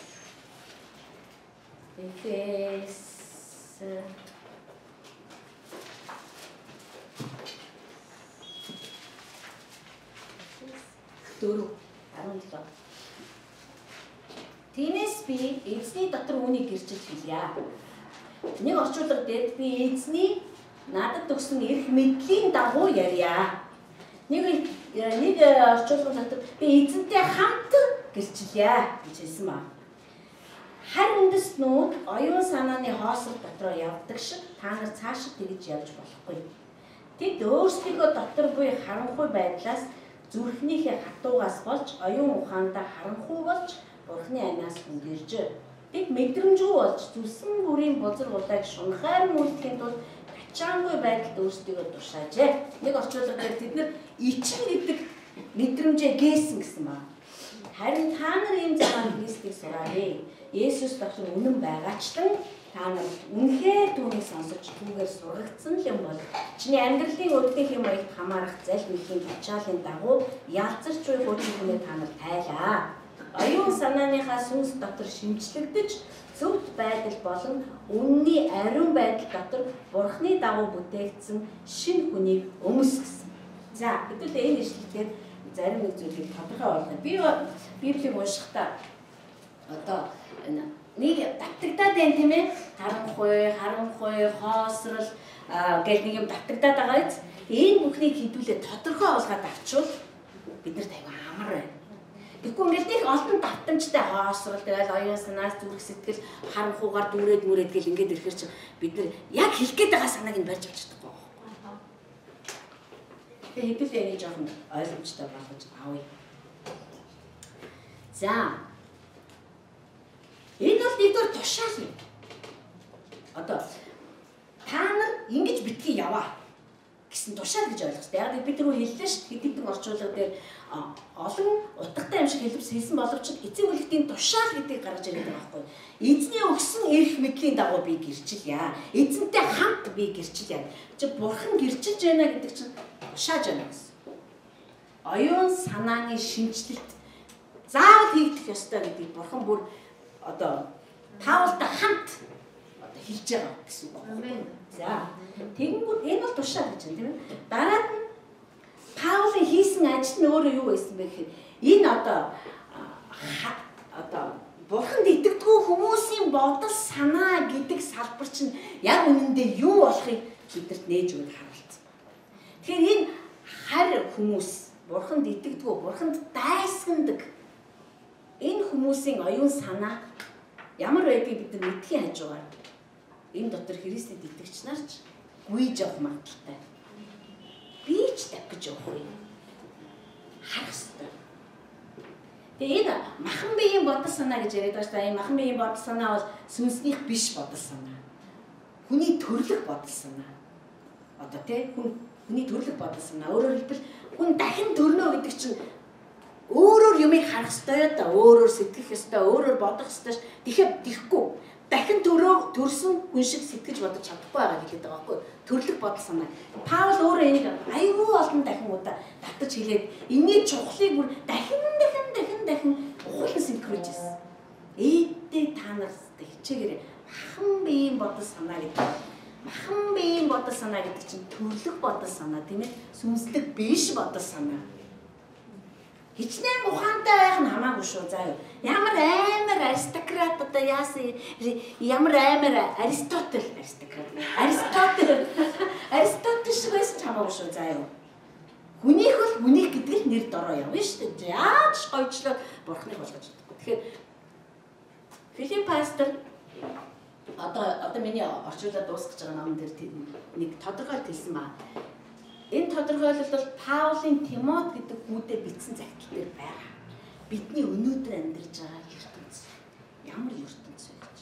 4:17. Тиймээс би эзний дотор үүнийг гэрчилж хэлье. Нэг орчуулга дээр би эзний надад өгсөн эрх мэдлийн дагуу ярья. Нэг орчуулга дотор би эзэнтэй хамт гэрчилье гэж хэлсэн ба. Харин үндэстнүүд оюун санааны хоосол дотроо явдаг шиг та нар цаашид тэгж явж болохгүй. Тэд өөрсдийнхөө дотор буй харанхуй байдлаас зүрхнийхээ хатуугаас болж оюун ухаандаа харанхуй болж Бурхны амиас хүнгэрж. Тэд мэдрэмжгүй болж зүсэн бүрийн бузар улайг шунхаар мүүлдэхийн тулд ачаангүй байдалд өөрсдийгөө тушаажээ. Нэг орчуулга дээр тэд нар ичин гэдэг мэдрэмжээ гээсэн гэсэн ба. Харин та нар ийм замаар Христийг сураарай. Есүс дотор үнэн байгаачлан та нар үнэхээр түүнийг сонсож түүгээр сургагдсан л юм бол чиний амьдралын өдөртөх юм аягт хамаарах заль мэхийн тушаалын дагуу ялцарч буй хуучин хүнээ та нар тайлаа. Оюун санааныхаа сүнс дотор шимжлэгдэж зөвхт байдал болон үнний ариун байдал дотор Бурхны дагуу бүтээгдсэн шинэ хүнийг өмсгсөн. За хэдүүлээ энэ ишлэлээр зарим нэг зүйлийг тодорхой болгоно. Би Библийг уншихдаа одоо нэг давтагдаад байна тийм ээ. Харанхуй, хоосрол гэх нэг юм давтагдаад байгаа биз. Энэ бүхнийг хэдүүлээ тодорхой болгоод авчвал биднэрт аяга амар байна. Тэгэхгүй ингээд нэг олон давтамжтай хоосрол тэгэл оюун санаас зүрх сэтгэл харанхуугаар дүүрээд гэл ингээд ирэхэр чи бид нар яг хэлэх гээд байгаа санааг нь барьж авч чадахгүй байхгүй. Тэгээ хэдүүлээ энэ жоохон ойлгомжтой болгож авъя. За энэ бол нэгдүгээр тушаал юм. Одоо та нар ингэж битгий яваа гэсэн тушаал гэж ойлгох. Яг бид түрүү хэллээ шүү дээ. Хэдийгээр орчуулга дээр олон утгатай юм шиг хэлбэрс хэлсэн боловч эцэг бүлэгтийн тушаал гэдгийг гаргаж ирээд байгаа байхгүй. Эзний өгсөн эрх мэдлийн дагуу би гэрчилье. Эзэнтэй хамт би гэрчилье. Чи бурхан гэрчилж байна гэдэг чинь тушааж байна гэсэн. Оюун санааны шинжлэлт заавал хийгдэх ёстой гэдгийг бурхан бүр одоо таавалтай хамт одоо хэлж байгаа гэсэн үг байна. За тэгэнгүүт энэ бол тушаал гэж байна тийм ээ. Дараад нь Паулын хийсэн ажил нь өөрөө юу байсан бэ гэхээр энэ одоо бурханд итгэдэггүй хүмүүсийн бодол санаа гэдэг салбар чинь яг үнэндээ юу болохыг бидэрт нээж өгөх харуулсан. Тэгэхээр энэ харь хүмүүс бурханд итгэдэггүй, бурханд дайсагнадаг энэ хүмүүсийн оюун санаа ямар байдгийг бид нар мэдхийн хажуугаар энэ дотор Христэд итгэгч нар ч гүйж явах магадaltaй. Би ч тавьж явах юм. Харах хэрэгтэй. Тэгээ энэ махан биеийн бодол санаа гэж яриад байгаа шүү дээ. Энэ махан биеийн бодол санаа бол сүнснийх биш бодол санаа. Хүний төрлөх бодол санаа. Одоо тий хүний төрлөх бодол санаа. Өөрөөр хэлбэл хүн дахин төрнө гэдэг чинь өөрөөр юмыг харах ёстой да, өөрөөр сэтгэх ёстой, өөрөөр бодох ёстой. Тэгэхээр тийхгүй. Дахин төрсөн хүн шиг сэтгэж бодож чадахгүй байгаа хэлээд байгаа байхгүй. Төрлөх бодол санаа. Паул өөрөө энийг аюул олон дахин удаа татаж хэлээд энэний чухлыг бүр дахин ухаалан синхруулж ирсэн. Ээдээ та нар хичээгээрээ махан биеийн бодол санаа гэдэг. Махан биеийн бодол санаа гэдэг чинь төрлөх бодол санаа тийм ээ. Сүнслэг биш бодол санаа. Хичнээн ухаантай байх нь хамаагүй шүү заа юу. Ямар амар аристократ одоо яасан ямар амар Аристотель шиг байсан ч хамаагүй шүү заа юу. Хүнийх бол хүнийх гэдэг л нэр дороо явна шүү дээ. Яаж гойчлоод бурхныг болгож чадахгүй. Тэгэхээр Филипп пастор одоо миний орчуулаад дуусгаж байгаа ном дээр нэг тодорхойлт хэлсэн ба. Энэ тодорхойлолт бол Паулийн Тимот гэдэг хүүдээ бичсэн захидал дээр байгаа. Бидний өнөөдөр амьдарч байгаа ертөнц ямар ертөнц вэ гэж.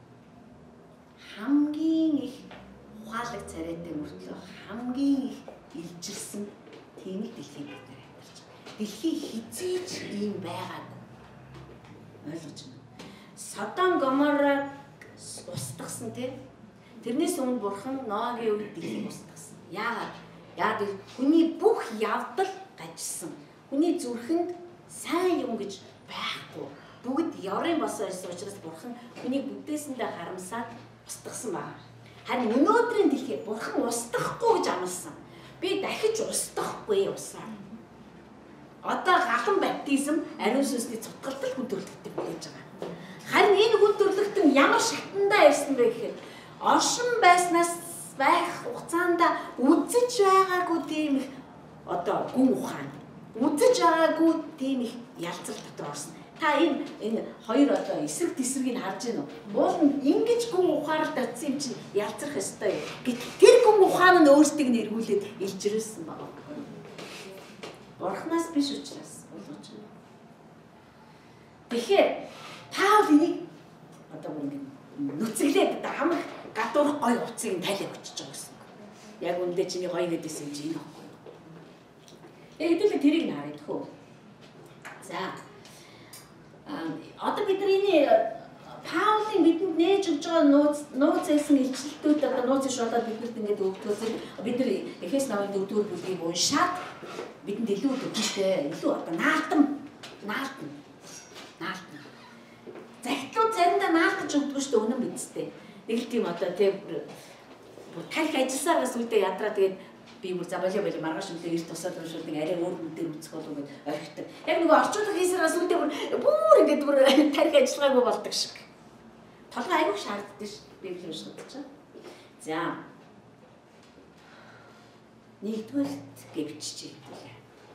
Хамгийн их ухаалаг царайтай мөртлөө хамгийн их илжилсэн тийм л дэлхийг бид нар амьдарч байгаа. Дэлхий хизээч ийм байгаагүй. Ойлгож байна. Содом Гоморраг устгасан тийм. Тэрнээс өмнө бурхан Ноагийн үед дэлхийг устгасан. Яагаад? Яг хүний бүх явдал гажсан. Хүний зүрхэнд сайн юм гэж байхгүй. Бүгд ёрын босоо ирсэн учраас Бурхан хүнийг бүдээсэндээ харамсаад устгасан байна. Харин өнөөдрийн дэлхийд Бурхан устгахгүй гэж амласан. Би дахиж устгахгүй усаа. Одоо галан баптизм ариун сүнсний цутгалтал хүн төрлөختөд хүлээж байгаа. Харин энэ хүн төрлөختөн ямар шатандаа ирсэн бэ гэхээр оршин байснаас байх хугацаанд үзэж байгаагүй тийм их одоо гүн ухаан. Үзэж байгаагүй тийм их ялцрал дотор орсон. Та энэ хоёр одоо эсрэг тесргийг харж байна уу? Уул нь ингэж гүн ухаарал татсан юм чинь ялцрах ёстой. Гэтэл тэр гүн ухаан нь өөрсдийг нь эргүүлээд илжирүүлсэн байна. Бурханаас биш учраас болгож байна. Тэгэхээр Паул энийг одоо ингэ нүцгэлээд хамаг гадуурх гой уцыг тайлах өчөж байгаа гэсэн. Яг үндэ чиний гоё гэдээсэн юм чи энэ байхгүй. Хэдүүлээ тэрийг нь харъя тхөө. За одоо бидний Паулын бидэнд нээж өгж байгаа нууц хэлсэн илчлэлтүүд одоо нууцын шуудаад бидэнд ингээд өгдөөс бид нар Эфес намын 4-р бүлгийг уншаад бидэнд илүү өгчтэй илүү одоо наалтан. Захидлууд заримдаа наалтаж өгдөг шүү дээ үнэн бидтэй. Нэг л тийм одоо тийм тарих ажилласаагаас үедээ ядраа тэгээд би бүр забалаа маргааш үлдээ ирд тусаад уншуулдаг арай өөр бүдээр үзэх болов гэж орхидог. Яг нөгөө орчуулах хийсараас үлдээ бүр ингээд бүр тарих ажиллагаагүй болдог шиг. Толгой аягүй шаарддаг ш. Библи уншдаг чинь. За. Нэгдүгээрт гэвчиж хэлээ.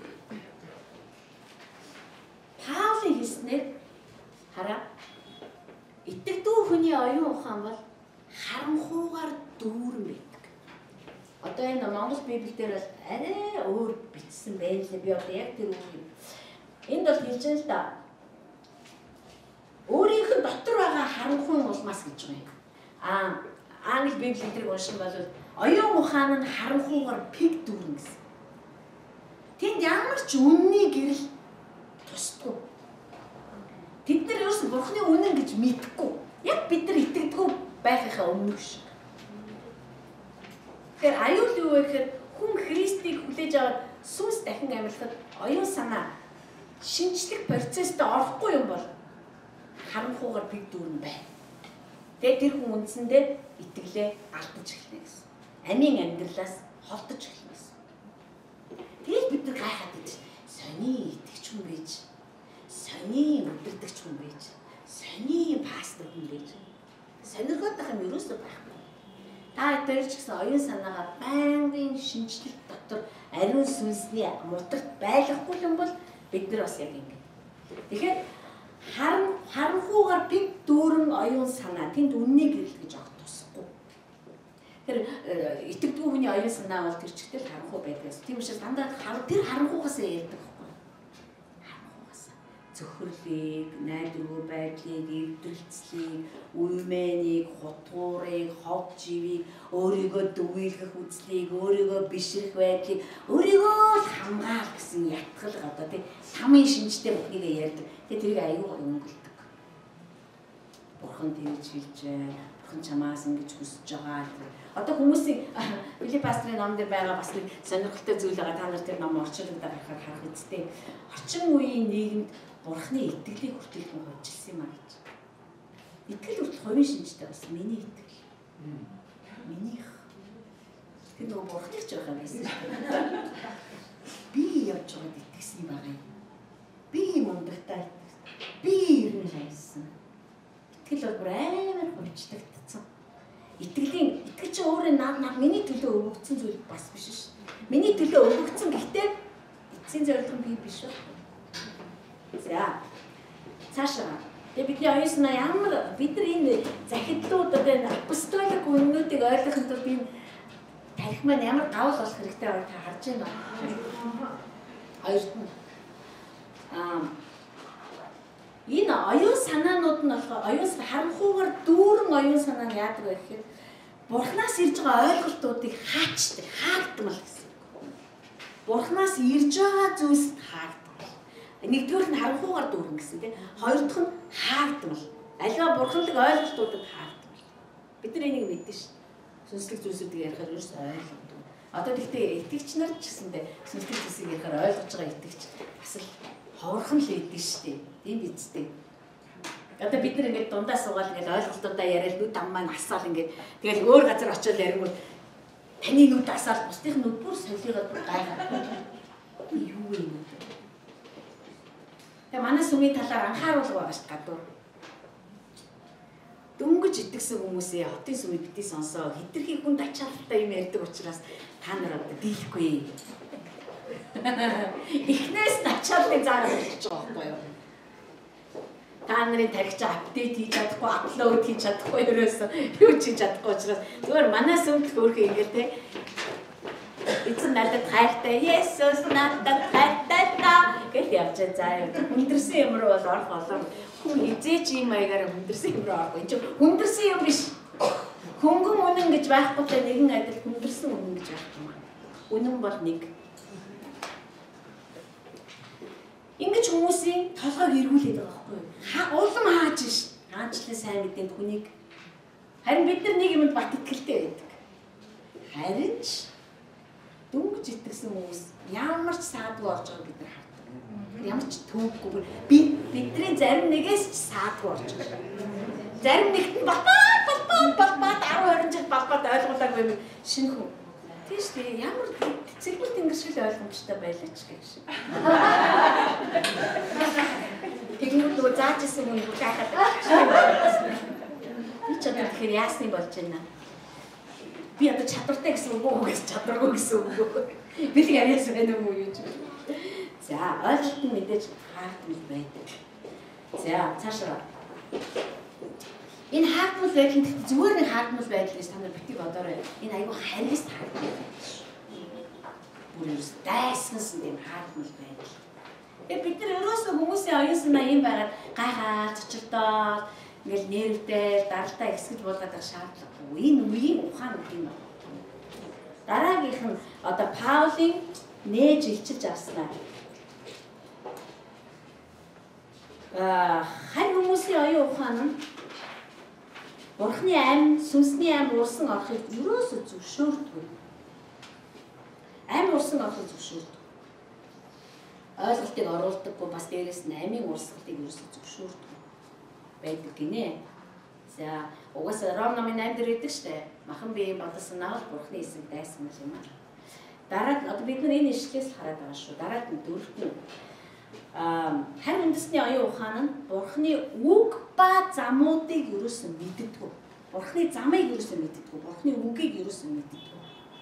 Паулын хэлснээр хараа. Итгэдэг хүний оюун ухаан бол харанхуугаар дүүрэн байдаг. Одоо энэ Монгол Библиэлд бол арай өөр бичсэн байлээ. Би одоо яг тэр үг юм. Энд бол хэлж байгаа л да. Өөрийнх нь дотор байгаа харанхуй улмаас гэж байгаа юм. Англи Библийг тэрийг унших бол оюун ухаан нь харанхуугаар пиг дүүрэн гэсэн. Тэнд ямар ч үнний гэрэл тусдаггүй. Тэд нар ерөөсөн Бурхны үнэн гэж мэдхгүй. Яг бид нар итгэдэггүй байхынхаа өмнөх шиг. Тэгэхээр аюул юу вэ гэхээр хүн Христийг хүлээж аваад сүнс дахин амьлахад оюун санаа шинжлэх процессд орохгүй юм бол харанхуугаар бид дүүрэн байна. Тэгээд тэр хүн үндсэндээ итгэлээ алдаж эхэлнэ гэсэн. Амийн амьдралаас холдож эхэлнэ гэсэн. Тэгээд бид нар гайхаад байж сони итгэж хүн байж, сони өдөрдөгч хүн байж, сони пастор хүн байж. Сонирхоод байх юм ерөөсөө байхгүй. Та тэр ч гэсэн оюун санаагаа байнгын шинжлэх дотор ариун сүнсний мутагт байлгахгүй юм бол бид нар бас яг ингэ. Тэгэхээр харанхуугаар бид дүүрэн оюун санаа тэнд үннийг гэрэл гэж огт тусахгүй. Тэр итгэдэггүй хүний оюун санаа бол тэр чигтэл харанхуй байдгаас. Тийм учраас дандаа тэр харанхуугаас ярьдаг байхгүй. Харанхуугаас зөвхөрлийг, найдваргүй байдлыг, эвдрэлцлийг, уймэныг, хутгуурыг, хов живийг, өөрийгөө дүгийлгэх үзлийг, өөрийгөө бишрэх байдлыг, өөрийгөө хамгаал гэсэн ятгал одоо тийм самын шинжтэй бүхнийг ярьдаг. Тэгээ тэрийг аюул өнгөлдөг. Бурхан тэгж хэлж байна. Бурхан чамаас ингэж хүсэж байгаа. Одоо хүмүүсийн Филипп пастрын ном дээр байгаа бас нэг сонирхолтой зүйл байгаа. Та нар тэр ном орчуулдаг харах үстэй. Орчин үеийн нийгэмд Бурханы итгэлийг хүртэлхэн хожилсан юм аа гэж. Итгэл хүртэл хувийн шинжтэй бас миний итгэл. Минийх. Тэр нөгөө Бурханыг ч байгаа байсан. Би явж байгаад итгэсэн юм байгаа юм. Би мундагтай. Би ирнэ хайсан. Итгэл бол бүр амар хөвчлөгдсөн. Итгэж өөрөө наад миний төлөө өвөгцсөн зүйл бас биш ш. Миний төлөө өвөгцсөн гэхдээ эцсийн зорилго нь би биш шүү. За. Цаашаа. Тэгээ бидний оюун санаа ямар бид нар энэ захидлууд одоо энэ апостолик үннүүдийг ойлгохын тулд энэ тарих маань ямар гавл болох хэрэгтэй байгааг та харж байна уу? Хоёрт нь энэ оюун санаанууд нь болохоор оюун харанхуугаар дүүрэн оюун санаа нь яадаг вэ гэхээр Бурханаас ирж байгаа ойлголтуудыг хаачдаг, хаагдмал гэсэн. Бурханаас ирж байгаа зүйлс хаагдмал. Нэгдүгээр нь харанхуугаар дүүрэн гэсэн тийм. Хоёр дахь нь хаагдмал. Аливаа бурханлаг ойлголтуудыг хаагдмал. Бид нар энийг мэднэ шүү. Сүнслэг зүйлсүүдийг ярихаар ерөөс ойлгомжтой. Одоо тэгтээ итгэгч нар ч гэсэндээ сүнслэг зүйлсээр ойлгож байгаа итгэгч бас л ховорхон л идэг шүү дээ. Тийм биз дээ. Одоо бид нар ингээд дундаа суугаад ингээд ойлголтуудаа яриад нүд ам маань асаал ингээд тэгэл өөр газар очиод ярингууд таны нүд асаал бусдын нүд бүр солиогоод бүр гайхаад юу вэ юм. Тэгээ манай сүмийн талаар анхааруулга байгаа ш гадуур. Дөнгөж итгэсэн хүмүүсээ хотын сүмийг битгий сонсоо хитрхи хүнд ачаалттай юм ярьдаг учраас та нар одоо дийлэхгүй. Эхнээс нь ачаалтыг заагаад өгч байгаа байхгүй юу? Та нарын тархич апдейт хийж чадахгүй, аплод хийж чадахгүй ерөөсөө юу ч хийж чадахгүй учраас зүгээр манай сүмд хөөрхөн ингээл те эцэн надад хайртай Есүс надад хайртай та гэж явж заа. Хүндэрсэн юм руу бол орох болов. Хүн хизээч юм аягаар хүндэрсэн юм руу орохгүй. Чи хүндэрсэн юм биш. Хөнгөн үнэн гэж байхгүй та нэгэн адил хүндэрсэн үнэн гэж байх юм. Үнэн бол нэг. Ингэж хүмүүсийн толгойг эргүүлээд байгаа байхгүй юу? Улам хааж ш. Хаанчлан сайн мэдэн хүнийг харин бид нар нэг юмд бат итгэлтэй байдаг. Харин ч дөнгөж итгэсэн хүмүүс ямар ч саадгүй орж байгааг бид нар хардаг. Ямар ч төвөггүй бидний зарим нэгээс ч саадгүй орж байгаа. Зарим нэгт нь балбаад 10-20 жил балбаад ойлгуулаагүй юм шинэ хүн. Тийш дээ ямар цэцэрлэг тэнгэршил ойлгомжтой байлаа ч гэх шиг. Тэгмүүд нөгөө зааж исэн хүн гайхаад байна. Би ч одоо тэгэхээр яасны болж байна. Би одоо чадвартай гэсэн үг үү гэсэн чадваргүй гэсэн үг үү? Би л яриас байна уу юу ч. За ойлголт нь мэдээж хаагдмал байдаг. За цаашаа. Энэ хаагдмал байдал нь зүгээр нэг хаагдмал байдал гэж та нар битгий бодоорой. Энэ айгүй харист хаагдмал. Бүрээс дайсансан тийм хаагдмал байдал. Бид нар ерөөсөө хүмүүсийн оюусан юм байгаад гайхаад цочирдоод ингээл нэрвдээ даралтаа эсгэж болгоод байгаа шаардлагагүй. Энэ үеийн ухаан юм байна. Дараагийнх нь одоо Паулийн нээж илчилж авснаа. Харь хүмүүсийн оюун ухаан нь Бурхны ам, сүнсний ам урсан орохыг ерөөсөө зөвшөөрдөг. Ам урсан орохыг зөвшөөрдөг. Ойлголтыг оруулдаггүй бас дээрээс нь амийн урсгалыг ерөөсөө зөвшөөрдөг байдаг гинэ. За угаасаа Ром номын 8 дээр гэдэг штэ. Махан биеийн бодсон наал Бурхны эсрэг дайсан юм аа. Дараа нь одоо бид нар энэ ишлээс хараад байгаа шүү. Дараад нь дөрөвт нь харь үндэсний оюун ухаан нь Бурхны үг ба замуудыг ерөөсөө мэддэггүй. Бурхны замыг ерөөсөө мэддэггүй. Бурхны үгийг ерөөсөө мэддэггүй.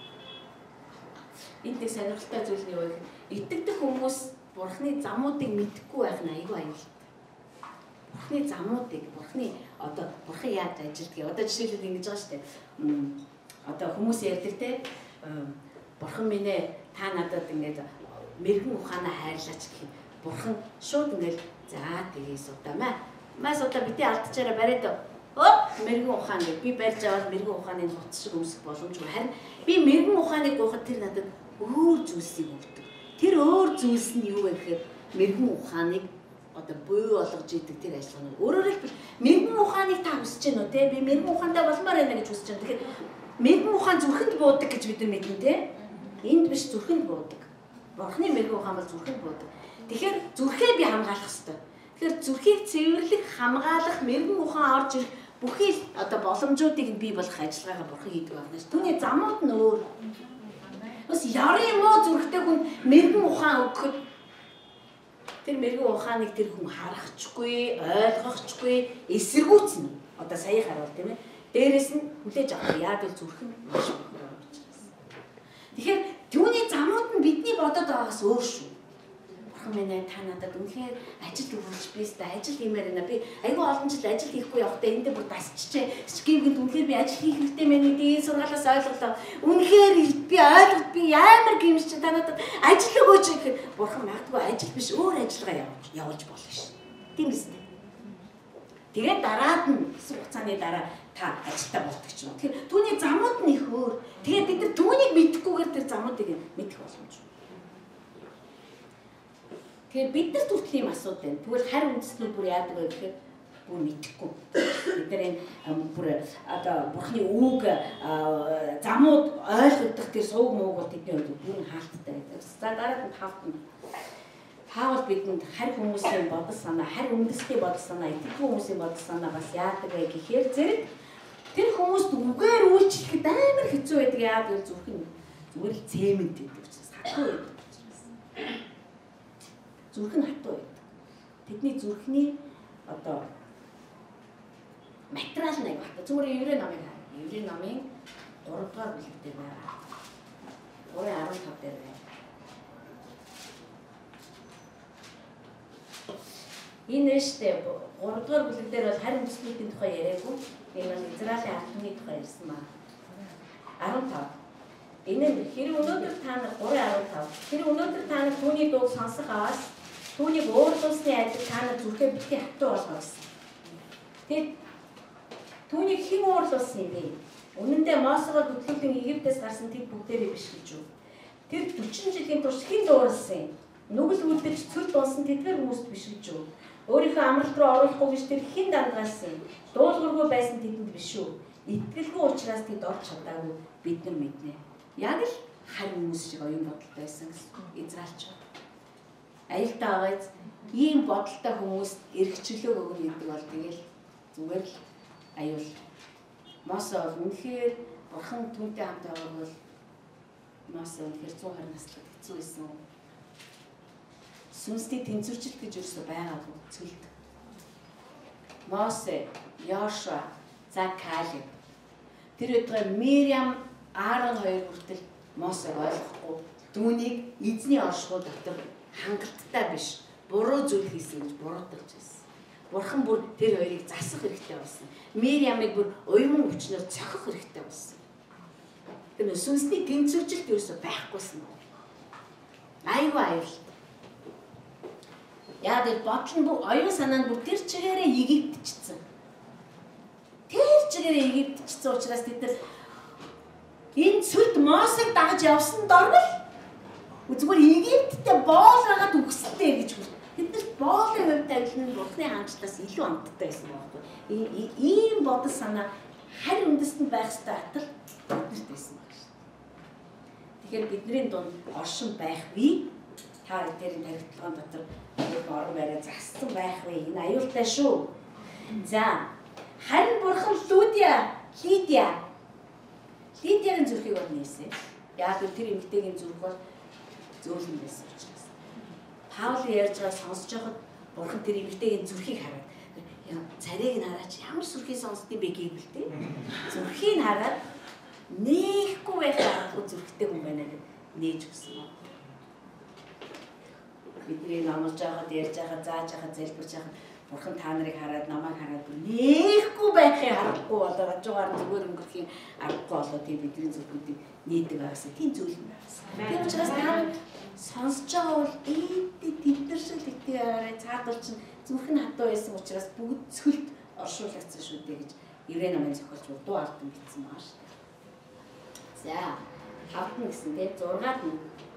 Энд нэг сонирхолтой зүйл нь юу вэ? Итгэдэг хүмүүс Бурхны замуудыг мэдхгүй байх нь айгүй аюултай. Бурхны замуудыг, Бурхны одоо Бурхан яаж ажилдгийг одоо жишээлбэл ингэж байгаа шүү дээ. Одоо хүмүүс ярьдаг те Бурхан минь ээ та надад ингэж мэрэгэн ухаанаа хайрлаач гэх юм. Бурхан шууд ингэж за тэгээ судамаа. Мас удаа бити алдчихараа бариад мэрэгэн ухаан гэж би барьж аваад мэрэгэн ухааны нутс шиг өмсөх боломжгүй. Харин би мэрэгэн ухааныг гооход тэр надад өөр зүйлсийг өгдөг. Тэр өөр зүйлс нь юу вэ гэхээр мэрэгэн ухааныг одоо буй болгож идэг тэр ажиллагаа. Өөрөөр хэлбэл мэрэгэн ухааныг та хүсэж байна уу те? Би мэрэгэн ухаантай болмоор байна гэж хүсэж байна. Тэгэхээр мэрэгэн ухаан зүрхэнд буудаг гэж бид нар мэднэ те. Энд биш зүрхэнд буудаг. Бурхны мэрэгэн ухаан бол зүрхэнд буудаг. Тэгэхээр зүрхээ би хамгаалах хэрэгтэй. Тэгэхээр зүрхийг цэвэрлэх, хамгаалах, мэрэгэн ухаан орж ирэх бүхий одоо боломжуудыг бий болгох ажиллагаагаа Бурхан хийдэг байна. Түүний замууд нь өөр. Бас ярын муу зүрхтэй хүн мэрэгэн ухаан өгөхөд тэр мэрэгэн ухааныг тэр хүн харахчгүй, ойлгохчгүй, эсэргүүцнэ. Одоо сая харуул тийм ээ. Дээрээс нь хүлээж авах яад бол зүрх нь маш бохор учраас. Тэгэхээр түүний замууд нь бидний бодоод байгаагаас өөр шүү. Бурхан минь та надад үнэхээр ажил өгүүлж биз дээ. Ажил хиймээр байна. Би айгүй олон жил ажил хийхгүй явахдаа энд дээр бүр дасчихжээ. Скивгэнд үнэхээр би ажил хийх хэрэгтэй мэн гэдэг энэ сургаалаас ойлголоо. Үнэхээр би ойлголт би амар гимш чи та надад ажил өгөөч гэхэд Бурхан магадгүй ажил биш өөр ажиллагаа явуулж болно ш. Тийм биз дээ. Тэгээд дараад нь хугацааны дараа та ажилтаа болдог ч юм. Тэгэхээр түүний замууд нь их өөр. Тэгээд бид нар түүнийг мэдхгүйгээр тэр замуудыг мэдэх боломжгүй. Тэгэхээр бид нар төртлийн юм асуудал байна. Тэгвэл харь үндэстнүүд бүр яадаг вэ гэхээр бүр мэдэхгүй. Бид нар энэ бүр одоо бурхны үг замууд ойлгогдох тэр сувг мууг бол тэдний хувьд бүр хаалттай байдаг. За дараад нь хаалтна. Паул бидэнд харь хүмүүсийн бодол санаа, харь үндэсний бодол санаа, итгэх хүмүүсийн бодол санаа бас яадаг вэ гэхээр зэрэг тэр хүмүүст үгээр үйлчлэхэд амар хэцүү байдаг. Яагаад гэвэл зүгээр л цемент гэдэг учраас хатуу байдаг. Зүрх нь хатуу байдаг. Тэдний зүрхний одоо материал нэг багтаа. Зүгээр еврей номыг хаа. Еврей номын 3 дугаар бүлэг дээр байгаа. 3:15 дээр байна. Энэ нэштэй 3 дугаар бүлэг дээр бол харин бүслүүдийн тухай яриаггүй. Энэ бол Израилийн ард түмний тухай ярьсан ба. 15. Энэ хэрэг өнөөдөр та нар 3:15. Хэрэг өнөөдөр та нар түүний дууг сонсох аваас түүнийг уурлуулсны адил та нар зүрхээ битгий хатуу болгоо гэсэн. Тэгэд түүнийг хэн уурлуулсан юм бэ? Үнэн дээр Мосегод хөтлөлтөн Египтээс гарсан тэд бүгдээрээ биш гэж юу? Тэр 40 жилийн турш хэн дуурласан юм? Нүгэл үлдэж цөл дунсан тэдгээр хүмүүст биш гэж юу? Өөрийнхөө амралт руу оруулахгүй гэж тэр хэн дандгаалсан юм? Дуулуургүй байсан тэдэнд биш үү? Итгэлгүй учраас тэд орж чадаагүй бид нар мэднэ. Яг л харин хүмүүс шиг оюун бодолтой байсан гэсэн Израильч. Аюултай байгааз ийм бодолтой хүмүүст эргчлөө өгнө гэдэг бол тэгэл зүгээр л аюул. Мосе бол үнэхээр бурхан түүнтэй хамт байгааг бол Мосе үнэхээр 120 наслах хэцүү байсан. Сүнсний тэнцвэрчилт гэж юусоо байгаагүй цөлд. Мосе, Йошуа, Калеб тэр өдрөө Мириам, Аарон хоёр хүртэл Мосег ойлгохгүй түүнийг эзний оршихуй дотор хангалттай биш буруу зүйл хийсэн гэж буруутгалж байсан. Бурхан бүр тэр хоёрыг засах хэрэгтэй болсон. Мириамыг бүр уйман хүчнээр цохих хэрэгтэй болсон. Тэр сүнсний тэнцвэрчилт юусоо байхгүйсэн. Айгүй аюул. Яг л бодол нь оюун санаа нь тэр чигээрээ Египтчсэн. Тэр чигээрээ Египтчсэн учраас тэд нар энэ цөлд Мосег дагаж явсан дорвол зүгээр Египттэй боолроод үгсэлтэй гэж хүс. Тэд нар боолын хувьд авилын бурхны хаанчлаас илүү амттай байсан байхгүй. Ийм бодол санаа харь үндэстэнд байх ёстой атал биднэрт байсан байна. Тэгэхээр бидний дунд оршин байх вэ? Та дээр энэ тархитлагын дотор орон байраа зассан байх вэ? Энэ аюултай шүү. За, харин бурхан Лидиягийн зүрхийг бол нээсэн. Яг л тэр эмэгтэйгийн зүрх бол зөөлөн байсан учраас. Паул ярьж байгаа сонсож байхад бурхан тэр эмэгтэйгийн зүрхийг хараад царайг нь хараач ямар сүрхий сонсдгийг бэ гэвэл тээ. Зүрхийг хараад нээхгүй байх аргагүй зүрхтэй хүн байна гэж нээж өгсөн юм. Бидний намж байхад ярьж байхад зааж байхад залбирж байхад бурхан та нарыг хараад намайг хараад нээхгүй байхыг харахгүй болоод хажуугаар зүгээр өнгөрөхийн аргагүй болоод тийм бидний зүрхүүдийг нээдэг байгаас тийм зүйл юм байсан. Тийм учраас та сонсож байгаа бол тэднэр шиг тэгтээ арай цаадвал чинь зүрх нь хатуу байсан учраас бүгд цөлд оршуулгдсан шүү дээ гэж еврей намын зохиолч дуу алдан бичсэн байгаа шүү дээ. За, хавтан гэсэн тийм 6-аад нь.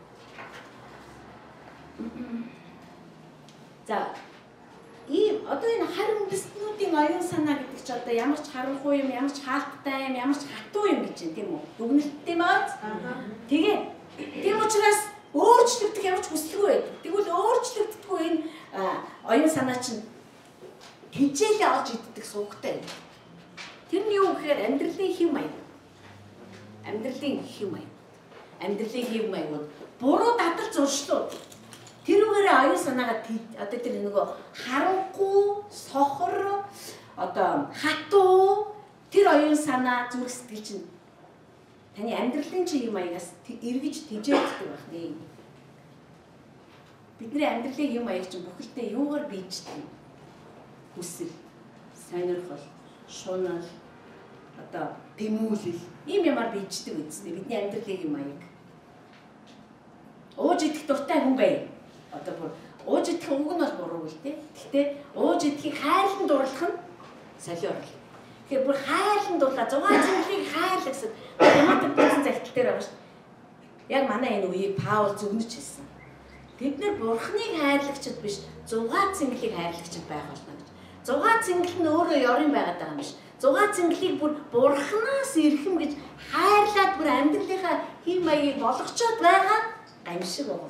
За, одоо энэ харин үндэстнүүдийн оюун санаа гэдэг чи одоо ямар ч харанхуй юм, ямар ч хаалттай юм, ямар ч хатуу юм гэж юм тийм үү? Дүгнэлттэй маа. Тэгээ тийм учраас өөрчлөгдөх ямар ч хүсэлгүй байдаг. Тэгвэл өөрчлөгддөггүй энэ оюун санаа чинь хичээлээ олж иддэг суугтай юм. Тэр нь юу гэхээр амьдралын хэв маяг. Амьдралын хэв маяг. Амьдралын хэв маяг бол буруу дадал зуршлууд. Тэрүүгээрээ оюун санаагаа одоо тэр нөгөө харанхуй, сохор, одоо хатуу тэр оюун санаа зүрх сэтгэл чинь таны амьдралын чинь юм аягаас эргэж тэжээддэг байх нэ. Бидний амьдралын юм аяг чинь бүхэлдээ юугаар биеждэг? Хүсэл, сонирхол, шунал, одоо тэмүүлэл ийм юмар биеждэг үстэй бидний амьдралын юм аяг. Ууж идэх дуртай хүн бай. Одоо бүр ууж идэх үг нь бол буруу л дээ. Гэхдээ ууж идэхийг хайрлан дурлах нь солиор л. Тэгэхээр бүр хайрлан дурлаа 6 цэнгэлийг хайрлаа гэсэн ямар төвчсөн загтал дээр байгаа шүү. Яг манай энэ үеийг Паул зөвнөж хэлсэн. Бид нэр бурхныг хайрлагчд биш 6 цэнгэлийг хайрлагчд байх болно гэж. 6 цэнгэл нь өөрөө ёрын байгаад байгаа юм биш. 6 цэнгэлийг бүр бурхнаас ирхэм гэж хайрлаад бүр амьдралынхаа хэм маягийг болгочоод байгаа гамшиг байгаа.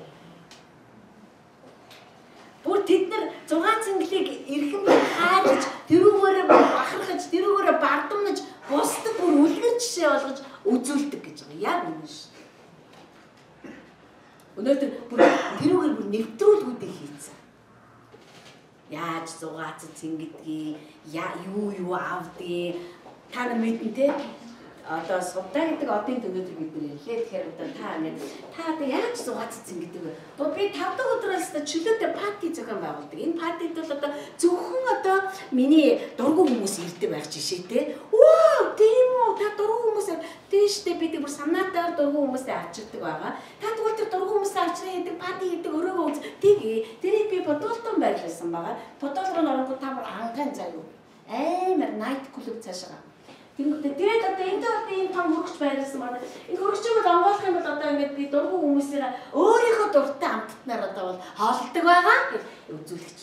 Бүр тэд нар 6 цэнгэлийг ирхэм хайрлаж, тэрүүгээрээ бахархаж, тэрүүгээрээ бардамнаж, бусдад бүр үлгэр жишээ болгож үзүүлдэг гэж байгаа. Яг үнэн шүү. Өнөөдөр бүр тэрүүгээр бүр нэвтрүүлгүүдийг хийцэн. Яаж 6 цэнгэдгийг, юу авдгийг та нар мэднэ те. Одоо судаа гэдэг одын өнөөдөр бид нэр хэлээ. Тэгэхээр одоо та яаж 6 цэнгэдэг вэ? Би 5 дахь өдрөөс чөлөөтэй пати зохион байгуулдаг. Энэ патид бол одоо зөвхөн одоо миний дургу хүмүүс ирдэг байх жишээ те. Оо, тийм үү? Та дургу хүмүүс тийштэй бид бүр санаатаар дургу хүмүүсээ авчирдаг байгаа. Та тэгвэл тэр дургу хүмүүсээ авчраа гэдэг пати гэдэг өрөөгөө үз. Тэрийг би бодолтон байрлуулсан байгаа. Бодолроо нөрөнгө та бүр анган заяа. Амар найт клуб цаашаа. Тэгээд одоо энэ том хөргөж байрласан байна. Энэ хөргөжийг онгойлох юм бол одоо ингээд би дургу хүмүүсээр өөрийнхөө дуртай амттнаар одоо бол хоолдог байгаа гэж үзүүлэгч.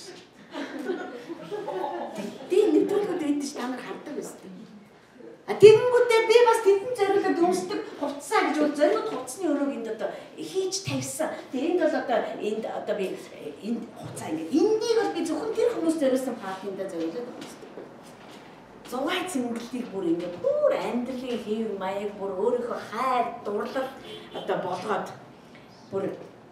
Тийм нэвтрүүлгүүд ээдэж та нар хардаг байсан. Тэгэнгүүтээ би бас тэдэн зориулаад өмсдөг хувцсаа гэж бол зориуд хувцсны өрөөг энд одоо хийж тавьсан. Тэгээд энд бол одоо би энэ хувцаа ингээд энийг бол би зөвхөн тэр хүмүүс зориулсан патиндаа зориулаад өмсдөг. 6 цэнгэлийг бүр ингээд бүр амьдралын хэв маяг бүр өөрийнхөө хайр дурлал одоо болгоод бүр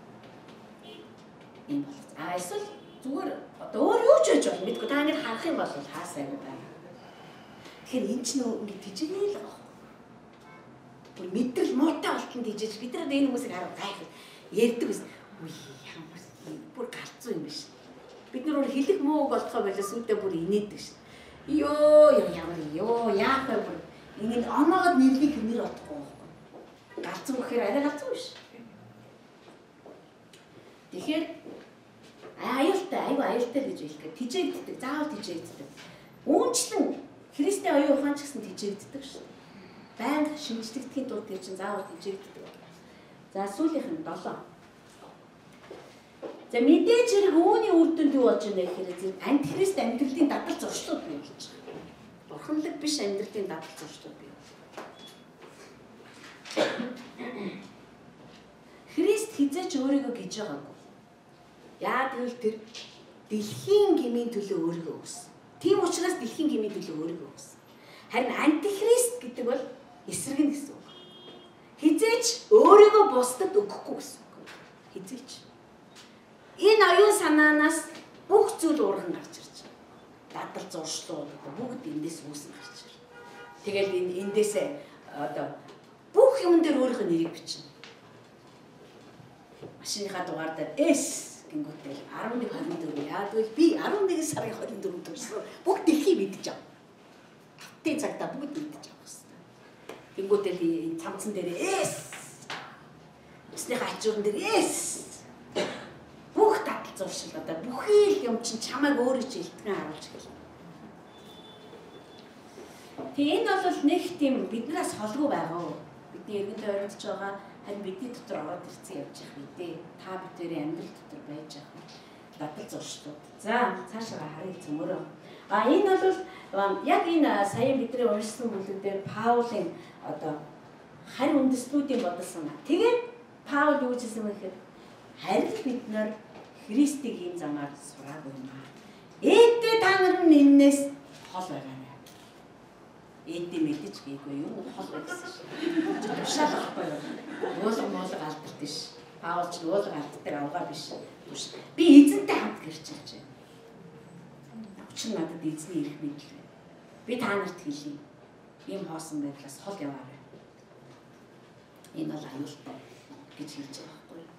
юм бол эсвэл зүгээр одоо өөр юу ч хийж болно мэдгүй та ингээд харах юм бол хаасаа юм байна. Тэгэхээр энэ ч нөө ингээд тижээл байгаа. Бүр мэдрэл муутай болтон тижээж бид нар энэ хүмүүсийг хараа гайхав ярьдаг байсан. Үе ямар бүр галзуу юм биш. Бид нар хэлэх муу болохоо болоос үүдээ бүр инээдэг шин. Яах вэ бүр ингэ оноогод нэрлэх нэр отохгүй байхгүй. Галзуу гэхээр арай галзуу биш. Тэгэхээр аюултай гэж хэлдэг. Тижээгддэг, заавал тижээгддэг. Үүнчлэн Христийн оюун ухаан ч гэсэн тижээгддэг шүү. Байнга шинжлэхдгийн тулд тэр чинь заавал тижээгддэг. За сүүлийнх нь 7. За мэдээж хэрэг үүний үр дүнд юу болж байна гэхээр зэрэг антихрист амьдралын дадал зуршлууд бий болж байгаа. Бурханлаг биш амьдралын дадал зуршлууд бий. Христ хизээч өөрийгөө гэж байгаагүй. Яа гэвэл тэр дэлхийн гмийн төлөө өөрийгөө өгсөн. Тийм учраас дэлхийн гмийн төлөө өөрийгөө өгсөн. Харин антихрист гэдэг бол эсрэг нь гэсэн үг. Хизээч өөрийгөө бусдад өгөхгүй гэсэн үг. Хизээч энэ оюун санаанаас бүх зүйл уурхан гарч ирж байгаа. Дадал зуршлууд бүгд эндээс үүснэ гарч ирж байна. Тэгэл эндээсээ одоо бүх юм дээр өөрийнхөө нэрийг бичнэ. Машиныхаа дугаар дээр S гингүүтэл 11-24 яадгүй би 11 сарын 24-нд төрсөн. Бүгд дэлхий мэдэж байгаа. Хаттын цагтаа бүгд мэдэж байгаа хэвээр. Гингүүтэл энэ цамцсан дээр S. Өснийхээ ачуурн дээр S. Бүх дадал зуршил одоо бүхий юм чинь чамайг өөрөө чи илтгэн харуулж эхэлнэ. Тэгээ энэ бол нэг тийм биднээс холгүй байгаа. Бидний эргэнтэй ойртож байгаа харин бидний дотор ороод ирсэн явж явах үедээ та бидний амьдрал дотор байж байгаа дадал зуршлууд. За цаашаа харъя цөмөрөө. Энэ бол яг энэ сая бидний уншсан бүлэгдэр Паулийн одоо харь үндэслүүдийн бодол санаа. Тэгээд Паул юу гэсэн бэ гэхээр харин бид нар Христийг ийм замаар сураагүй юм аа. Ээдээ та нар нь энээс хол байгаа нэ. Ээдээ мэдэж гээгүй юу хол байсан шүү. Тушаал авахгүй юу. Уулга алдарт биш. Паул ч уулга алддаг авгаа биш. Би эзэнтэй хамт гэрчилж байна. Өчиг надад эзний ирэх мэдэл байна. Би та нарт хэлье. Ийм хоосон байдлаас хол яваарай. Энэ бол аюултай гэж хэлж байгаа.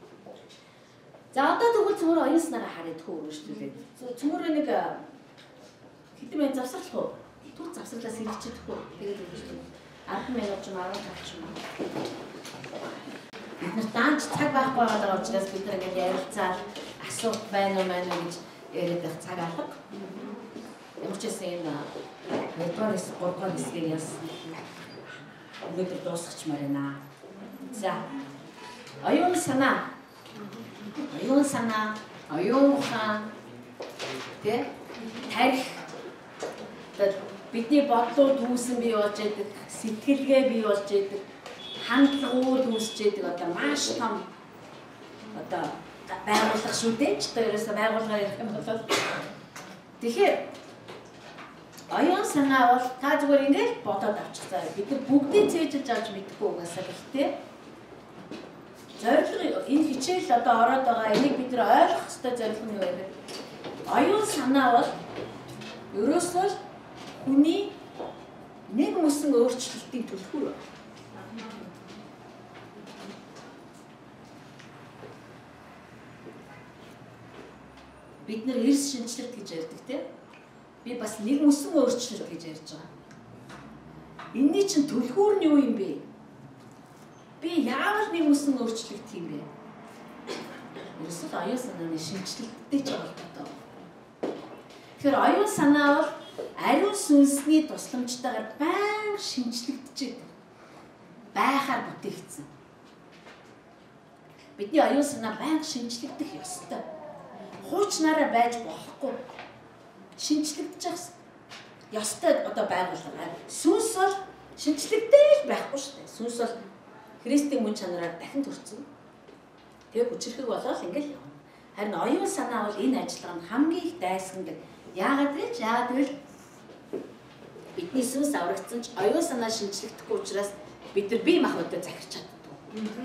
За одоо тэгвэл цөмөр оюун санаагаа хараад хөөөрөжлүүлээд. Цөмөр нэг хэдэн минут завсарлах уу? Түр завсарлаас хэрэгжих үү? Тэгээд үргэлжлүүлээ. 10 минут ч 15 ч юм уу. Бид нар даанч цаг байхгүй байгаа учраас бид нар ингээд ярилцаад асуулт байна уу гэж яриад байх цаг алга. Ямар ч гэсэн энэ 2-р хэсэг 3-р хэсгийг яасан. Өнөөдөр дуусгачмаар байна. За оюун санаа. Оюун ухаан тэ тарих бидний бодлууд үүсэн бий болж байдаг, сэтгэлгээ бий болж байдаг, хандлагууд үүсэж байдаг одоо маш том одоо байгууллага шүү дээ. Ч одоо ерөөсөө байгууллагаар ярих юм бол тэгэхээр оюун санаа бол та зүгээр ингээд бодоод авчих цаа. Бид нар бүгдийг цээжилж авч мэдэхгүй угаасаа гэхдээ зорилго энэ хичээл одоо ороод байгаа энийг бид нар ойлгох ёстой зорилго нь юу вэ? Оюун санаа бол ерөөсөө хүний нэг мөсөн өөрчлөлтийн түлхүүр байна. Бид нар эрс шинжлэлт гэж ярьдаг тийм. Би бас нэг мөсөн өөрчлөлт гэж ярьж байгаа. Энийний чинь түлхүүр нь юу юм бэ? Би яагаад нэг мөсөн өөрчлөлт хийм бэ? Ерөөсөө оюун санааны шинжлэлттэй ч холбоотой. Тэгэхээр оюун санаа бол ариун сүнсний тусламжтайгаар байнга шинжлэгдэж байхаар бүтээгдсэн. Бидний оюун санаа байнга шинжлэгдэх ёстой. Хуучнаараа байж болохгүй. Шинжлэгдэж ёстой одоо байгууллага. Сүнс бол шинжлэгдэж байхгүй шүү дээ. Сүнс бол Христийн мөн чанараар дахин төрсөн. Тэгээ хүчрхэг болоод ингээл явна. Харин оюун санаа бол энэ ажиллагаанд хамгийн их дайсагдаг. Яагаад гэвэл бидний сүнс аврагдсан ч оюун санаа шинжлэхдэггүй учраас бид нар бие махбодоо захирч чаддаг.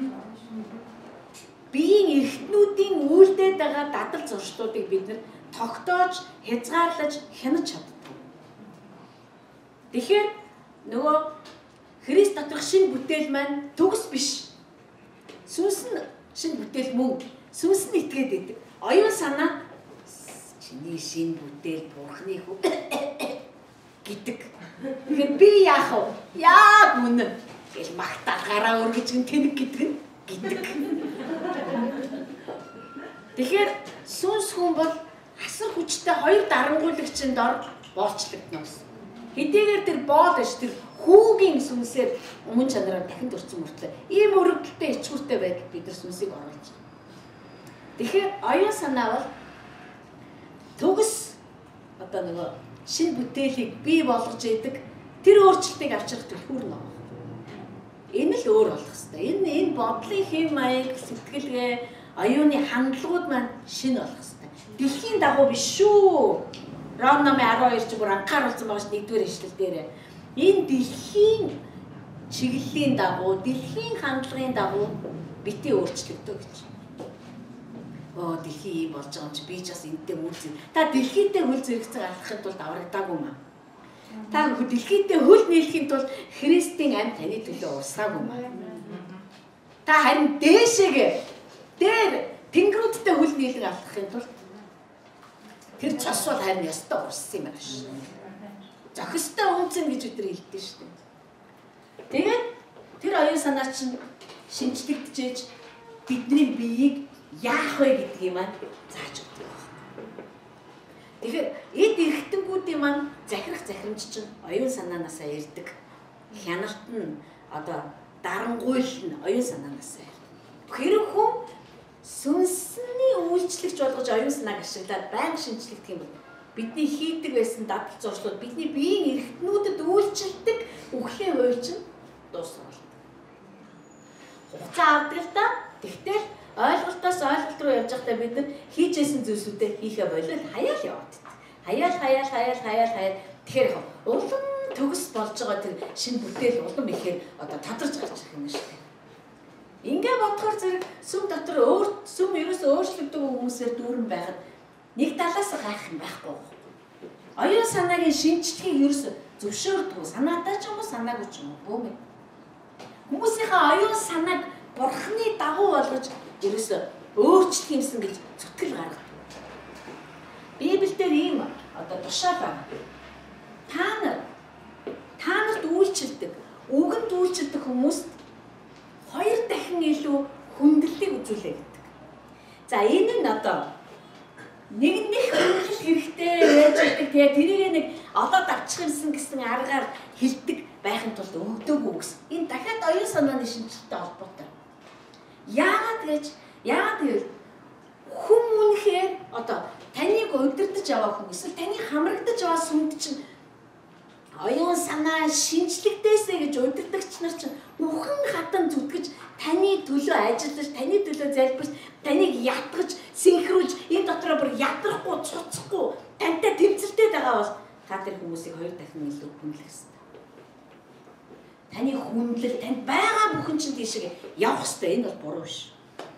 Биеийн эрхтнүүдийн үйлдээд байгаа дадал зуршлуудыг бид нар тогтоож, хязгаарлаж, хянаж чаддаг. Тэгэхээр нөгөө Христ доторх шинэ бүтээл маань төгс биш. Сүнс нь шинэ бүтээл мөн. Сүнс нь итгээд идэг. Оюун санаа чиний шинэ бүтээл Бурхны хүү гэдэг. Тэгэхээр би яах вэ? Яг үнэн. Гэл магтaalгаараа өргөж тэнэг гэдэг нь гэдэг. Тэгэхээр сүнс хүн бол асар хүчтэй хоёр дарангуйлагчийн дор боолчлогдноос. Хэдийгээр тэр боол биш тэр хүүгийн сүнсээр өмнө чанараар дахин төрсөн мөртлөө ийм өрөвдөлтөй ичгүүртэй байдал бид нар сүнсийг оруулж байгаа. Тэгэхээр оюун санаа бол төгс одоо нөгөө шинэ бүтээлийг бий болгож идэг тэр өөрчлөлтийг авчрах төлхүүр нь байна. Энэ л өөр болох хэвээр. Энэ бодлын хэм маяг, сэтгэлгээ, оюуны хандлагууд маань шинэ болох хэвээр. Дэлхийн дагуу биш шүү. Ром номын 12 ч бүр анхааруулсан байгаа ш 1-р ишлэл дээр. Энэ дэлхийн чиглэлийн дагуу, дэлхийн хандлагын дагуу бити өөрчлөгдөө гэж. Дэлхий ийм болж байгаа юм чи би ч бас энэтэй үйл зэрэг. Та дэлхийдээ үйл зэрэгцээ гаргахын тулд аврагдаагүй маа. Та дэлхийдээ хөл нийлэхийн тулд Христийн амьд таны төлөө урсаагүй маа. Та харин дээшээгээ дээр тэнгэрүүдтэй хөл нийлэг авахын тулд тэр цос бол харин ёстой урссан юм байна ш. Зохистой үнцэн гэж өдөр хэлдэг шүү дээ. Тэгээд тэр оюун санаа чинь шинжлэгдэж бидний биеийг яах вэ гэдгийг маань зааж өгдөг байна. Тэгэхээр эд эрхтэнгүүдийн маань захирах захирамж чинь оюун санаанаасаа ирдэг. Хяналт нь одоо дарангуйл нь оюун санаанаасаа ирдэг. Хэрэг хүн сүнсний үйлчлэгч болгож оюун санааг ашиглаад байнга шинжлэгдэх юм бол бидний хийдэг байсан дадал зуршлууд бидний биеийн эрхтнүүдэд үйлчилдэг үхлийн хувь чинь дуусна. Хугацаа авдаг л да. Тэгтэл ойлголтоос ойлголт руу явж байхдаа бид нар хийжсэн зүйлсүүдээ хийхэ болоод хаяал яваад. Хаяал. Тэгэхээр улам төгс болж байгаа тэр шинэ бүтээл улам ихээр одоо тодорч гарч ирэх юм шүү дээ. Ингээ бодохоор зэрэг сүм дотор сүм ерөөсөө өөрчлөгдөв хүмүүсээр дүүрэн байхад нэг талаас гайх юм байхгүй. Оюун санаагийн шинжлэхийг ерөөсөө зөвшөөрдөг. Санаатай ч юм уу, санаагүй ч юм уу. Хүмүүсийнхээ оюун санааг Бурхны дагуу болгож ерөөсөө өөрчлөх юмсан гэж зүтгэл гаргадаг. Библиэлд ийм одоо тушаал байна. Та нарт үйлчилдэг, үгэнд үйлчилдэг хүмүүст 2 дахин илүү хүндлэлийг үзүүлээ гэдэг. За энэ нь одоо нэг хүндлэл хэрэгтэй байж байгаа. Тэгээ тэрийг нэг одоо давчих юмсан гэсэн аргаар хэлдэг байхын тулд өгдөөгүй гэсэн. Энэ дахиад оюун санааны шинжилттэй холбоотой. Яагаад гэвэл хүн үнэхээр одоо таныг удирдах хамрагдаж яваа хүн эсвэл таны хамрагдаж яваа сүмд чинь оюун санаа шинжлэхдээсэй гэж удирдагч нар чинь үхэн хатан зүтгэж таны төлөө ажиллаж, таны төлөө залбирч, таныг ятгаж, синхруулж, энэ дотроо бүр ядрахгүй, цуцхгүй, тантай тэмцэлтэй байгаа бол та тэр хүмүүсийг хоёр дахин илүү хүндлэх ёстой. Таны хүндлэл, танд байгаа бүхэн чинь тийшээ явах ёстой. Энэ бол буруу биш.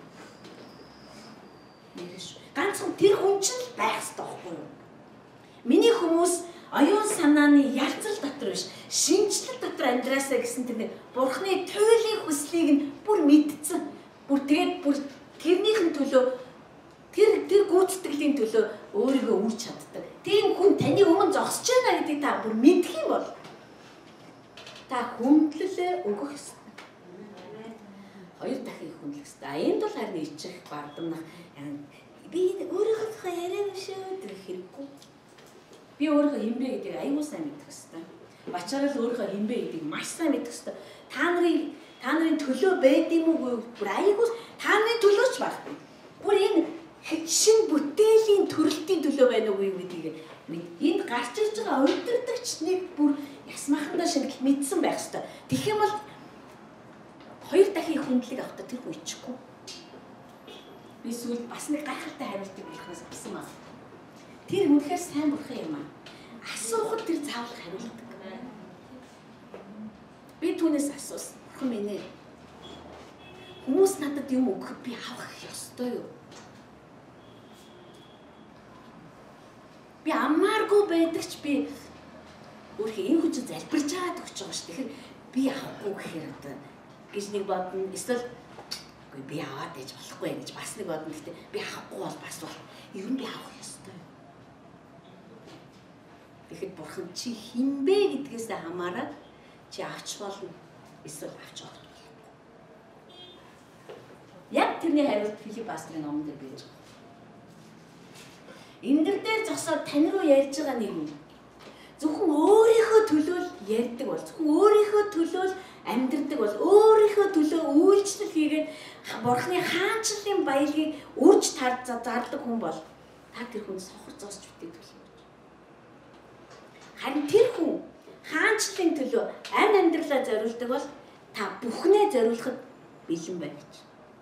Ганцхан тэр хүн чинь байх ёстой байхгүй юу? Миний хүмүүс оюун санааны ялцал дотор биш, шинжлэл дотор амьдраасаа гэсэн тэр Бурхны туйлын хүслийг нь бүр мэдсэн. Бүр тэгээд бүр тэрнийхэн төлөө тэр гүйцэтгэлийн төлөө өөрийгөө үрж чаддаг. Тийм хүн таны өмнө зогсож байна гэдгийг та бүр мэдэх юм бол та хүндлэлээ өгөх ёстой. Хоёр дахин хүндлэх ёстой. Энд бол харин ичих, бардамнах би өөрийнхөө яриаг шүү гэх хэрэггүй. Би өөрийнхөө хинбэ гэдгийг аюул сайн мэдэх ёстой. Бачаарал өөрийнхөө хинбэ гэдгийг маш сайн мэдэх ёстой. Та нарын төлөө байд юм уу? Бүр аюул та нарын төлөөч баггүй. Бүр энэ шин бүтээлийн төрөлтийн төлөө байна уу гэдгийг энд гарч ирж байгаа удирдагч нэг бүр ясмахандаа шинэ мэдсэн байх ёстой. Тэгэх юм бол хоёр дахин хүндлэг авахта тэр хүн ичихгүй. Би сүүл бас нэг гайхалтай хариултыг өгөхөөс авсан байна. Тэр үнэхээр сайн бурхан юм аа. Асуухад тэр заавал хариулдаг. Би түүнээс асуусан. Бурхан минь ээ. Хүмүүс надад юм өгөх би авах ёстой юу? Би аммааргүй байдагч би өөрхий энэ хүн чинь залбирж байгаад өгч байгаа шүү. Тэгэхээр би авахгүй гэхээр одоо гэж нэг бодно. Эсвэл үгүй би аваад ээж болохгүй гэж бас нэг бодно. Гэхдээ би авахгүй бол бас бол ер нь би авах ёстой. Тэгэхэд бурхан чи хинбэ гэдгээс хамаарат чи авч болно. Эсвэл авч болохгүй. Яг тэрний хариулт Филипп пастрын номон дээр байж байгаа. Эндэр дээр зогсоод тань руу ярьж байгаа нэг юм. Зөвхөн өөрийнхөө төлөө ярьдаг бол, зөвхөн өөрийнхөө төлөө амьдрдаг бол, өөрийнхөө төлөө үйлчлэл хийгээд Бурхны хаанчлалын баялагийг үрж зардаг хүн бол та тэр хүн сохор зоосч үтээдэг юм. Харин тэр хүн хаанчлалын төлөө амь амьдралаа зориулдаг бол та бүхнээ зориулахад бэлэн байна гэж.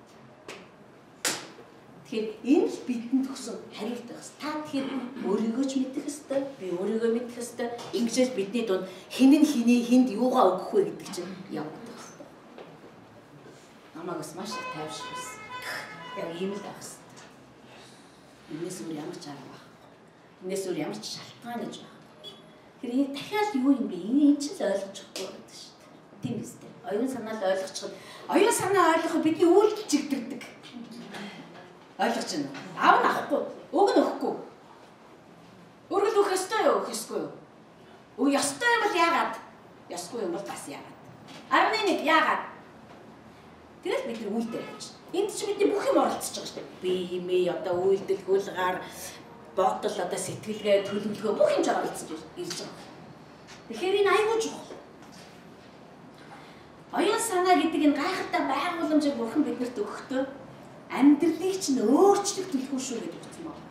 Тэгэхээр энэ л бидэнд өгсөн хариулт байх. Та тэгэхээр өөрийгөө ч мэдэх ёстой, би өөрийгөө мэдэх ёстой. Ингэжээс бидний дунд хэн нь хэнд юугаа өгөх вэ гэдэг чинь явагдах ёстой. Намайг бас маш их тайвшруулсан. Яг ийм л байх ёстой. Энээс өөр ямар ч арга байхгүй. Энээс өөр ямар ч шалтгаан гэж байна. Тэгэхээр энэ дахиад юу юм бэ? Энэ чинь л ойлгочихгүй байдаг шүү дээ. Тийм үстэй. Оюун санаа л ойлгочиход, оюун санаа ойлгоход бидний үйлдэл чигдэрдэг. Ойлгож байна. Аав нь авахгүй, өг нь өгөхгүй. Өргөл өгөх ёстой юу, өгөх ёсгүй юу? Өө ёстой юм бол яагаад? Ёсгүй юм бол бас яагаад? 11 яагаад? Тэгэл бид нар үйлдэл явж. Энд чинь бидний бүх юм оролцож байгаа шүү дээ. Би имээ одоо үйлдэл хулгаар бодол одоо сэтгэлгээ төлөвлөгөө бүх юм оролцож ирж байгаа. Тэгэхээр энэ аюул чухал. Оюун санаа гэдэг энэ гайхалтай байгууламжийг бурхан биднэрт өгөхдөө амьдралыг чинь өөрчлөх төлхөө шүү гэж үзсэн байна.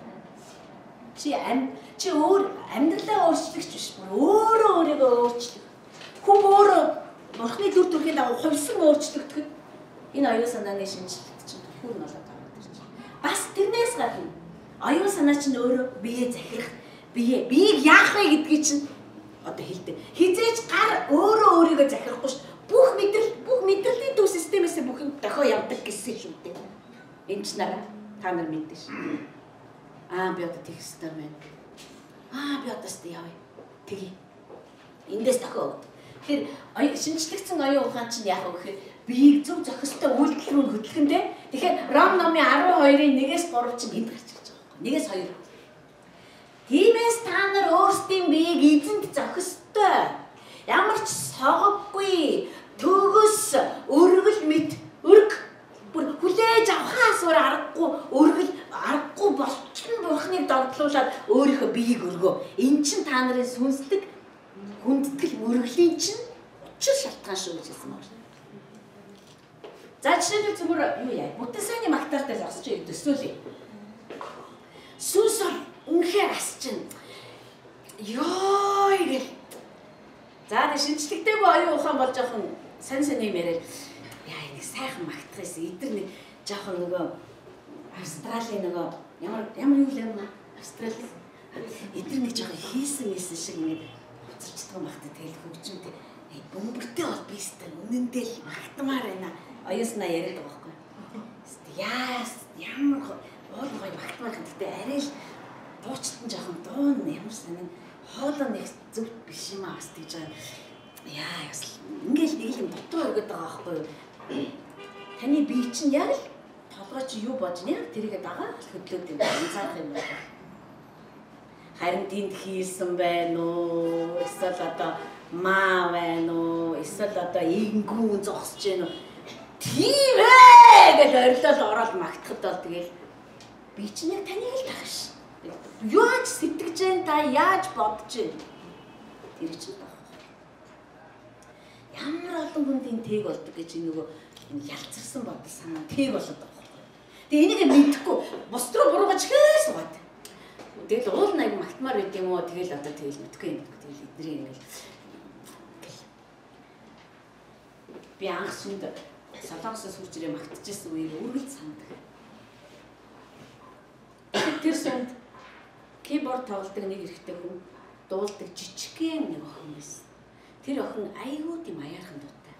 Чи өөр амьдралаа өөрчлөгч биш, өөрөө өөрийгөө өөрчлөх. Хүн өөрөө бурхны дүр төрхийн дагуу хувьсан өөрчлөгдөх. Энэ оюун санааны шинжилэлт чинь түр нь болоод байгаа юм. Бас тэрнээс гадна оюун санаа чинь өөрөө бие захирах, биеийг яах вэ гэдгийг чинь одоо хэлдэг. Хизээж гар өөрөө өөрийгөө захирахгүй ш. Бүх мэдрэлийн төв системээс бүх юм дохио явдаг гэсэн шүү дээ. Энд ч нараа та нар мэддэг ш. Би одоо тэгэх ёстой байна. Би одоо тест явъя. Тэгье. Эндээс дохио өгд. Тэгэхээр шинжлэгдсэн оюун ухаан чинь яах вэ гэхээр биеийг зөв зохистой үйлдэл рүү хөтлөх юм дээ. Тэгэхээр Ром номын 12-ын 1-3 чинь энд гарч ирж байгаа юм. 1-2. Тиймээс та нар өөрсдийн биеийг эзэнд зохистой. Ямар ч согоггүй, төгс, өргөл мэт, өрг бүр хүлээж авахаас өөр аргагүй болчихно бурхныг догтлуулаад өөрийнхөө биеийг өргөө. Эн чинь та нарын сүнслэг хүндэтгэл өргөлийн чинь учир шалтгаан шүү гэж хэлсэн байна. За жишээлбэл зүгээр юу яа? Бүтэн сайнны магтаалтай зогсож төсөөлье. Сүнс үнэхээр За шинжлэхтэйг оюун ухаан бол жоохон сонь юм яриад яа энийг сайхан магтахээс эдгээр нэг жоохон нөгөө Австралийн нөгөө ямар юу л юм Австрали эдгээр нэг жоохон хийсэн шиг нэг уцарчдаг магтдаг тэгэл хөгжимтэй бөмбөртэй бол би өстэй үнэндээ л магтмаар байна. Оюуснаа яриад байгаа байхгүй. Яас ямар гол гоё магтмаар гэхдээ арай л дуучтан жоохон дуун ямар санаа хоолоо нэг зөв биш юм аа бас тийж байгаа. Яа яс ингээл нэг юм дутуу өгöd байгаа байхгүй юу? Таны бие чинь яг л толгой чи юу бодож яг тэрийгэ дагаа хөдлөөд юм анзаарах юм байна. Харин тэнд хийсэн байна уу? Эсвэл одоо маа байна уу? Эсвэл одоо ингүүн зогсож байна уу? Тийм ээ гэж орилол ороод магтахад бол тэгэл би чинь яг таныг л дагаш. Яаж сэтгэж जैन та яаж бодож जैन? Тэр чинь баг. Ямар олон хүндийн тэг болдог гэж нөгөө ялцарсан бодол санаа тэг болоод байгаа байхгүй. Тэгээ энийг мэдэхгүй бус руу буруугаж хээс суугаад. Тэгэл уул нэг магтмаар байд юм уу? Тэгэл одоо тэгэл мэдхгүй юм. Тэгэл эдний ингээл би анх сүнд солонгосоос хурж ирээ магтчихсан үеийг үргэлж сандаг. Тэр сүнд keyboard тоглодог нэг эрэгтэй хүн дуулдаг жижигхэн нэг охин байсан. Тэр охин айгүй тийм аяархан дуутай.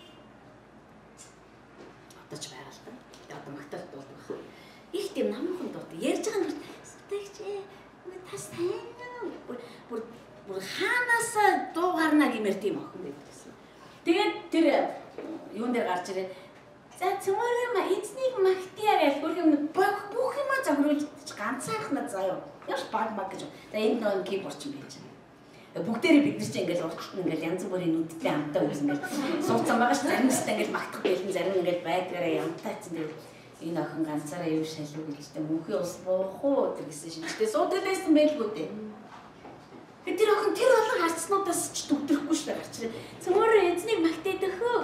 Одоо ч байгаа л да. Одоо магтаал дуулдаг байна. Их тийм намхан дуутай. Ярьж байгаа нь сэтгэж тас тайна. Бүр хаанаас дуу гарна гэмээр тийм охин байсан. Тэгээд тэр юун дээр гарч ирээ. За цөмөрөө эзнийг магтъя гэж бүх юм зөвхөн ганцаархнаа заяа. Яш баг гэж. За энд нэг keyboard ч юм байж байна. Бүгдээрээ бид нар чинь ингээл урталт ингээл янз бүрийн нүдтэй амтаа үз ингээл сууцсан байгаа ш заримстай ингээл магтах байлын зарим ингээл байдгаараа ямтаацсан дээр энэ охин ганцаараа юу шалуу гэлтэй мөнхийн ус буух уу гэсэн шинжтэй суудад байсан байлгүй дээ. Тэр охин тэр олон харцнуудаас ч төвдөрөхгүй ш гарч. Цөмөрөө эзнийг магтаад өгөө.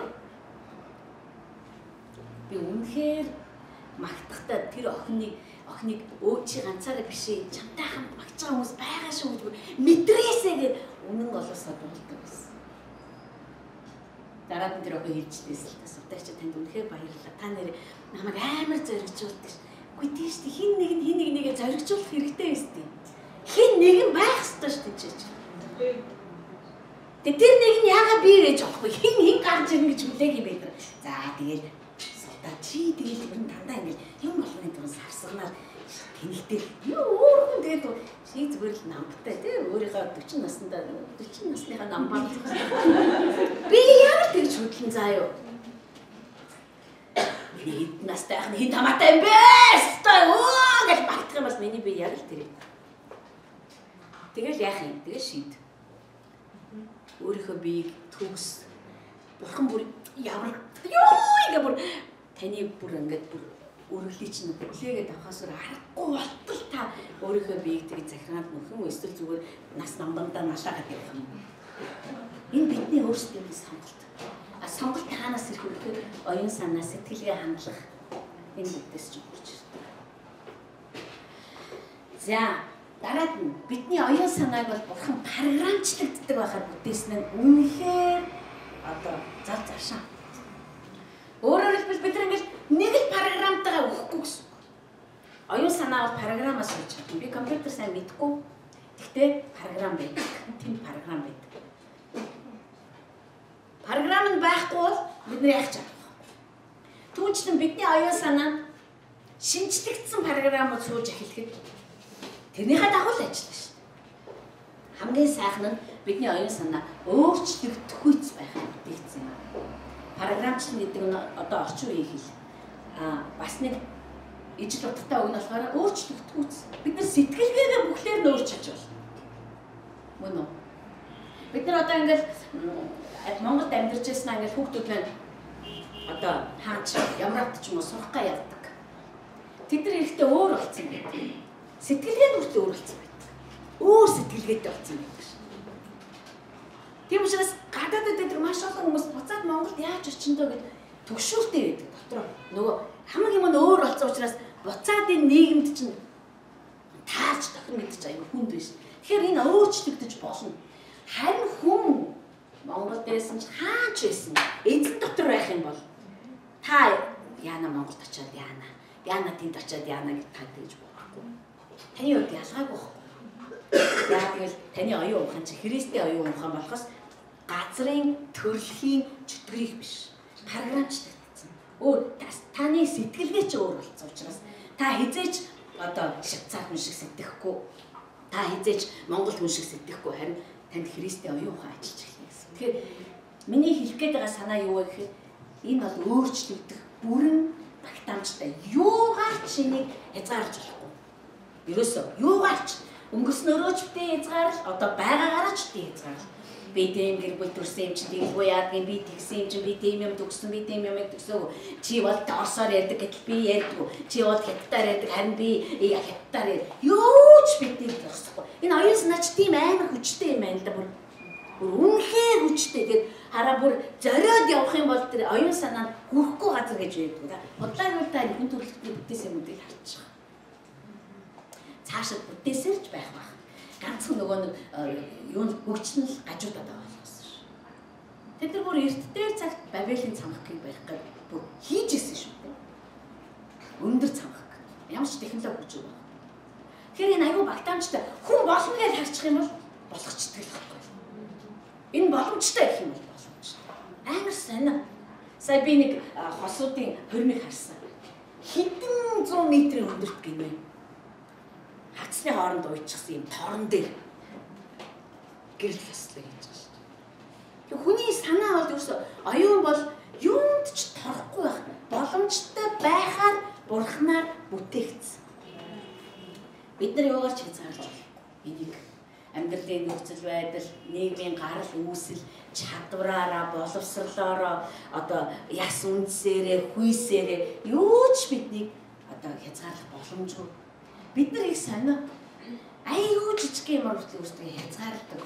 Би үнэхээр магтахдаа тэр охиныг өөчи ганцаараа биш чамтай хамт магтаж байгаа хүмүүс байгаа шүү гэж мэдрээсээ гэж үнэн олоосоо дуулдаг байсан. Дараа нь тэр охин хэлжлээсэн л тастай ч танд үнэхээр баярлалаа. Та нэр намайг амар зоригжуулдаг ш. Үгүй тийш хин нэг нэгэ зоригжуулах хэрэгтэй байсан тийм. Хин нэгэн байх ёстой ш тийч. Тэр нэг нь яагаад би гэж болохгүй хин гарч ирнэ гэж хүлээх юм байна. За тэгээд та чи тэгэл ер нь дандаа ингээл юм болгоны тугас харсганаар тэнхтэй юу өөр хүн тэгээд чи зүгээр л намтай тий өөрийнхөө 40 насныхаа намбар би ямар тэгж хөдлөн заа юу хэд настай ах хин тамаатай юм бэ стой оо гэж багтах юм бас миний би яг л тэр тэгэл яах юм тэгэл шийд өөрийнхөө биеийг төгс бурхан бүр ямар юу ингээ бүр таны бүр ингээд бүр өргөлий чинь бүлээгээд авахаас аргагүй болтол та өөрийнхөө биеийг тэгээ захираад нөхөн эсвэл зүгээр нас намдандаа налаагаад явах юм. Энэ бидний өөрсдийн сонголт. Сонголт таанаас ирэх үгээр оюун санаа сэтгэлгээ хандлах энэ бүтэс чинь хүрч ирдэг. За дараад нь бидний оюун санааг бол бурхан програмчлагддаг байхаар бүтээсэн нь үнэхээр одоо зав завшаа. Өөрөөр хэлбэл бид нэг л програмтайгаа өгөхгүй гэсэн. Оюун санаа бол програмаас болж байгаа. Би компьютер сайн мэдгүй. Гэхдээ програм байдаг. Тийм програм байдаг. Програм нь байхгүй бол бид нар яах чадах вэ? Түүнчлэн бидний оюун санаа шинжлэгдсэн програмыг сууж эхлэхэд тэрнийхээ дагуу л ажиллана шүү дээ. Хамгийн сайхан нь бидний оюун санаа өөрчлөгдөхгүй байх хэрэгтэй юм. Програмчлал гэдэг нь одоо орчин үеийн хэл. Бас нэг ижил утгатай үг нь болохоор өөрчлөгдөхгүй. Бид нар сэтгэлгээгээ бүхлээр нь өөрчилж байна. Мөн үү? Бид нар одоо ингээл Монголд амьдарч байснаа ингээл хүүхдүүд маань одоо хаач ямраад ч юм уу сурахгаа явдаг. Тэд нар ихтэй өөр болсон байдаг. Сэтгэлгээ нь хүртэл өөр болсон байдаг. Өөр сэтгэлгээтэй болсон байдаг. Тийм учраас гадаадд дээр маш олон хүмүүс буцаад Монголд яаж очиндоо гэж төгшөөртэй байдаг дотроо. Нөгөө хамаг юм нь өөр болсон учраас буцаад энэ нийгэмд чинь таарч тохир мэдчих аюу хүнд биш. Тэгэхээр энэ өөрчлөгдөж болно. Харин хүн Монголд байсан ч хаач байсан. Эзэн дотор байх юм бол та яана Монголд очиад яана. Яана тэнд очиад яана гэж та тэгж болохгүй. Таны хувьд ялгаагүй байхгүй. Яа гэвэл таны оюун ухаан чи Христийн оюун ухаан болохоос газрын төрөлхийн чөтгөрийг биш. Програмчтай гэсэн. Таны сэтгэлгээ ч өөр болсон учраас та хизээч одоо Швейцар хүн шиг сэтгэхгүй. Та хизээч Монгол хүн шиг сэтгэхгүй. Харин танд Христийн оюун ухаан ажиллаж эхэлнэ гэсэн. Тэгэхээр миний хэлэх гээд байгаа санаа юу вэ гэхээр энэ бол өөрчлөгдөх бүрэн багтаамжтай. Юугаар ч энийг хязгаарлаж болохгүй. Ерөөсөө юугаар ч өнгөрснөөрөө ч битээ хязгаарлаж, одоо байгаагаараа ч битээ хязгаарлаж. Би тийм гэр бүл төрсөн юм чи тиймгүй яадгийн би тэгсэн юм чи би тийм юм төгсөн би тийм юм төгсөөг чи бол орсоор ярьдаг гэтэл би ярьдгүй чи бол хятадаар ярьдаг харин би хятадаар юу ч битээ төгсөхгүй энэ оюун санаач тийм амар хүчтэй юм байна л да бүр үнэхээр хүчтэй тэгээд хараа бүр зориод явах юм бол тэр оюун санаанд хүрэхгүй газар гэж ярьдаг да бодлоогүй та хүн төрөлхтний бүтээсэн юмыг харж байгаа цаашаа бүтээсэрч байх баг ганцхан нөгөө нэг юу хөгжнөл гажуудаад байгаа болохсон ш. Тэд нар бүр эрт дээр цагт Бабелийн цамхгийг барих гэж бүр хийж ирсэн шүү дээ. Өндөр цамхаг. Ямар ч технологи хүч байгаа. Тэгэхээр энэ аюу багтаамжтай хүн болно гэж харчих юм бол болгочдөг л байхгүй. Энэ боломжтой гэх юм бол боломжтой. Амар сонио. Сая би нэг хосуудын хормыг харсан. Хэдэн 100 метрийн өндөрт гинэ. Хацны хооронд уйчихсан юм торон дээр гэрэл хэслэг хийж байгаа шүү дээ. Хүний санаа бол ерөөсө оюун бол юунд ч торхгүй байх боломжтой байхаар бурхнаар бүтээгдсэн. Бид нар юугаар ч хязгаарлаж болохгүй. Энийг амьдралын нөхцөл байдал, нийгмийн гарал үүсэл, чадвараараа, боловсролоороо одоо яс үндсээрээ, хүйсээрээ юу ч биднийг одоо хязгаарлах боломжгүй. Бид нар их сонио аюу жижиг юм урт өөртөө хязгаарладаг.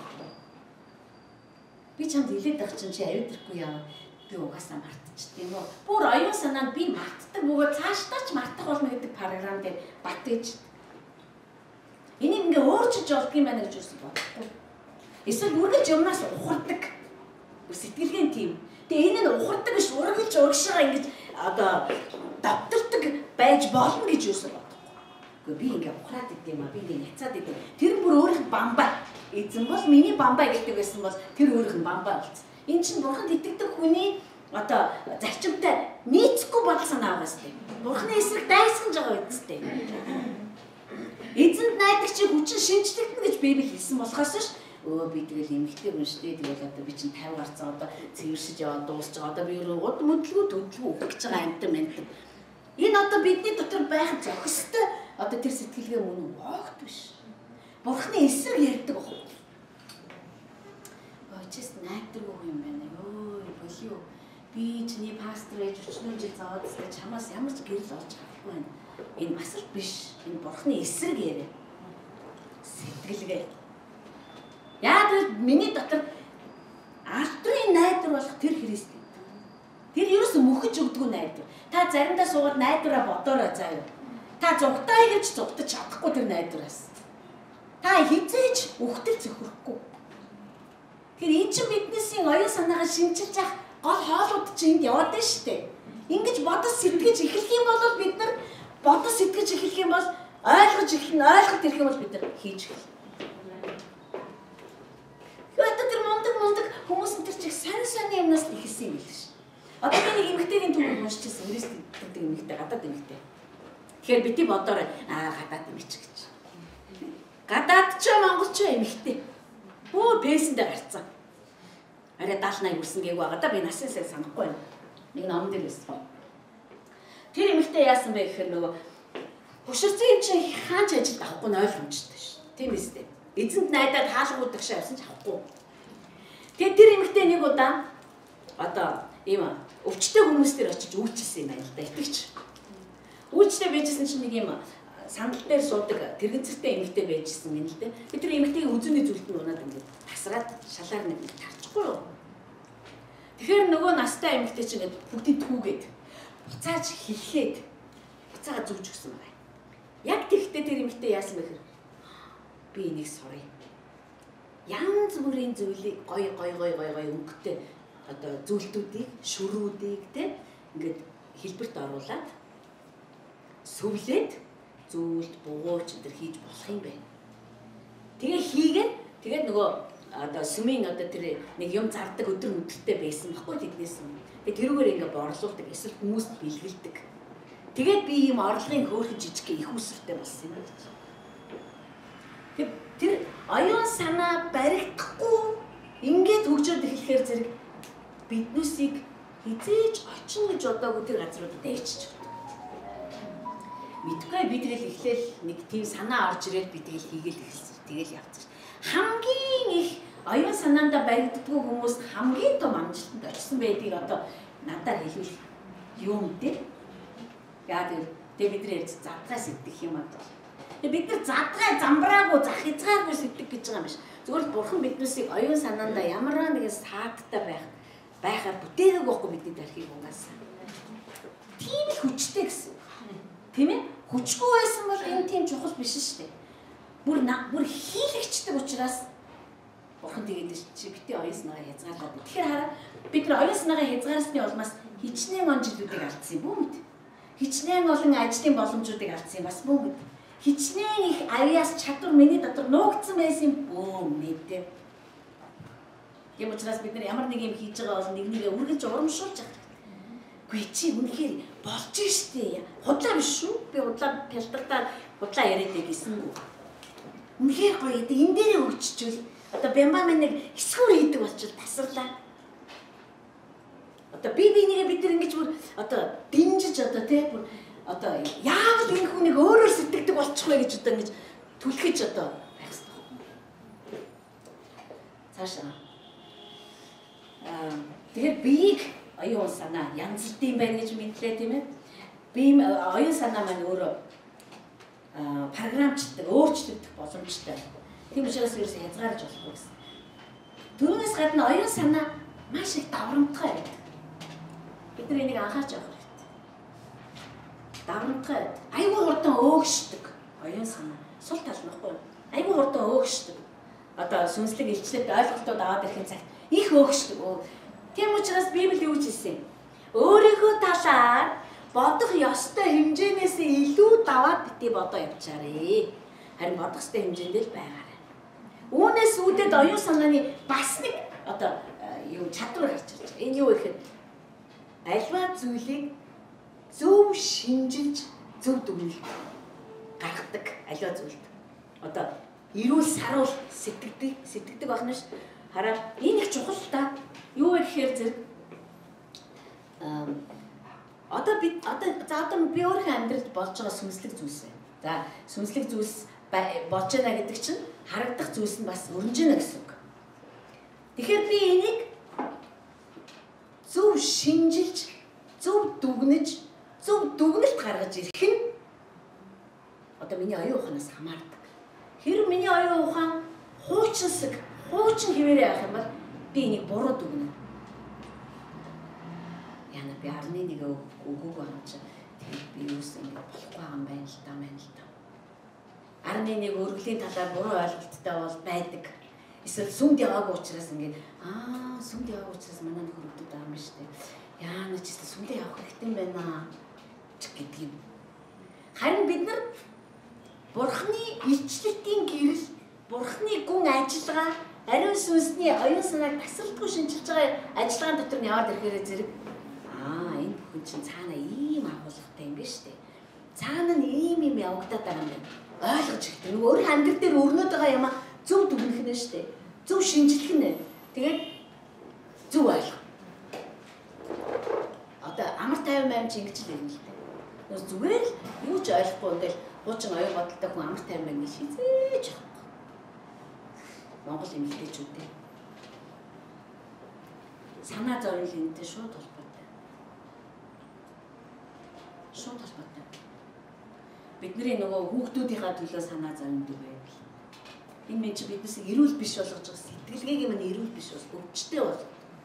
Би чамд хэлээд байх чинь чи авидрахгүй яа. Би угаасаа мартчих тийм үү. Бүр оюун санаанд би мартдаг бөгөөд цаашдаа ч мартах болно гэдэг програм дээр бат гэж. Энийг ингээ өөрчилж болдго юм байна гэж үсэж бодохгүй. Эсвэл үргэлж юмнаас ухардаг. Сэтгэлгээ тийм. Тэгээ энэ нь ухардаг биш үргэлж урагшаа ингэж одоо давтардаг байж болно гэж үсэж. Би ингээ ухраад идэм ба би ингээ няцаад идэм. Тэр бүр өөрийнх нь бамбай. Эзэн бол миний бамбай гэдэг байсан бол тэр өөрийнх нь бамбай болсон. Энэ чинь бурханд итгэдэг хүний одоо зарчимтай нийцэхгүй бодол санаа байгаас тийм. Бурханы эсрэг дайсгаж байгаа үстэй. Эзэнд найдаг чи хүчин шинжлэгдэн гэж Библи хэлсэн болохоос ш би тэгэл эмэгтэй хүн штэ тэгэл одоо би чинь 50 гарцсан одоо цэвэршиж яваад дуусч байгаа. Одоо би уд мөдлгөө төдлөө өгч байгаа амтан амтан. Энэ одоо бидний дотор байх зохистой одоо тэр сэтгэлгээ мөн огт биш. Бурхны эсрэг ярьдаг ах. Чист найдваргүй юм байна. Өө болио. Би чиний пастор ээж 40 жил зовоод тест чамаас ямар ч гэрэл олж авахгүй байна. Энэ бас л биш. Энэ бурхны эсрэг яриа. Сэтгэлгээ. Яг л миний дотор алтрын найдвар болох тэр Христ. Тэр ерөөсө мөхөж өгдөггүй найдвар. Та заримдаа суугаад найдвараа бодоорой заяа. Та зугтаа гэж зугтаж чадахгүй тэр найдвараас. Та хизээж үхтэл зөхөрөхгүй. Тэгэхээр эн чинь биднээсийн оюун санаагаа шинжилж явах гол хоолууд чинь энд яваад байна шүү дээ. Ингэж бодож сэтгэж эхлэх юм бол бид нар бодож сэтгэж эхлэх юм бол ойлгож эхлэн ойлгох ирэх юм бол бид нар хийж эхэлнэ. Одоо тэр мундаг хүмүүс энэ төр чих сонь юмнаас ихэлсэн юм л ш. Одоо би нэг эмэгтэйгийн түүхийг уншижсэн. Христ гэдэг эмэгтэй гадаад эмэгтэй. Тэгэхээр бити бодоорой гадаад эмэгч гэж. Гадаад ч монголч эмэгтэй. Бөө пенсэндээ гарцсан. Арай 70-80 хүрсэн гээг байгаа да би насын сая санахгүй байна. Нэг ном дээр байсан. Тэр эмэгтэй яасан бэ гэхээр нөгөө хөшөрсөн юм чинь хаач ажилд авахгүй нь ойлгомжтой ш. Тийм эстэй. Эзэнт найдаад хаалгуудах шиг авсан ч авахгүй. Тэгээд тэр эмэгтэй нэг удаа одоо ийм өвчтэй хүмүүс төр очиж үйлчилсэн юм байна л да итгэж. Үйлчлээ байжсэн чинь нэг юм сандал дээр суудаг тэрэгцэртэй эмэгтэй байжсэн юм л да. Тэр эмэгтэйгийн үзүүний зүйлд нь унаад ингээд тасраад шалаар нэг тарчихгүй юу. Тэгэхээр нөгөө настай эмэгтэй чинь ингээд бүгдийг түүгээд буцааж хэлхээд буцаага зүвж өгсөн байна. Яг тэгтээ тэр эмэгтэй яасан бэ гэхээр би энийг сурыг. янз бүрийн зүйлийг гоё өнгөтэй одоо зүйлтүүдийг, шүрүүдийг те ингээд хэлбэрт оруулаад сүвлээд зүйлт бугууч энэ хийж болох юм байна. Тэгээ хийгээд тэгээд нөгөө одоо сүмийн одоо тэр нэг юм зардаг өдөр өдөртэй байсан баггүй тэднээс юм. Тэгээ тэрүүгээр ингээ борлуулдаг, эсвэл хүмүүст бэлгэлдэг. Тэгээд би ийм орлогын хөөрхөн жижиг их усртай болсон юм гэж. Тэр оюун санаа баригдахгүй ингээд хөгжөөд эхлэхээр зэрэг биднүүсийг хизээж очно гэж бодоогүй тэр газруудад дэвчиж байна. Мэдгүй би тэгэл эхлээл нэг тийм санаа орж ирээд би тэгэл хийгээл эхэлсэн. Тэгэл явцсан. Хамгийн их оюун санаандаа баригддаггүй хүмүүс хамгийн том амжилтанд очсон байдгийг одоо надаар хэлвэл юм дээ. Яа тэгээ бид нэр задгай сэтгэх юм аа. Бид нар задгай замбраагүй зах хязгааргүй сэтгэх гэж байгаа юм биш. Зүгээр л бурхан биднээсийг оюун санаандаа ямар нэгэн саадтай байхаар бүтээдэг байхгүй бидний тархийг угаасаа. Тийм их хүчтэй гэсэн. Тийм ээ? Хүчгүй байсан бол энэ тийм чухал биш шүү дээ. Бүр хийлэгчдэг учраас бурхан тэгээд чи битээ оюун санаагаа хязгаарлаад. Тэгэхээр хараа бид нар оюун санаагаа хязгаарласны улмаас хичнээн он жилүүдийг алдсан юм бүү мэд. Хичнээн олон ажлын боломжуудыг алдсан юм бас бүү мэд. Хичнээн их авьяас чадвар миний дотор нуугдсан байсан юм бөө мэд. Тийм учраас бид нар ямар нэг юм хийж байгаа бол нэгнийгээ үргэлж урамшуулж байгаа. Гүй чи үнэхээр болж штэ. Худлаа биш шүү. Би худлаа пялтартаа худлаа яриад гэсэн. Үнэхээр гоё. Энэ дээрээ өгччихвэл одоо бямбаа нэг эсгүүр хийдэг болчихвол тасарлаа. Одоо бинийгээ бид нар ингэж бүр одоо динжиж одоо тий бүр одоо яавал энэ хүнийг өөрөөр сэтгэдэг болчих вэ гэж одоо ингэж түлхэж одоо байх хэрэгтэй. Цаашаа. Тэгэхээр биеийг оюун санаа янзлдсан байна гэж мэдлээ тийм ээ. Би оюун санаа маань өөрөө програмчлагддаг, өөрчлөгдөх боломжтой. Тийм учраас ерөөсөө хязгаарч болохгүй гэсэн. Түүнээс гадна оюун санаа маш их даврамтгай байдаг. Бид нар энийг анхаарч явах хэрэгтэй. Даврамтгай. Айгүй хурдан өөгшдөг оюун санаа. Сул тал нөхгүй. Айгүй хурдан өөгшдөг. Одоо сүнслэг илчлэлд ойлголтууд аваад ирэхин цагт их өөгшдөг. Тийм учраас Библи юу гэж хэлсэн юм? Өөрийнхөө талаар бодох ёстой хэмжээнээс илүү даваад бити бодоо явчаарэ. Харин бодох ёстой хэмжээндээ л байгаарай. Үүнээс үүдээд оюун санааны бас нэг одоо юу чадвар гарч ирж байгаа. Энэ юу гэхээр альва зүйлийг зөв шинжилж зөв дүгнэлт гаргадаг альва зүйлд. Одоо эрүүл саруул сэтгэдэг байна ш. Хараа энэ их чухал та. Юу вэ гэхээр зэрэг одоо би өөрийнхөө амьдралд болж байгаа сүнслэг зүйлс байна. За сүнслэг зүйлс болж байна гэдэг чинь харагдах зүйлс нь бас өрнөж байна гэсэн үг. Тэгэхээр би энийг зөв шинжилж, зөв дүгнэж, зөв дүгнэлт гаргаж ирэх нь одоо миний оюун ухаанаас хамаардаг. Хэрэв миний оюун ухаан хуучин хിവэрээ авах юм бол би энийг буруу дүгнэ. Яна би 11 өгөөг байгаа юм чи. Тэгээд би юусэн ингэ болохгүй юм байна л та. 11 өргөлийн талаар буруу ойлголттой бол байдаг. Эсвэл сүмд яваагүй учраас ингэ сүмд яваагүй учраас манай нөхөрөдөд байгаа юм шүү дээ. Яана ч гэсэн сүмдээ явах хэрэгтэй юм байна гэдэг юм. Харин бид нар Бурхны илчлэлтийн гэрэл, Бурхны гүн ажиллагаа, ариун сүнсний оюун санааг тасалдгүй шинжилж байгаа ажиллагаан дотор нь яваад ирэхээр зэрэг энэ бүхэн чинь цаана ийм агуулгатай юм биш үү? Цаана нь ийм явагдаад байгаа юм байна. Ойлгож ихтэй. Нөгөө өөрийн амьдрал дээр өрнөд байгаа юм зөв дүгнэх нь шүү дээ. Зөв шинжлэх нь. Тэгээд зөв ойлгох. Одоо амар тайван байм чи ингэж л юм л дээ. Нөгөө зүгээр л юу ч ойлгохгүй ингээл хуучин оюун бодолтой хүн амар тайван байм гэж хизээж явахгүй. Монгол эмэгтэйчүүдээ санаа зовлон энэтэй шууд холбоотой. Бидний нөгөө хүүхдүүдийнхаа төлөө санаа зовдөг байвал энэ мэн чи биднээс эрүүл биш болгож байгаа сэтгэлгээг минь эрүүл биш бол өвчтэй бол.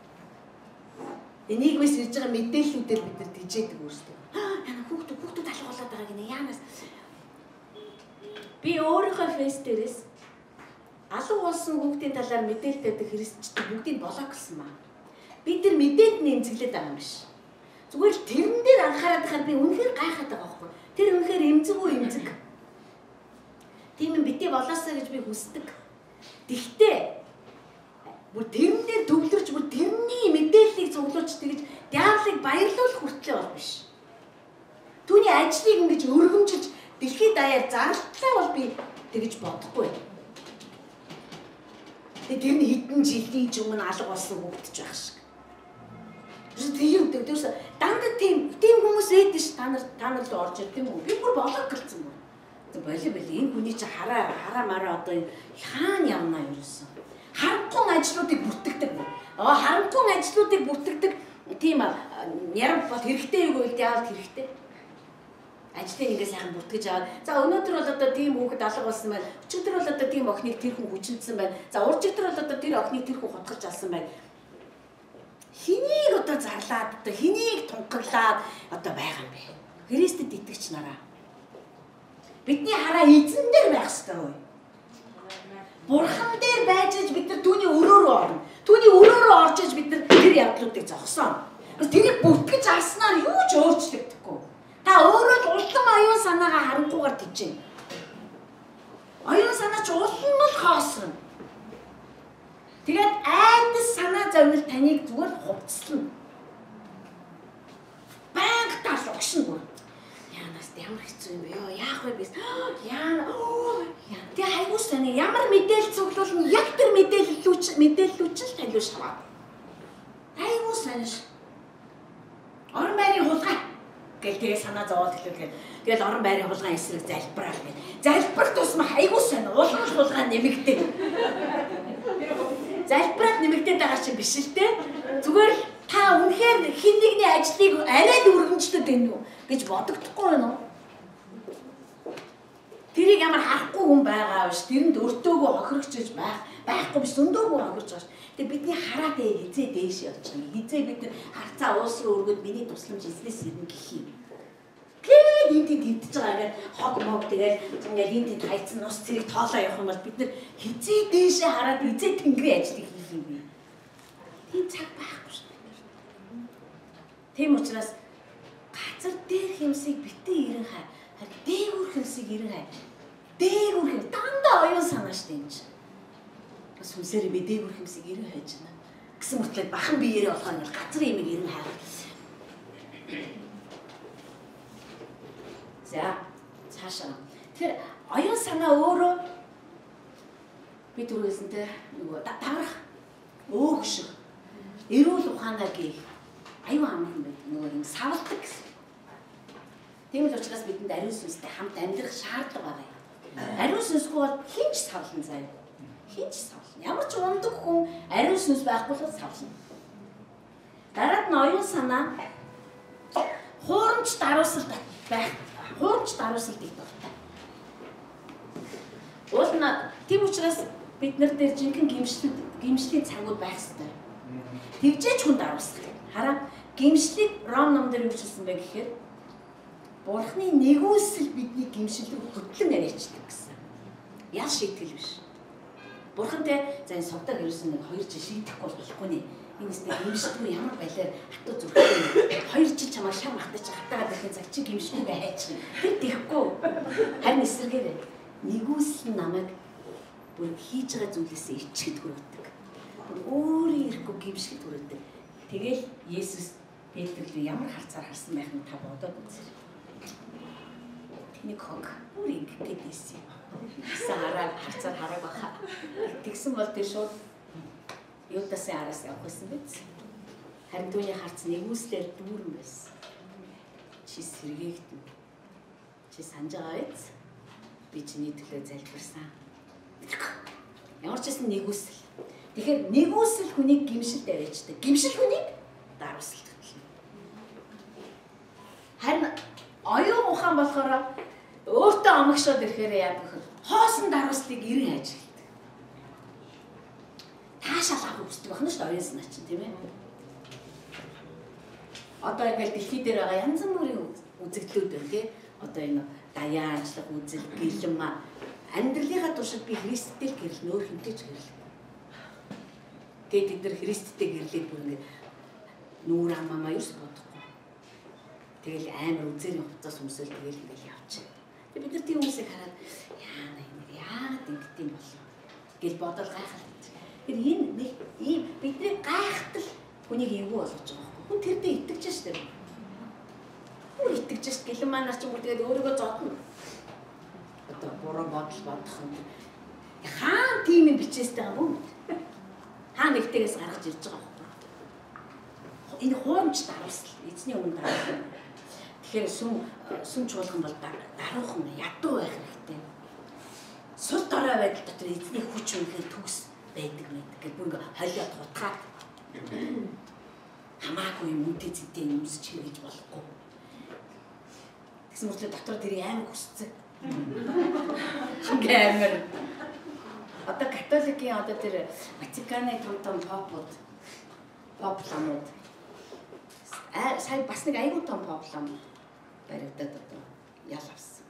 Энийг бас ирж байгаа мэдээллүүдээр бид нар дижээдэг өөрсдөө. Яна хүүхдүүд алга болоод байгаа гинэ яанаас би өөрийнхөө фейс дээрээс алга болсон хүүхдийн талаар мэдээлэл өгдөг христчүүд бүгдийг болоо гэсэн маа. Бид нар мэдээд нэмзэглээд байгаа юм биш. Зүгээр л тэрэн дээр анхаарал хахад би үнэхээр гайхаад байгаа байхгүй. Тэр үнэхээр эмзэг үү эмзэг. Тийм юм битээ болоосаа гэж би хүсдэг. Тэгтээ бүр тэрэн дээр төвлөрч бүр тэрний мэдээллийг цуглуулж тэгж диаволыг баярлуулах хүртлээ бол биш. Түүний ажлыг ингэж өргөмжилж дэлхийд даяар зарлалаа бол би тэгж бодохгүй. Тэрний хэдэн жилийн ч өмнө алга болсон хүүхдч байх шиг. Тийм дээрс дандаа тийм хүмүүс байдаг ш та нар л орж ирд юм уу? Би бүр болоо гэлцэн бүр. Болоо энэ хүний чи хараа мараа одоо хаана явна ерөөсөн. Харамтгүй ажлуудыг бүртгэдэг. Харамтгүй ажлуудыг бүртгэдэг тийм ярам бод хэрэгтэй юу гэвэл яавал хэрэгтэй. Ажлыг ингээ сайхан бүртгэж аваад за өнөөдөр бол одоо тийм хүүхэд алга болсон байна. Өчигдөр бол одоо тийм охиныг тэр хүн хүчилсэн байна. За уржигдөр бол одоо тэр охиныг тэр хүн хотголж алсан байна. Хэнийг одоо зарлаад одоо хэнийг тунхаглаад одоо байгаа юм бэ? Христэд итгэж нараа. Бидний хараа эзэн дээр байх ёстой юу? Бурхан дээр байж иж бид нар түүний өрөө рүү орно. Түүний өрөө рүү орж иж бид нар тэр явдлуудыг зогсоно. Тэрийг бүртгэж авснаар юу ч өөрчлөгдөхгүй. Та өөрөө л улам оюун санаагаа харангуйгаар тийж. Оюун санаа ч улам л хоосон. Тэгээд айдас санаа зовнил таныг зүгээр хувцлана. Банк тал огшин бүр. Яанаас ямар хэцүү юм бэ? Яах вэ биш? Яа. Тэгээ хайгуус таны ямар мэдээлэл цуглуулна яг тэр мэдээллүүч л тань руу шаваа. Хайгуус санаш. Орон байрын хулгай гэл тэгээ санаа зовоод хэлээ. Тэгэл орон байрын хулгай эсрэг залбираа гэх. Залбир тусмаа хайгуус сайн улам хулгай нэмэгдээ. Залбираад нэмэгдээд байгаа чинь биш л те. Зүгээр л та үнэхээр хэн нэгний ажлыг арай л өргөмжлөд байна уу гэж бодогдохгүй байна уу? Тэрийг ямар харахгүй хүн байгаа биш. Тэрэнд өртөөгөө хохирогчж байхгүй биш. Зөндөөгөө хохирж байгаа ш. Тэгээ бидний хараа дээр хизээ дээш явж байгаа. Хизээ бид харцаа уус руу өргөд миний тусламж эзнээс ирнэ гэх юм. Тэгээд энд тэмдэж байгаа ингээд хог мог тэгээд ингээд энд хайцсан ус цэрэг тоолоо явах юм бол бид нар хизээ дээшээ хараад хизээ тэнгэрийн ажлыг хийх юм бэ. Тийм цаг байхгүй шүү дээ. Тийм учраас газар дээр хэмсийг битээ ирэн хай. Дээгүүр хэмсийг ирэн хай. Дээгүүр хэм дандаа оюун санаа шүү дээ энэ чинь. Бас хүнсээрээ би дээгүүр хэмсийг ирэн хайж байна. Гэсэн мэтлээ бахан биеэрээ болохоор ингээд газар имийг ирэн хай. За цаашаа. Тэгэхээр оюун санаа өөрөө би түрүүлсэнтэй нөгөө таврах өөх шиг эрүүл ухаанаа гэх аюу амархан байдаг нөгөө юм савлдаг гэсэн. Тийм л учраас бидэнд ариун сүнстэй хамт амьдрах шаардлага байгаа юм. Ариун сүнсгүй бол хинч савлан заяа. Хинч савлан. Ямар ч ундаг хүн ариун сүнс байхгүй л савлан. Дараад нь оюун санаа хуурамч даруусал байх. Хуурамч даруусалт их дуртай. Уул нь тийм учраас бид нар дээр жинхэнэ гимшлийн цагууд байх ёстой. Тэгжээч хүн даруусах. Хараа гимшлийг Ром номдэр юу хэлсэн бэ гэхээр Бурхны нэгүсэл бидний гимшлийг хөтлөн арайчдаг гэсэн. Ял шийтгэл биш. Бурхантай за энэ сувдаг ерөөсөн нэг 2 жил шийдэхгүй болохгүй нэ. Энэ сте гимшдгүй ямар байлаар хатуу зүрхтэй 2 жил чамаа шам махтаж хатаагаад ирэхэд цаг чи гимшгүй хайч. Тэр тэхгүй. Харин эсрэгээр нэгүсэл намайг бүр хийж байгаа зүйлээсээ ичгэд хүргэдэг. Өөрийн ирэхгүй гимшгэд хүргэдэг. Тэгэл Есүс Петрийг ямар харцаар харсан байх нь та бодоод үзээрэй. Тэнийг хог бүр ингэдэг байсан. Сараа харцаар хараг баха. Тэгсэн бол тэр шууд Юдасын араас явах гэсэн биз. Харин түүний харц нэгүслэр дүүрэн байсан. Чи сэргээгдэн. Чи санаж байгаа биз? Би чиний төлөө залбирсан. Ямар ч гэсэн нэгүсэл. Тэгэхээр нэгүсэл хүнийг гимшилд аваачдаг. Гимшил хүнийг даруусалт хөтлөн. Харин оюун ухаан болохоор өөртөө омогшоод ирэхээр яадаг вэ? Хоосон дарууслыг ирэн ажигладаг. Таашаал авах хүсдэг байна шүү дээ оюун санаа чинь тийм ээ. Одоо ингээл дэлхий дээр байгаа янз бүрийн үзэгдлүүд байна тий. Одоо энэ даяарчлах үзэл, гэлэм амьдралынхаа туршид би Христтэй гэрэл нөөр хинтэй ч гэрэл. Тэгээд бид нар Христтэй гэрлээд бүр ингэ нүүр аммаа юус бодохгүй. Тэгэл амар үзэрийн хувцас өмсөл тэгэл ингээл явчих. Тэгээд бид нар тийм хүмүүсийг хараад яана юм яагаад ингэдэм болов гэл бодол гайхалтай. Тэгэхээр энэ нэг ийм бидний гайхтал хүнийг эвгүй болгож байгаа байхгүй. Хүн тэр дээр итгэж штэ. Хүн итгэж штэ гэлэн маань нар ч юм уу тэгээд өөрийгөө зодно. Одоо буруу бодол бодох юм. Хаан тийм юм бичээстэй байгаа юм. Хаан нэгтээс гаргаж ирж байгаа байхгүй. Энэ хуурмж даруусл эзний өмнө даруусл. Тэгэхээр сүм чуулган бол даруухан ядуу байх хэрэгтэй. Сул дорой байдал дотор эзний хүч үнэхээр төгс байдаг гэдэг. Бүр ингээ холиод хутгаад хамаагүй юм үнтэй зүйтэй юмсч хийж болохгүй. Тэгсэн мэт дотор тэр амар хүсцэн. Ингээ амар. Одоо католикийн одоо тэр Ватиканы том попууд попланууд сая бас нэг айгуу том поплан баригдаад одоо ял авсан.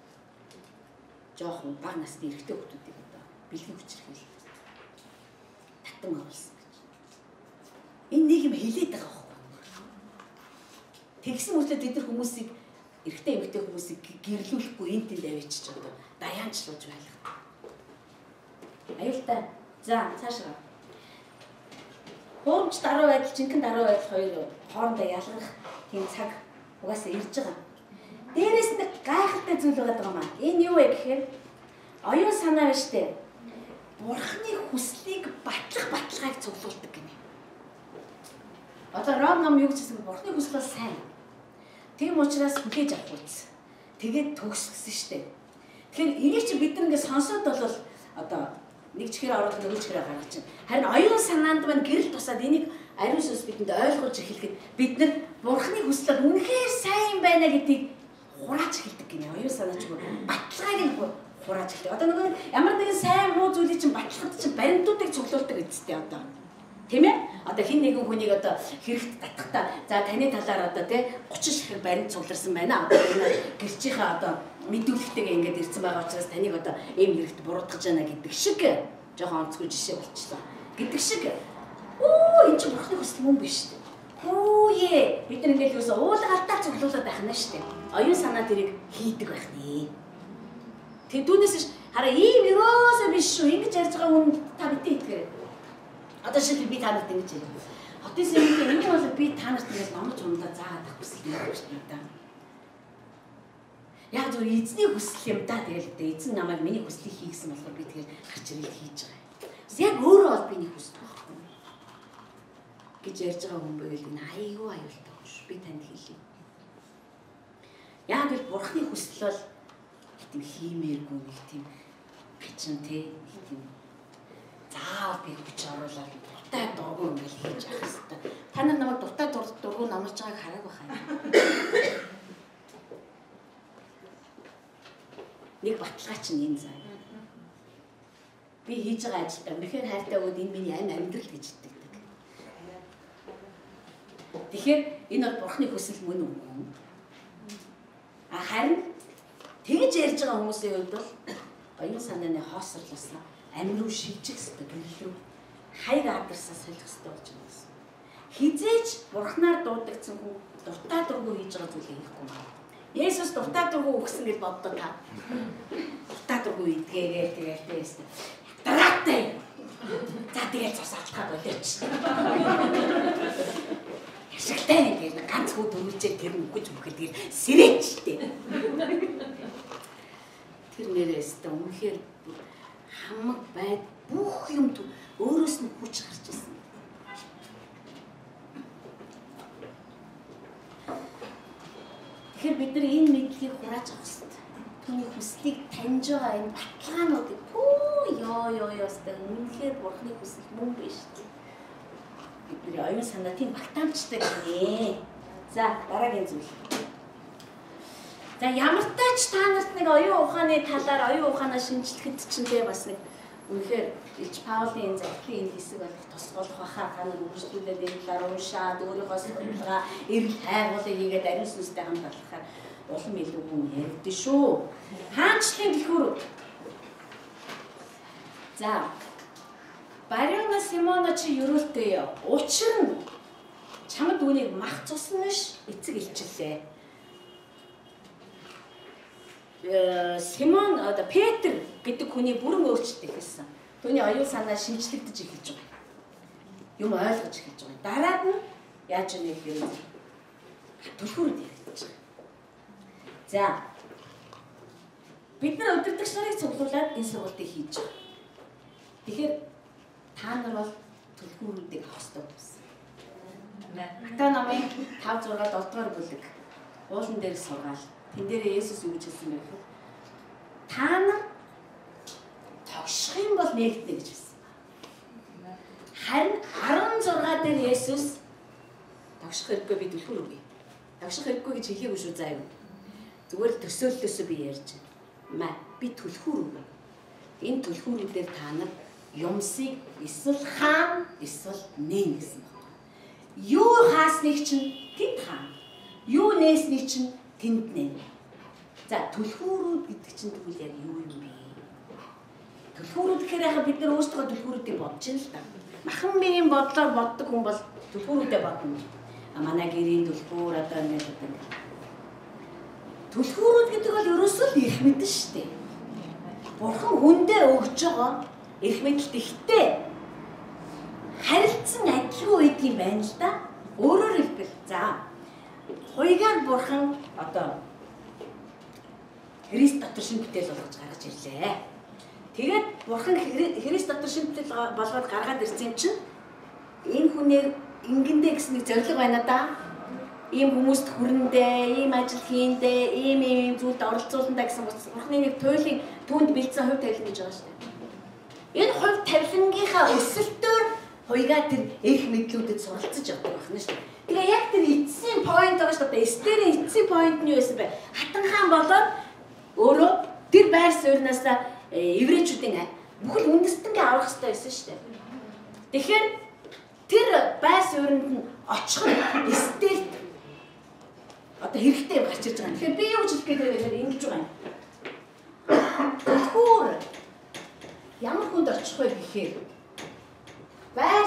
Жохон баг насны эрэгтэй хүмүүсийг одоо бэлгийн хүчрхийл татан авсан гэж. Энэ нэг юм хилээд байгаа байхгүй. Тэгсэн мэт бид нар хүмүүсийг эрэгтэй эмэгтэй хүмүүсийг гэрлүүлэхгүй энэ тэнд авчиж одоо даяанчлуулж байлгах. Аюултай. За цаашаа. Хуурмж даруй байдал, жинхэнэ даруй байдал хоёр хоорондоо ялгах тийм цаг угаасаа ирж байгаа. Дээрээс нэг гайхалтай зүйл байгаа юм аа. Энэ юу вэ гэхээр оюун санаа биш үү? Бурхны хүслийг батлагыг цуглуулдаг гинэ. Одоо Ром ном юу гэж хэлсэн бэ? Бурхны хүсэл бол сайн. Тийм учраас хүлээж авах үз. Тэгээд төгсгсөн шүү дээ. Тэгэхээр энийг чи бид нар ингэ сонсоод бол одоо нэг чихээр оруулах нэг чихээр гаргаж чинь. Харин оюун санаанд маань гэрэл тусаад энийг ариун сүнс бидэнд ойлгуулж эхлэхэд бид нар Бурхны хүслээр үнэхээр сайн байна гэдгийг хурааж эхэлдэг гинэ. Оюун санаа ч батлагыг нь хурааж эхэлдэг. Одоо нөгөө ямар нэгэн сайн муу зүйлийг чинь батлагад чинь баримтуудыг цуглуулдаг гэдэгтэй одоо. Тийм ээ? Одоо хин нэгэн хүнийг одоо хэрэгт татахтаа за таны талаар одоо тий 30 ширхэг баримт цугларсан байна. Одоо энэ гэрчийнхээ одоо мэдүүлэгтэйгээ ингээд ирсэн байгаа учраас таныг одоо ийм хэрэгт буруутгаж байна гэдэг шиг жоохон онцгой жишээ болчихлоо. Гэдэг шиг энэ чинь Бурхны хүсэл мөн биш үү? Хүүе бид нар ингээд юусаа уулгалтаа цуглуулад байх нь шүү дээ. Оюун санаа тэрийг хийдэг байх нэ. Тэгээ түүнээс хараа ийм ерөөсөө биш шүү. Ингэж ярьж байгаа хүн та битээ итгээрэй. Одоо шил би та нарт ингэж хэлээ. Хотын сэргийд энэ бол би та нарт ингэж номж ундаа заагаад авах хүсэл юм шүү дээ. Яг зөв эзний хүсэл юм да. Тэгэл эзэн намайг миний хүслийг хийгсэн болохоор би тэгэл гарч ирэл хийж байгаа. Яг өөрөө бол биний хүсэл байхгүй. Гэж ярьж байгаа хүн байвал энэ айгүй аюултай шүү. Би танд хэлье. Яг л Бурхны хүсэл бол тийм хиймээргүй нэг тийм бичин тийм заавал би хүч оруулаад дуртай дургу ингээл хийж явах хэрэгтэй. Та нар намайг дуртай дургу намарч байгааг хараагүй хаа. Нэг баталгаа чинь энэ заа. Би хийж байгаа ажилдаа үнэхээр хайртай өгөөд энэ миний амьдрал гэж итгэдэг. Тэгэхээр энэ бол Бурхны хүсэл мөн үү? Харин тэгж ярьж байгаа хүмүүсийн хувьд бол оюун санааны хоосрлоос амин руу шилжих хэрэгтэй гэрэл рүү хайг адарсаа солих хэрэгтэй болж байна гэсэн. Хизээч Бурхнаар дуудагдсан хүн дуртай дургу хийж байгаа зүйлийг хийхгүй маа. Есүс дуртай дургу өгсөн гэж боддог та. Дуртай дургу идгээгээ тэгээд тест. Дараатай. За тэгээд цус алхаад болооч. Яшигтай гэдэг ганц хүү дөрвөлжээ тэр үгэж өгөхөд тэр сэрээчтэй. Тэр нэрээс та үнэхээр хамаг байд бүх юм өөрөөс нь хүч гарч ирсэн. Тэгэхээр бид нар энэ мэдлэгийг хурааж авах хэрэгтэй. Түүний хүслийг таньж байгаа энэ баталгаануудыг ёо өстэй үнэхээр Бурхны хүсэл мөн биш. Бидний оюун санаа тийм багтаамжтай гинэ. За дараагийн зүйл. За ямар тач та нарт нэг оюун ухааны талаар оюун ухаанаа шинжлэхэд чинь тэ бас нэг үнэхээр Илж Паулийн захидлын энэ хэсэг болох тусгуулах баха та нар үргэлжлүүлээд энэ талаар уншаад өөрийнхөө сэтгэлгээ эргэл хайгуулыг хийгээд ариун сүнстэй хамт болохоор улам илүү хүн яригдэн шүү. Хаанчлалын дэлхүүр За. Бариуна Симона чи юрэлтэй учир нь чамд үүнийг мах цусна биш эцэг илчиллээ. Симон одоо Петр гэдэг хүний бүрэн өөрчлөлт ихэлсэн. Түүний оюун санаа шинжлэгдэж эхэлж байгаа. Юм ойлгож эхэлж байгаа. Дараад нь яаж нэг юм түлхүүрд яригдаж байгаа. За. Бид нар өдөртөгч нарыг цуглуулад энэ сургалтыг хийж байгаа. Тэгэхээр та нар бол түлхүүрүүдийг авах ёстой байсан. Та намын 5 6 7 дугаар бүлэг уулан дээр сургаал. Тэн дээр Есүс юу гэж хэлсэн бэ гэхээр та нар тогших юм бол нэгднэ гэж хэлсэн. Харин 16 дээр Есүс тогших хэрэггүй би түлхүүр үгүй. Тогших хэрэггүй гэж хэлээгүй шүү заа юу. Зүгээр л төсөөллөөсөө би ярьж байна. Би түлхүүр үгүй. Энэ түлхүүрүүдээр та нар юмсыг эсвэл хаан эсвэл нээн гэсэн байна. Юу хаасныг чинь тэнд хаан. Юу нээснийг чинь тэнд нээн. За түлхүүрүүд гэдэг чинь тэгвэл яг юу юм бэ? Түлхүүрүүд гэхээр яхаа бид нар өөрсдөө түлхүүрүүдийг бодож байна л да. Махан биеийн бодлоор боддог хүн бол түлхүүрүүдээ бодно. Манай гэрийн түлхүүр одоо ингэж гэдэг. Түлхүүрүүд гэдэг бол ерөөсөө л эрх мэдэн шүү дээ. Бурхан хүндээ өгж байгаа эрх мэдэлт ихтэй харилцсан адилгүй байдаг юм байна л да. Өөрөөр хэлбэл за хуйгаар бурхан одоо Христ дотор шинэ бүтээл болгож гаргаж ирлээ. Тэгээд бурхан Христ дотор шинэ бүтээл болгоод гаргаад ирсэн юм чинь энэ хүнээр ингэндээ гэсэн нэг зорилго байна да. Ийм хүмүүст хүрэндээ, ийм ажил хийндээ, ийм зүйлд оролцууландаа гэсэн бурханы нэг туйлын түүнд бэлдсэн хувь тавилан гэж байгаа шүү дээ. Энэ хувь тавилангийнхаа өсөлтөөр хуйгаа тэр эрх мэдлүүдэд суралцж явдаг байна шүү дээ. Тэгээ яг тэр эцсийн point байгаа шүү дээ. Эстерийн эцсийн point нь юу байсан бэ? Хатан хаан болоод өөрөө тэр байр сууриас еврейчүүдийн бүхэл үндэстэнгээ авах хэрэгтэй байсан шүү дээ. Тэгэхээр тэр байр сууринд нь очих нь Эстерт одоо хэрэгтэй юм гарч ирж байгаа. Тэгэхээр би юу гэж хэлэх гээд байгаад ингэж байгаа юм. Түлхүүр ямар хүнд очих вэ гэхээр байр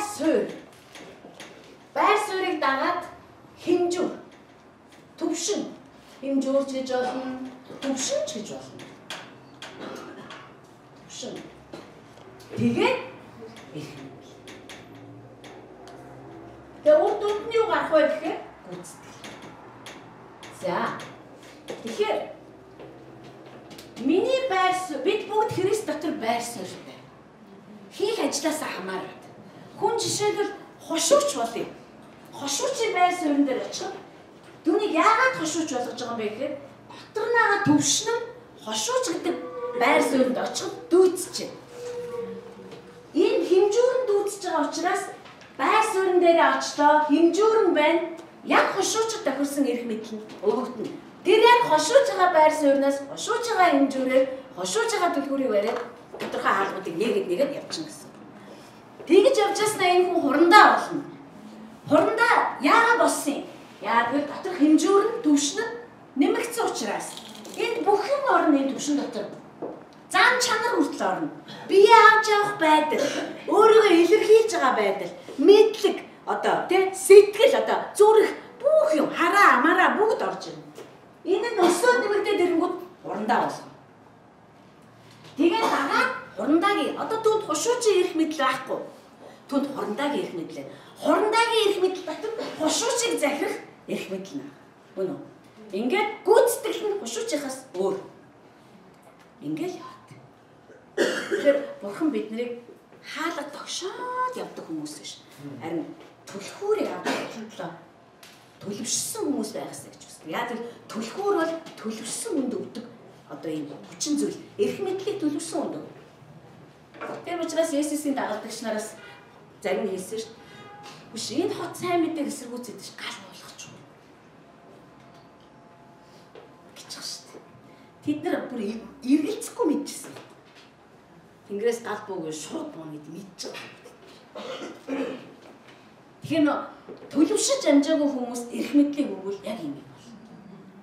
суурийг дагаад хэмжүүр төвшин хэмжүүрч гэж болно, төвшинч гэж болно. Төвшин. Тэгээд эрх мэдэл. Тэгээ урд нь юу гарах вэ гэхээр гүйцэтгэл. За. Тэгэхээр миний бид бүгд Христ дотор байр суурьтай. Хийх ажлаасаа хамаарат. Хүн жишээлбэл хошууч болъё. Хошуучийн байр суурин дээр очих. Түүнийг яагаад хошууч болгож байгаа юм бэ гэхээр дотор наага төвшин нь хошууч гэдэг байр суурьнд очих дүүцэж байна. Энэ хэмжүүрэн дүүцэж байгаа учраас байр суурин дээр очлоо хэмжүүрэн байна. Яг хошуучд тохирсон эрх мэдэл нь өгөгдөнө. Тэр яг хошууж байгаа байр сууринаас хошууж байгаа хэмжүүрээр хошууж байгаа түлхүүрийг бариад тодорхой хаалгуудыг нэгэд явчихна гэсэн. Тэгж явжсанаа энэ хүн хурандаа болно. Хурандаа яагаад болсон юм? Яагаад гэвэл дотор хэмжүүр нь төвшин нь нэмэгдсэн учраас энэ бүхэн орны энэ төвшин дотор зам чанар хүртэл орно. Бие авч явах байдал, өөрийгөө илэрхийлж байгаа байдал, мэдлэг, одоо тий сэтгэл одоо зүрх бүх юм хараа амаараа бүгд орж ирнэ. Энэ нь өсөөд нэмэгдээд ирэнгүүт хурандаа болно. Тэгээд дагаад хурандаагийн одоо түүнд хошуучийн эрх мэдэл байхгүй. Түүнд хурандаагийн эрх мэдэл. Хурандаагийн эрх мэдэл дотор хошуучийг захирах эрх мэдэл нэ. Үнэ үү? Ингээд гүйцэтгэл нь хошуучийнхаас өөр. Ингээл яваад. Тэгэхээр бурхан биднийг хаалга тогшоод явдаг хүмүүс биш. Харин түлхүүрийг авдаг төлөвшсөн хүмүүс байгаасаа гэж үздэг. Яг л түлхүүр бол төлөвшсөн үнд өгдөг. Одоо ийм хүчин зүйл эрх мэдлийг төлөвшсөн үнд өгдөг. Тэр учраас Есүсийн дагалдагч нараас зарим нь хэлсэн шүү дээ. Биш энэ хот сайн мэдээг эсэргүүцээд ш гал болгоч юу гэж байгаа шүү дээ. Тэд нар бүр эргэлзэхгүй мэдчихсэн. Тэнгэрээс гал бууг шууд буу гэд мэдчихэж байгаа. Тэгэхээр төлөвшөж амжаагүй хүмүүс эрх мэдлийг өгвөл яг юм байна.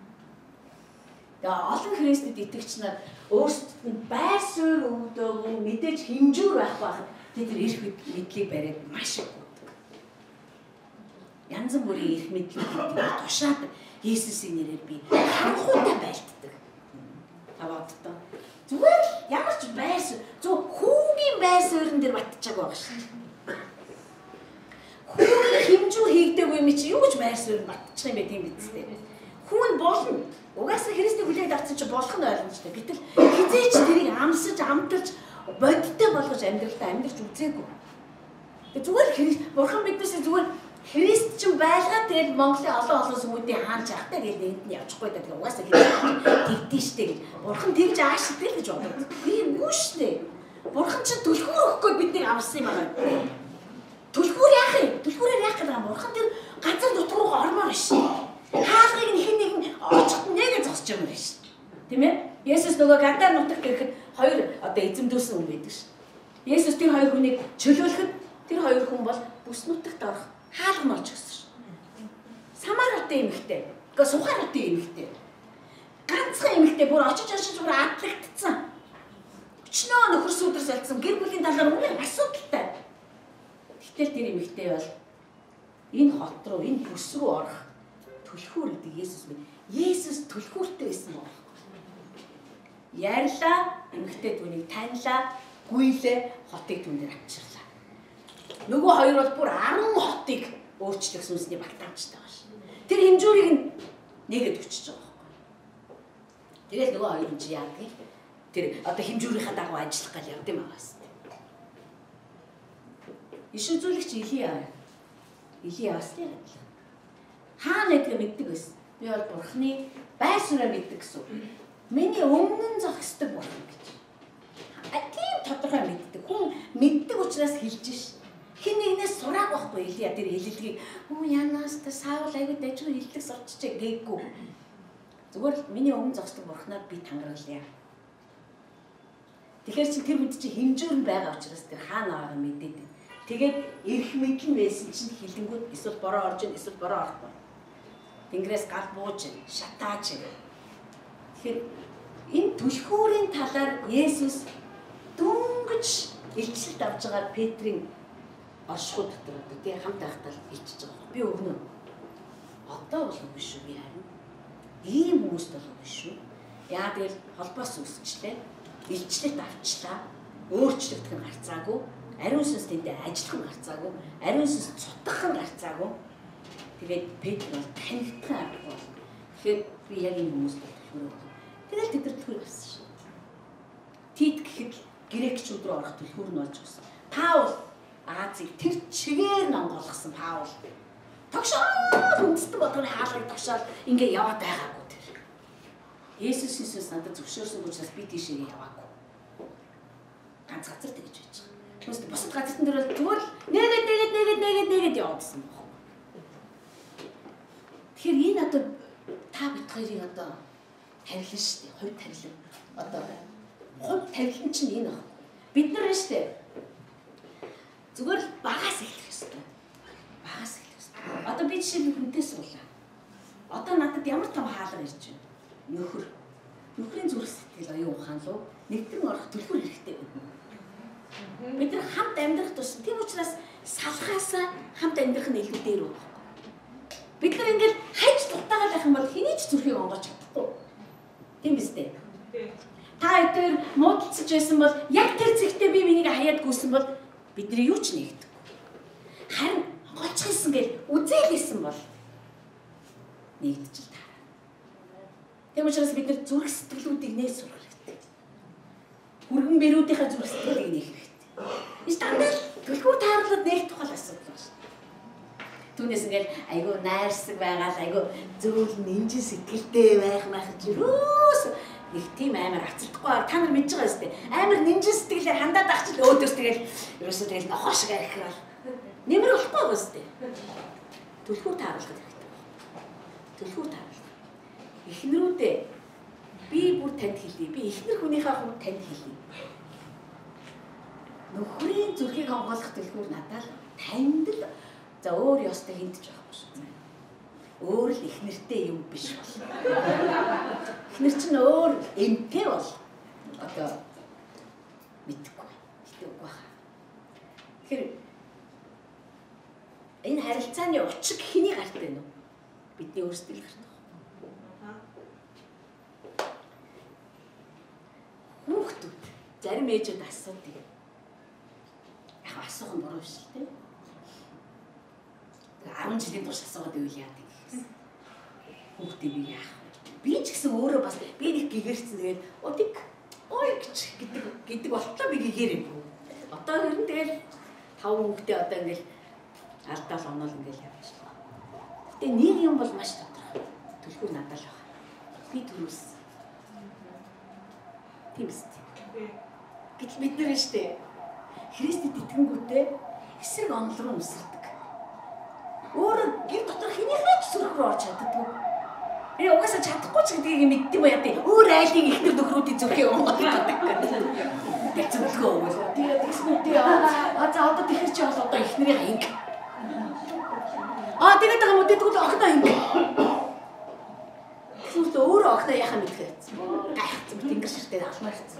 Тэгээ олон Христэд итгэгч нар өөрсдөд нь байр суурь өгдөөгүй, мэдээж хэмжүүр байх байхад тэр эрх мэдлийг бариад маш их өгдөг. Янз бүрийн эрх мэдлийг тушаад Есүсийн нэрээр би харанхуйтай байлддаг. Таваадтай. Зүгээр ямар ч байс зөв хүүгийн байс өрн дээр батчихаг байгаа шин. Хүүгийн хэмжүүр хийгдээгүй юм чи юу гэж байс өрн батчих юм бэ тийм биз дээ. Хүн болно. Угаасаа Христийг хүлээж авсан чи болох нь ойлгомжтой. Гэтэл хизээч тэрийг амсаж, амталж, бодиттой болгож амьдралдаа амьдарч үзээгүй. Тэгээ зүгээр Христ бурхан биднээс зүгээр Христ ч байлгаа тэгээд Монголын олон сүмүүдийн хаан чахтай гэж энд нь явчихгүй даа. Тэгээ угаасаа тэгдэж штэ гэж. Бурхан тэгж ааштай л гэж боддог. Тийм үү штэ. Бурхан ч түлхүүр өгөхгүй биднийг амссан юм байна. Түлхүүр яах юм? Түлхүүрээр яах гэдэг юм? Бурхан тэр газар дотор руу ормоор штэ. Хаалгыг хэн нэгэн очихт нэгэ зогсож юм байна штэ. Тийм ээ? Есүс нөгөө Гадар нутагт ирэхэд хоёр одоо эзэмдүүлсэн хүн байдаг штэ. Есүс тэр хоёр хүнийг чөлөөлөхөд тэр хоёр хүн бол бүс нутагт орох хаалга нь олж өгсөн шүү. Самар хотын эмэгтэй. Гэхдээ Сухар хотын эмэгтэй. Ганцхан эмэгтэй бүр очиж бүр атлагдсан. Өчнөө нөхөр сүдэр солилцсон гэр бүлийн талаар үнэн асуудалтай. Гэтэл тэр эмэгтэй бол энэ хот руу, энэ бүс рүү орох түлхүүр гэдэг Есүс минь. Есүс түлхүүртэй байсан юм. Ярьлаа, эмэгтэй түүнийг таньлаа, гуйлээ, хотыг түндээр авчирлаа. Нөгөө хоёр бол бүр 10 хотыг өөрчлөх сүнсний багтаамжтай байна шин. Тэр хэмжүүрийг нэгэд өчөж байгаа байхгүй. Тэгээд нөгөө хоёр нь яадаг? Тэр одоо хэмжүүрийнхаа дагуу ажиллах гал явд юм байгаас. Иш үзүүлэгч Илия басны адил. Хаана гэдгийг мэддэг байсан. Би бол Бурхны байшингаа мэддэг гэсэн. Миний өмнө зогсдог бурхан гэж. Тийм тодорхой мэддэг. Хүн мэддэг учраас хэлж шин. Хин нэгнээс сурааг байхгүй Илия тэр хэлэлгийг янаас та Саул аягүй дажгүй хэлдэг сурчжээ гээгүй. Зүгээр л миний өмнө зогсдог бурхнаад би тангаруулъя. Тэгэхээр чи тэр хүнд чи хэмжүүр нь байгаа учраас тэр хаана байгааг мэдээд байна. Тэгээд эрх мэдэн байсан чинь хилэнгүүд эсвэл бороо орж ийн эсвэл бороо орохгүй. Тэнгэрээс гал бууж шатааж. Тэгэхээр энэ түлхүүрийн талаар Есүс дөнгөж илчлэлт авч байгаа Петрийн оршихуй дотор одоо тий хамт байхдаа илчиж байгаа. Би өгнө. Одоо бол үгүй шүү би харин. Ийм хүмүүст бол үгүй шүү. Яа тэгэл холбоос үсчлээ. Илчлэлт авчлаа. Өөрчлөгдөх нь гарцаагүй. Ариун сүнс тэндээ ажиллах нь гарцаагүй. Ариун сүнс цутгах нь гарцаагүй. Тэгээд Петр бол танигдсан аргагүй. Тэгэхээр би яг энэ хүмүүст төлхөрөө. Тэгэл тэд нар төлхөр авсан шүү. Тит гэхэд грекчүүд рүү орох төлхөр нь болж гисэн. Паул Азийг тэр чигээр нь онгоолгосон Паул. Тогшоо хүндэстэн бодгоны хаалгыг тогшоод ингээ яваад байгаагүй тэр. Есүс Христос надад зөвшөөрсөн учраас би тийшээ яваагүй. Ганц газар тэгж байж байгаа. Тэгвэл бусад газартан дээр зүгээр нэгэд явуулсан баг. Тэгэхээр энэ одоо та бид хоёрын одоо тарилан шүү дээ. Хувь тарилан. Одоо хувь тарилан чинь энэ баг. Бид нар шүү дээ. Зүгээр л багаас эхлэх ёстой. Багаас эхлэх ёстой. Одоо би жишээ хүнтэй суулаа. Одоо надад ямар том хаалга ирж байна. Нөхрийн зүрх сэтгэл оюун ухаан руу нэгдэн орох төлхөр хэрэгтэй байна. Бид нар хамт амьдрах тус. Тийм учраас салхаасаа хамт амьдрах нь илүү дээр байна. Бид нар ингээд хайж дутаагаад байх юм бол хэний ч зүрхийг онгооч чадахгүй. Тийм биз дээ. Та тэр муудалцаж байсан бол яг тэр зэгтээ би миний хаяад гүйсэн бол бидний юу ч нэгдэг. Харин голчхийсэн гэж үзээлсэн бол нэгдэж л таа. Тийм учраас бид нар зүрх сэтгэлүүдийг нээж сурах хэрэгтэй. Хүргэн бэрүүдийнхээ зүрх сэтгэлийг нээх хэрэгтэй. Иш дандаа төлхөр таарлаад нээх тухай асуудал байна. Түүнээс ингээл айгүй найрсаг байгаал айгүй зөөл нэмжин сэтгэлтэй байх гэж юус нэг тийм амар ацдахгүй та нар мэдж байгаа зү амар нэмжин сэтгэлээр хандаад ах чил өөдөөс тэгэл ерөөсөө тэгэл нохоо шиг арихрал нэмэр болохгүй байгаа зү төлхөр тааруулах хэрэгтэй. Төлхөр тааруулах. Эхнэрүүдээ би бүр танд хэлье. Би эхнэр хүнийхээ хувьд танд хэлье. Нөхрийн зүрхийг онгойлгох төлхөр надад танд л за өөр ёстой хинтж байхгүй шүү. Өөр л эхнэртэй юм биш бол. Эхнэр чинь өөр эмтэй бол одоо мэдэхгүй. Гэтэ үгүй хаа. Тэгэхээр энэ харилцааны учир хэний гарт байна уу? Бидний өөрсдөө л гарт байна. Хүүхдүүд зарим ээжүүд асуудаг. Яг асуух нь буруу биш тийм. 10 жилийн турш асуугаад ивэл яадаг гэсэн. Хүүхдээ би яах вэ? Би ч гэсэн өөрөө бас би нэг гэгэрсэн тэгээд өдөг ой гэдэг болтлоо би гэгэрээгүй. Одоо хэрэн тэгэл 5 хүүхдээ одоо ингээл алдаал онол ингээл явж байна. Гэтэ нэг юм бол маш тодорхой. Төлхөр надад л байна. Би төрөөс. Тийм үстэй. Гэтэл бид нар штэ Христэд итгэнгүүтээ эсрэг онол руу өсөрдөг. Өөр гэр дотор хинийхээ төсрөх рүү орж чаддаггүй. Би угаасаа чадахгүй ч гэдгийг мэддэг юм яа тий. Өөр айлын ихнэр нөхрүүдийн зүрхээ онгод гэдэг гэдэг. Тэг зөвлөгөө өгвөл. Тэгээд тэгснүүтээ за одоо тэгэхэр чи бол одоо ихнэрийн анги. Тэгээд байгаа юм дэгдвэл огноо юм. Тэгвэл өөрөө огноо яхаа мэдхээ. Гайхацсан тэнгэр ширтээ алмаа хэвчээ.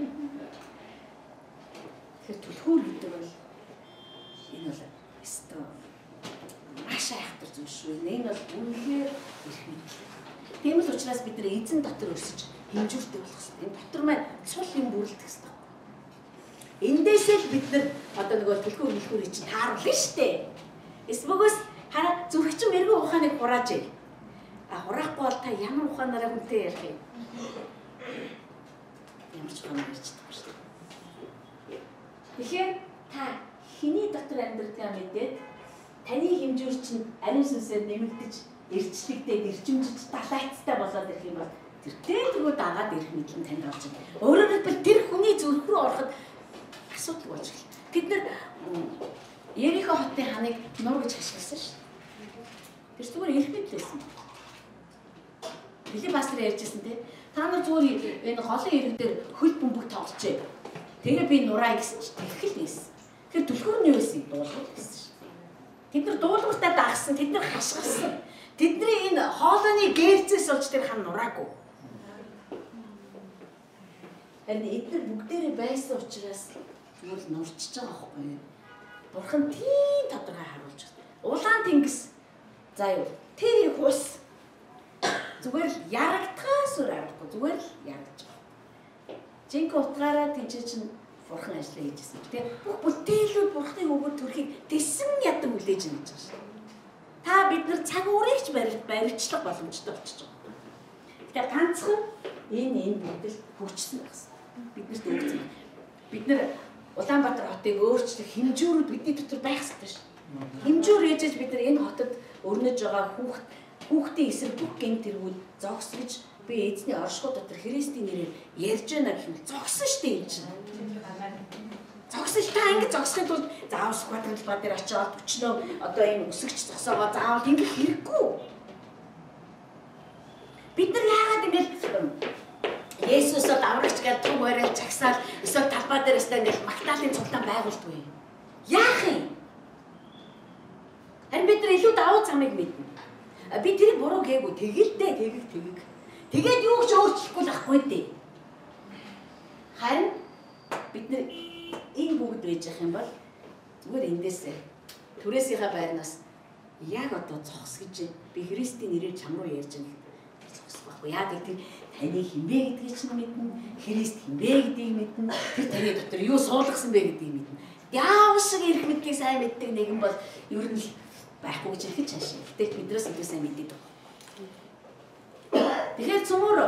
Тэгэхээр түлхүүр гэдэг бол энэ бол өстой маш айхтар зүйл шүү. Энэ бол үнэхээр их мэдээ. Тийм л учраас бид нэр эзэн дотор өсөж хэмжүүртэй болох хэрэгтэй. Энэ дотор маань сул юм бүрлдэх хэрэгтэй. Эндээсээ л бид нар одоо нөгөө түлхүүр мэлхүүрийг чинь тааруулна шүү дээ. Эсвэгөөс хараа зүрхчин мэрэгэн ухааныг хурааж ий. Хураахгүй бол та ямар ухаанаараа хүнтэй ярих юм? Ямар ч ухаанаар ярьж чадахгүй шүү дээ. Тэгэхээр та хэний дотор амьдралгаа мэдээд таны хэмжүүр чинь ариун сүнсээр нэмэгдэж, эрчлэгдээд, эрчимжиж далайцтай болоод ирэх юм бол тэр дээргөө дагаад ирэх мэдлэн танд орж байна. Өөрөөр хэлбэл тэр хүний зүрх рүү ороход асуудал болж эхэлнэ. Бид нар Ерихо хотын ханыг нур гэж ашигласан шүү. Тэр зүгээр ирэх мэдлээсэн. Били пастор ярьжсэн те. Та нар зүгээр энэ голын ирэг дээр хөл бөмбөг тоглочихъя. Тэгээ би нураа гэсэн чинь тэгхэл нээсэн. Тэр түлхүүр нь юу гэсэн дуулах гэсэн шүү. Тэд нар дуулууртаа дагсан, тэд нар хашгирсан. Тэдний энэ хоолойны гээрцээс олж тэр хан нураагүй. Харин эдгээр бүгдээрээ байсан учраас зүгээр л нурчиж байгаа байхгүй юу? Бурхан тийм тодорхой харуулж байна. Улаан тэнгис за юу тэр их ус зүгээр л ярагдхаас өөр аргагүй зүгээр л ярагдж байгаа. Жинхэнэ утгаараа тийч чинь бурхан ажиллаа хийжсэн. Тэгээ бүх бүтээлүүд бурханы өгөөд төрхийг тэсэн ядан хүлээж ийн гэж байна. Та бид нар цаг уурыг ч барилчлах боломжтой болчихж байгаа. Тэгээ ганцхан энэ бүтэл хөгжсөн байсан. Биднэрт өгсөн. Бид нар Улаанбаатар хотыг өөрчлөх хэмжүүрүүд бидний дотор байх хэрэгтэй шүү. Хэмжүүр ээжэж бид нар энэ хотод өрнөж байгаа хүүхдийн эсрэг бүх гэмт тэргүүд зогсгож би эзний оршихуй дотор Христийн нэрээр ярьж байна гэхэл зогсон шүү дээ энэ чинь. Зогсож та ингэ зогсохын тулд заавал сквадрал дээр очиод өчнөө одоо энэ өсөгч зогсоогоо заавал ингэ хэрэггүй. Бид нар яагаад ингэ Есүсөд аврагч гэж туг бариад чагсаал эсвэл талбай дээр өстой ингэ магтаалын цуглаан байгуулдгүй. Яах юм? Харин бид нар илүү давуу замыг мэднэ. Би тэрийг буруу гээгүй тэгэлдээ тэгэг. Тэгээд юу ч өөрчлөхгүй л ахгүй дээ. Харин бид нар энэ бүгд байж явах юм бол зүгээр эндээсээ түрээсийнхаа байрнаас яг одоо зогсгож би Христийн нэрээр чам руу ярьж байгаа. Зогсох байхгүй. Яа гэдэг таны хинбэ гэдгийг чинь мэднэ. Христ хинбэ гэдгийг мэднэ. Тэр таны дотор юу суулгасан бэ гэдгийг мэднэ. Яав шиг ирэх мэдлийг сайн мэддэг нэгэн бол ер нь байхгүй гэж хэлж хаашаа. Гэтэл биднээс илүү сайн мэддэг. Тэгэхээр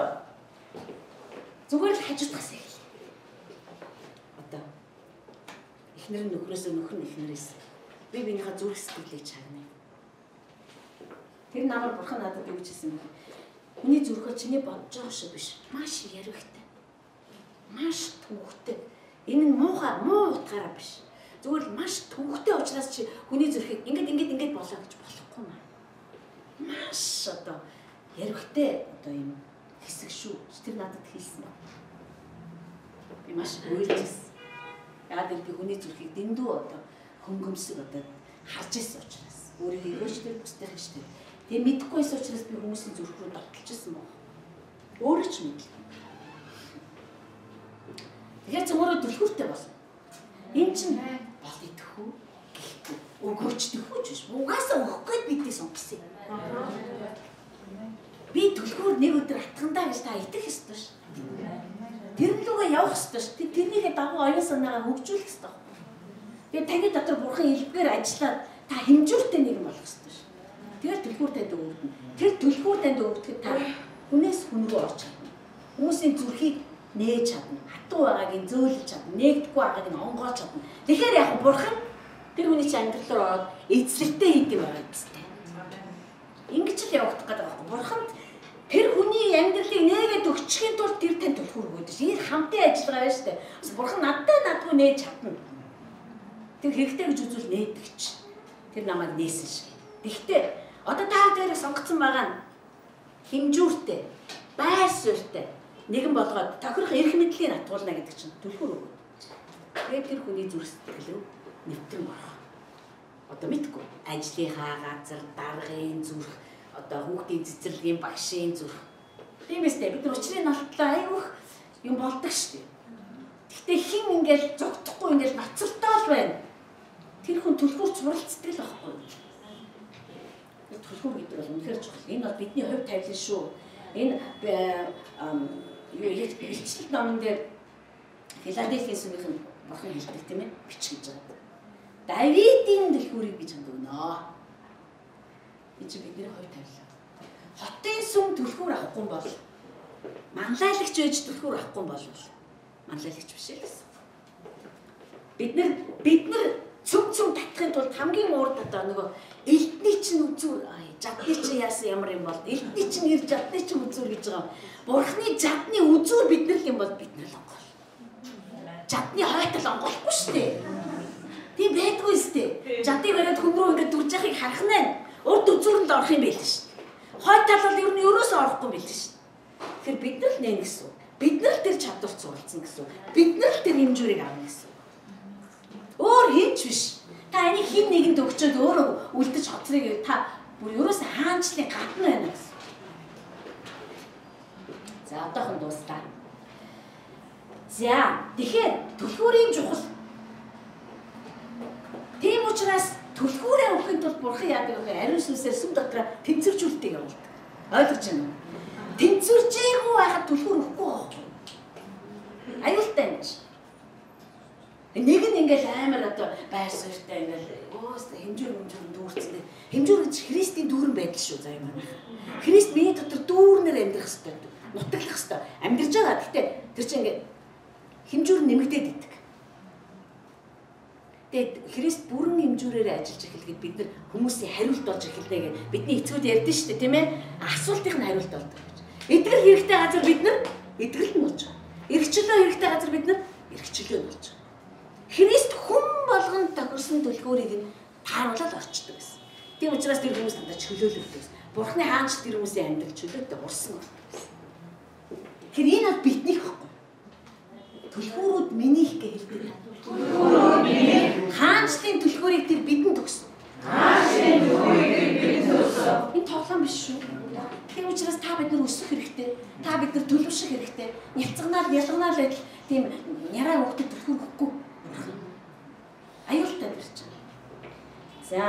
зүгээр л хажуудахаас эхэллээ. Одоо эхнэр нь нөхрөөсөө нөхөр нь эхнэрээс би биенийхээ зүрх сэтгэлийг чагнаа. Тэр намар бурхан надад юу гэж хэлсэн бэ? Хүний зүрхөө чиний бодож байгаа шиг биш. Маш ярвихтай. Маш төвхтэй. Энэ нь муу утгаараа биш. Зүгээр л маш төвхтэй учраас чи хүний зүрхийг ингэж болоо гэж болохгүй маа. Маш одоо ярвихтай одоо юм хэсэг шүү. Тэр надад хэлсэн ба. Би маш уйлжсэн. Яагаад би хүний зүрхийг дэндүү одоо хөнгөмсөг одоо харж ирсэн учраас өөрийгөө өөчтөр бүстэй хэвчтэй. Тэгээ мэдэхгүйсэн учраас би хүмүүсийн зүрх рүү дотолж ирсэн баг. Өөрөө ч мэдлээ. Тэгэхээр цөмөрөө түлхүүртэй болно. Энэ чинь бол идэхгүй гэхгүй. Өгөөч тэхүүч биш. Угаасаа өгөх гээд бидний сонгосон юм. Би түлхүүр нэг өдөр атгандаа гэж та итгэх ёстой ш. Тэр лугаа явах ёстой ш. Тэрнийхээ дагуу оюун санаагаа хөгжүүлэх ёстой. Тэгээд таны дотор бурхан илбгээр ажиллаад та хэмжүүртэй нэг юм болох ёстой ш. Тэгээд түлхүүр танд өгдөн. Тэр түлхүүр танд өгдөг та хүнээс хүнгөө орч чадна. Хүмүүсийн зүрхийг нээж чадна. Хатуу байгааг нь зөөлж чадна. Нээгдэхгүй байгааг нь онгоож чадна. Тэгэхээр яг бурхан тэр хүний чинь амьдрал руу ороод эзлэлтэй хийдэг байгаа юм тест. Ингэж л явагдах гэдэг байна. Бурханд тэр хүний амьдралыг нээгээд өгчихийн тулд тэр тань түлхүүр өгөөд ш. Энэ хамтын ажиллагаа байна шүү дээ. Бас бурхан надгүй нээж чадна. Тэр хэрэгтэй гэж үзвэл нээдэгч. Тэр намайг нээсэн шиг. Тэгтээ одоо та дээр сонгоцсон байгаа нь хэмжүүртэй, байр суурьтай нэгэн болгоод тохирох эрх мэдлийн натгуулна гэдэг чинь түлхүүр өгөө. Тэгээд тэр хүний зүрх сэтгэлөө нэвтрэн орох. Одоо мэдгүй ажлынхаа газар, даргын зүрх, одоо хүүхдийн цэцэрлэгийн багшийн зүрх. Тийм ээ, бид нар учрын алтлаа айгүйх юм болдог шүү дээ. Гэхдээ хин ингээл зогтохгүй ингээл ноцортой л байна. Тэр хүн түлхүүр зуралцдаг л байхгүй. Түлхүүр гэдэг бол үнэхээр чухал. Энэ бол бидний хувь тавилан шүү. Энэ илчлэлт номон дээр Филадельфийн сүмийнхэн бурхан хэлдэг тийм ээ, бичих гэж байгаа. Давидын түлхүүрийг би чамд өгнө. Энэ чинь бидний хувь тавилан. Хотын сүм түлхүүр авахгүй бол манлайлагч байж түлхүүр авахгүй бол манлайлагч биш л гэсэн. Бид нар цөм татахын тулд хамгийн урд одоо нөгөө элдний чинь үзүүр жадны чинь яасан ямар юм бол элдний чинь ирж жадны чинь үзүүр гэж байгаа. Бурхны жадны үзүүр бид нар юм бол бид нар л онгол. Жадны хойтол онголохгүй шүү дээ. Тийм байдгүй шүү дээ. Жадыг бариад хүн рүү ингээд дүрж яхахыг харах нь урд үзүүрэнд орох юм байл шүү. Хойтол бол ер нь ерөөсөө орохгүй байл шүү. Тэгэхээр бид нар л нэ гэсэн. Бид нар л тэр чадварт суралцсан гэсэн. Бид нар л тэр хэмжүүрийг авна гэсэн. Өөр хинч биш. Та энийг хин нэгэнд өгчөөд өөрөө үлдэж хоцрыг та бүр ерөөсөө хаанчлын гадна байна гэсэн. За одоохон дуслаа. За тэгэхээр түлхүүрийн чухал. Тийм учраас түлхүүрээ өгөхийн тулд бурхан яадаг вэ? Ариун сүнсээр сүм дотроо тэнцвэржүүлдэг явуулдаг. Ойлгож байна уу? Тэнцвэржээгүй байхад түлхүүр өгөхгүй байхгүй. Аюултай юм чи. Нэг нь ингээл амар одоо байр суурьтай ингээл хэмжүүр дүүрцдэг. Хэмжүүр гэж Христийн дүүрэн байдал шүү заа юм аа. Христ миний дотор дүүрнээр амьдрах хэрэгтэй. Нутаглах хэрэгтэй. Амьдарч байгаа. Гэхдээ тэр чинь ингээд хэмжүүр нэмэгдээд идэг. Тэгээд Христ бүрэн хэмжүүрээр ажиллаж эхлэхэд бид нар хүмүүсийн хариулт болж эхэлнэ гэж бидний эцгүүд ярьдэн шүү дээ, тийм ээ? Асуултын хариулт болдог гэж. Итгэл хэрэгтэй газар бид нар итгэл нь болж байгаа. Эрхчлөө хэрэгтэй газар бид нар эрхчлөө болж байгаа. Христ хүн болгонд тохирсон түлхүүрийг нь тааруулаад орчдөг гэсэн. Тийм учраас тэр хүмүүс надад чөлөөлөгдөг гэсэн. Бурхны хаанч тэр хүмүүсийн амьдрал чөлөөтэй урсан болдог гэсэн. Тэгэхээр энэ бол биднийх байхгүй. Түлхүүрүүд минийх гэж хэлдэг. Түлхүүрүүд минийх. Хаанчлын түлхүүрийг тэр бидэнд өгсөн. Хаанчлын түлхүүрийг тэр бидэнд өгсөн. Энэ тоглоом биш шүү. Тийм учраас та бид нар өсөх хэрэгтэй. Та бид нар төлөвшөх хэрэгтэй. Няцганаар ялганаар л тийм яраа хөвгөд түлхүүр өгөхгүй. Аюултай барьж байгаа. За.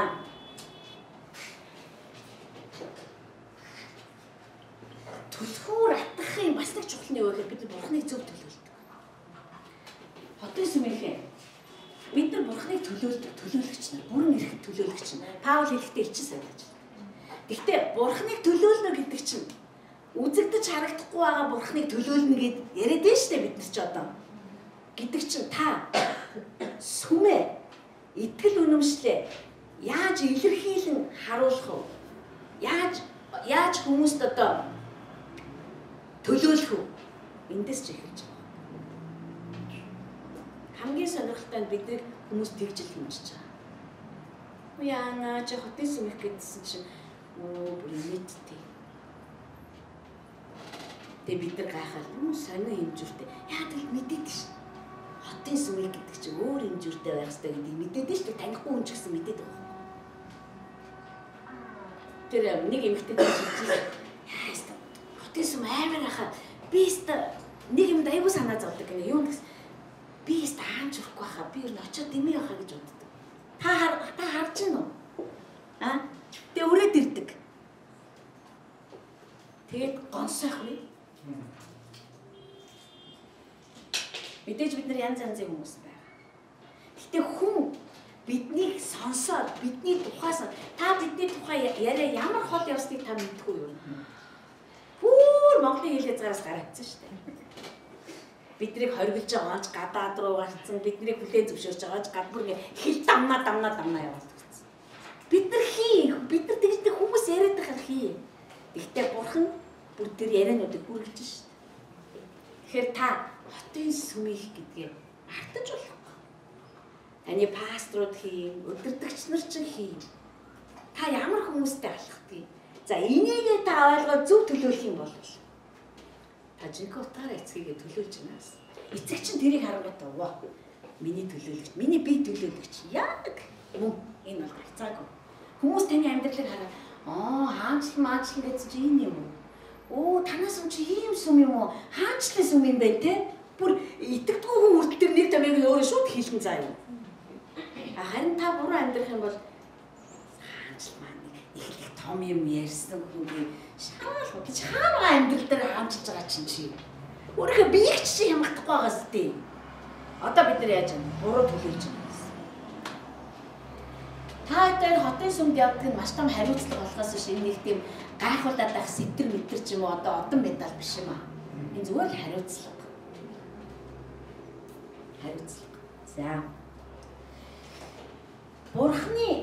Түлхүүр атгахын бас нэг чухал нь юу вэ гэхээр бид бурхныг зөв төлөөлдөг. Хотын сүмийнхэн бид нар бурхныг төлөөлдөг, төлөөлөгч нар, бүрэн эрэхт төлөөлөгч нар. Паул хэлэхдээ элчин санааж байна. Гэхдээ бурхныг төлөөлнө гэдэг чинь үзэгдэж харагдахгүй байгаа бурхныг төлөөлнө гэд яриад байна шүү дээ бид нар ч одоо. Гэдэг чинь та сүмээ итгэл үнэмшлээ яаж илэрхийлэн харуулах вэ? Яаж хүмүүст одоо төлөөлөх вэ? Эндээс ч эхэлж байгаа. Хамгийн сонирхолтой нь бидний хүмүүс тэгжил хэмжиж байгаа. Яана чи хотын сүмэх гэдсэн чинь бүр нийттэй. Тэгээ бид нар гайхаад сонин хэмжүүртэй. Яа тэгэл мэдээд ш. Хотын сүмэх гэдэг чинь өөр хэмжүүртэй байх хэрэгтэй гэдгийг мэдээд ш. Танихгүй хүн ч гэсэн мэдээд байгаа. Тэр нэг эмэгтэй хэлчихсэн. Яа хотын сүм амар хахад би нэг юм аягүй санаа зовдөг гэнэ. Юу гэсэн би яст хаанч өрөхгүй хаа. Би ер нь очиод дэмий явахаа гэж боддог. Та харж гинөө. Тэгээ өрөөд ирдэг. Тэгээд гонсоох вэ? Мэдээж бид нар янз янзын хүмүүс байна. Гэтэ хүн биднийг сонсоод бидний тухаас та бидний тухай яриа ямар хол явсныг та мэдгүй юу? Бүр Монголын хэл хязгаараас гарагдсан шүү дээ. Биднийг хоригдж байгаа онч гадаад руу гарцсан, биднийг хүлээн зөвшөөрч байгаа ч гадбүр хэл дамнаа яваад гэсэн. Бид нар бид нар тэгж хүмүүс яриад байгаа хий. Гэхдээ бурхан бүр тэр яриануудыг хүргэж шүү дээ. Тэгэхээр та хотын сүмийг гэдгээ артаж болох. Таны пасторууд хийм, өдөртөгч нар ч хийм. Та ямар хүмүүстэй алхах вэ? За энийгээ та ойлгоод зөв төлөөлөх юм бол та жинхэнэ утгаараа эцгийгээ төлөөлж байна. Эцэг чинь тэрийг харангуйтай ваа. Миний төлөөлөгч, миний бие төлөөлөгч яг мөн энэ бол гацаагүй. Хүмүүс таны амьдралыг хараад хаанчлан гэж чи энэ юм уу? Танаас юм чи ийм сүм юм уу? Хаанчлан сүм юм бэ те? Бүр итгэдэггүй хүн хүртэл тэр нэг тамиг өөрөө шууд хийлгэн заа юм. Харин та буруу амьдрах юм бол хаанчлан маань их том юм ярьсан хүн шаал гэж хаана амьдрал дээр хаанчилж байгаа чинь чи. Өөрийнхөө биеийг чи хямгахдахгүй байгаас тээ. Одоо бид нар яаж юм? Буруу төлөөлж байна гэсэн. Та тэр хотын сүмд явдаг нь маш том хариуцлага болохоос биш энэ нэг тийм гайхуулаад байх сэтэр мэтэр ч юм уу одоо одон медаль биш юм аа. Энэ зүгээр л хариуцлага. Хариуцлага. За. Бурхны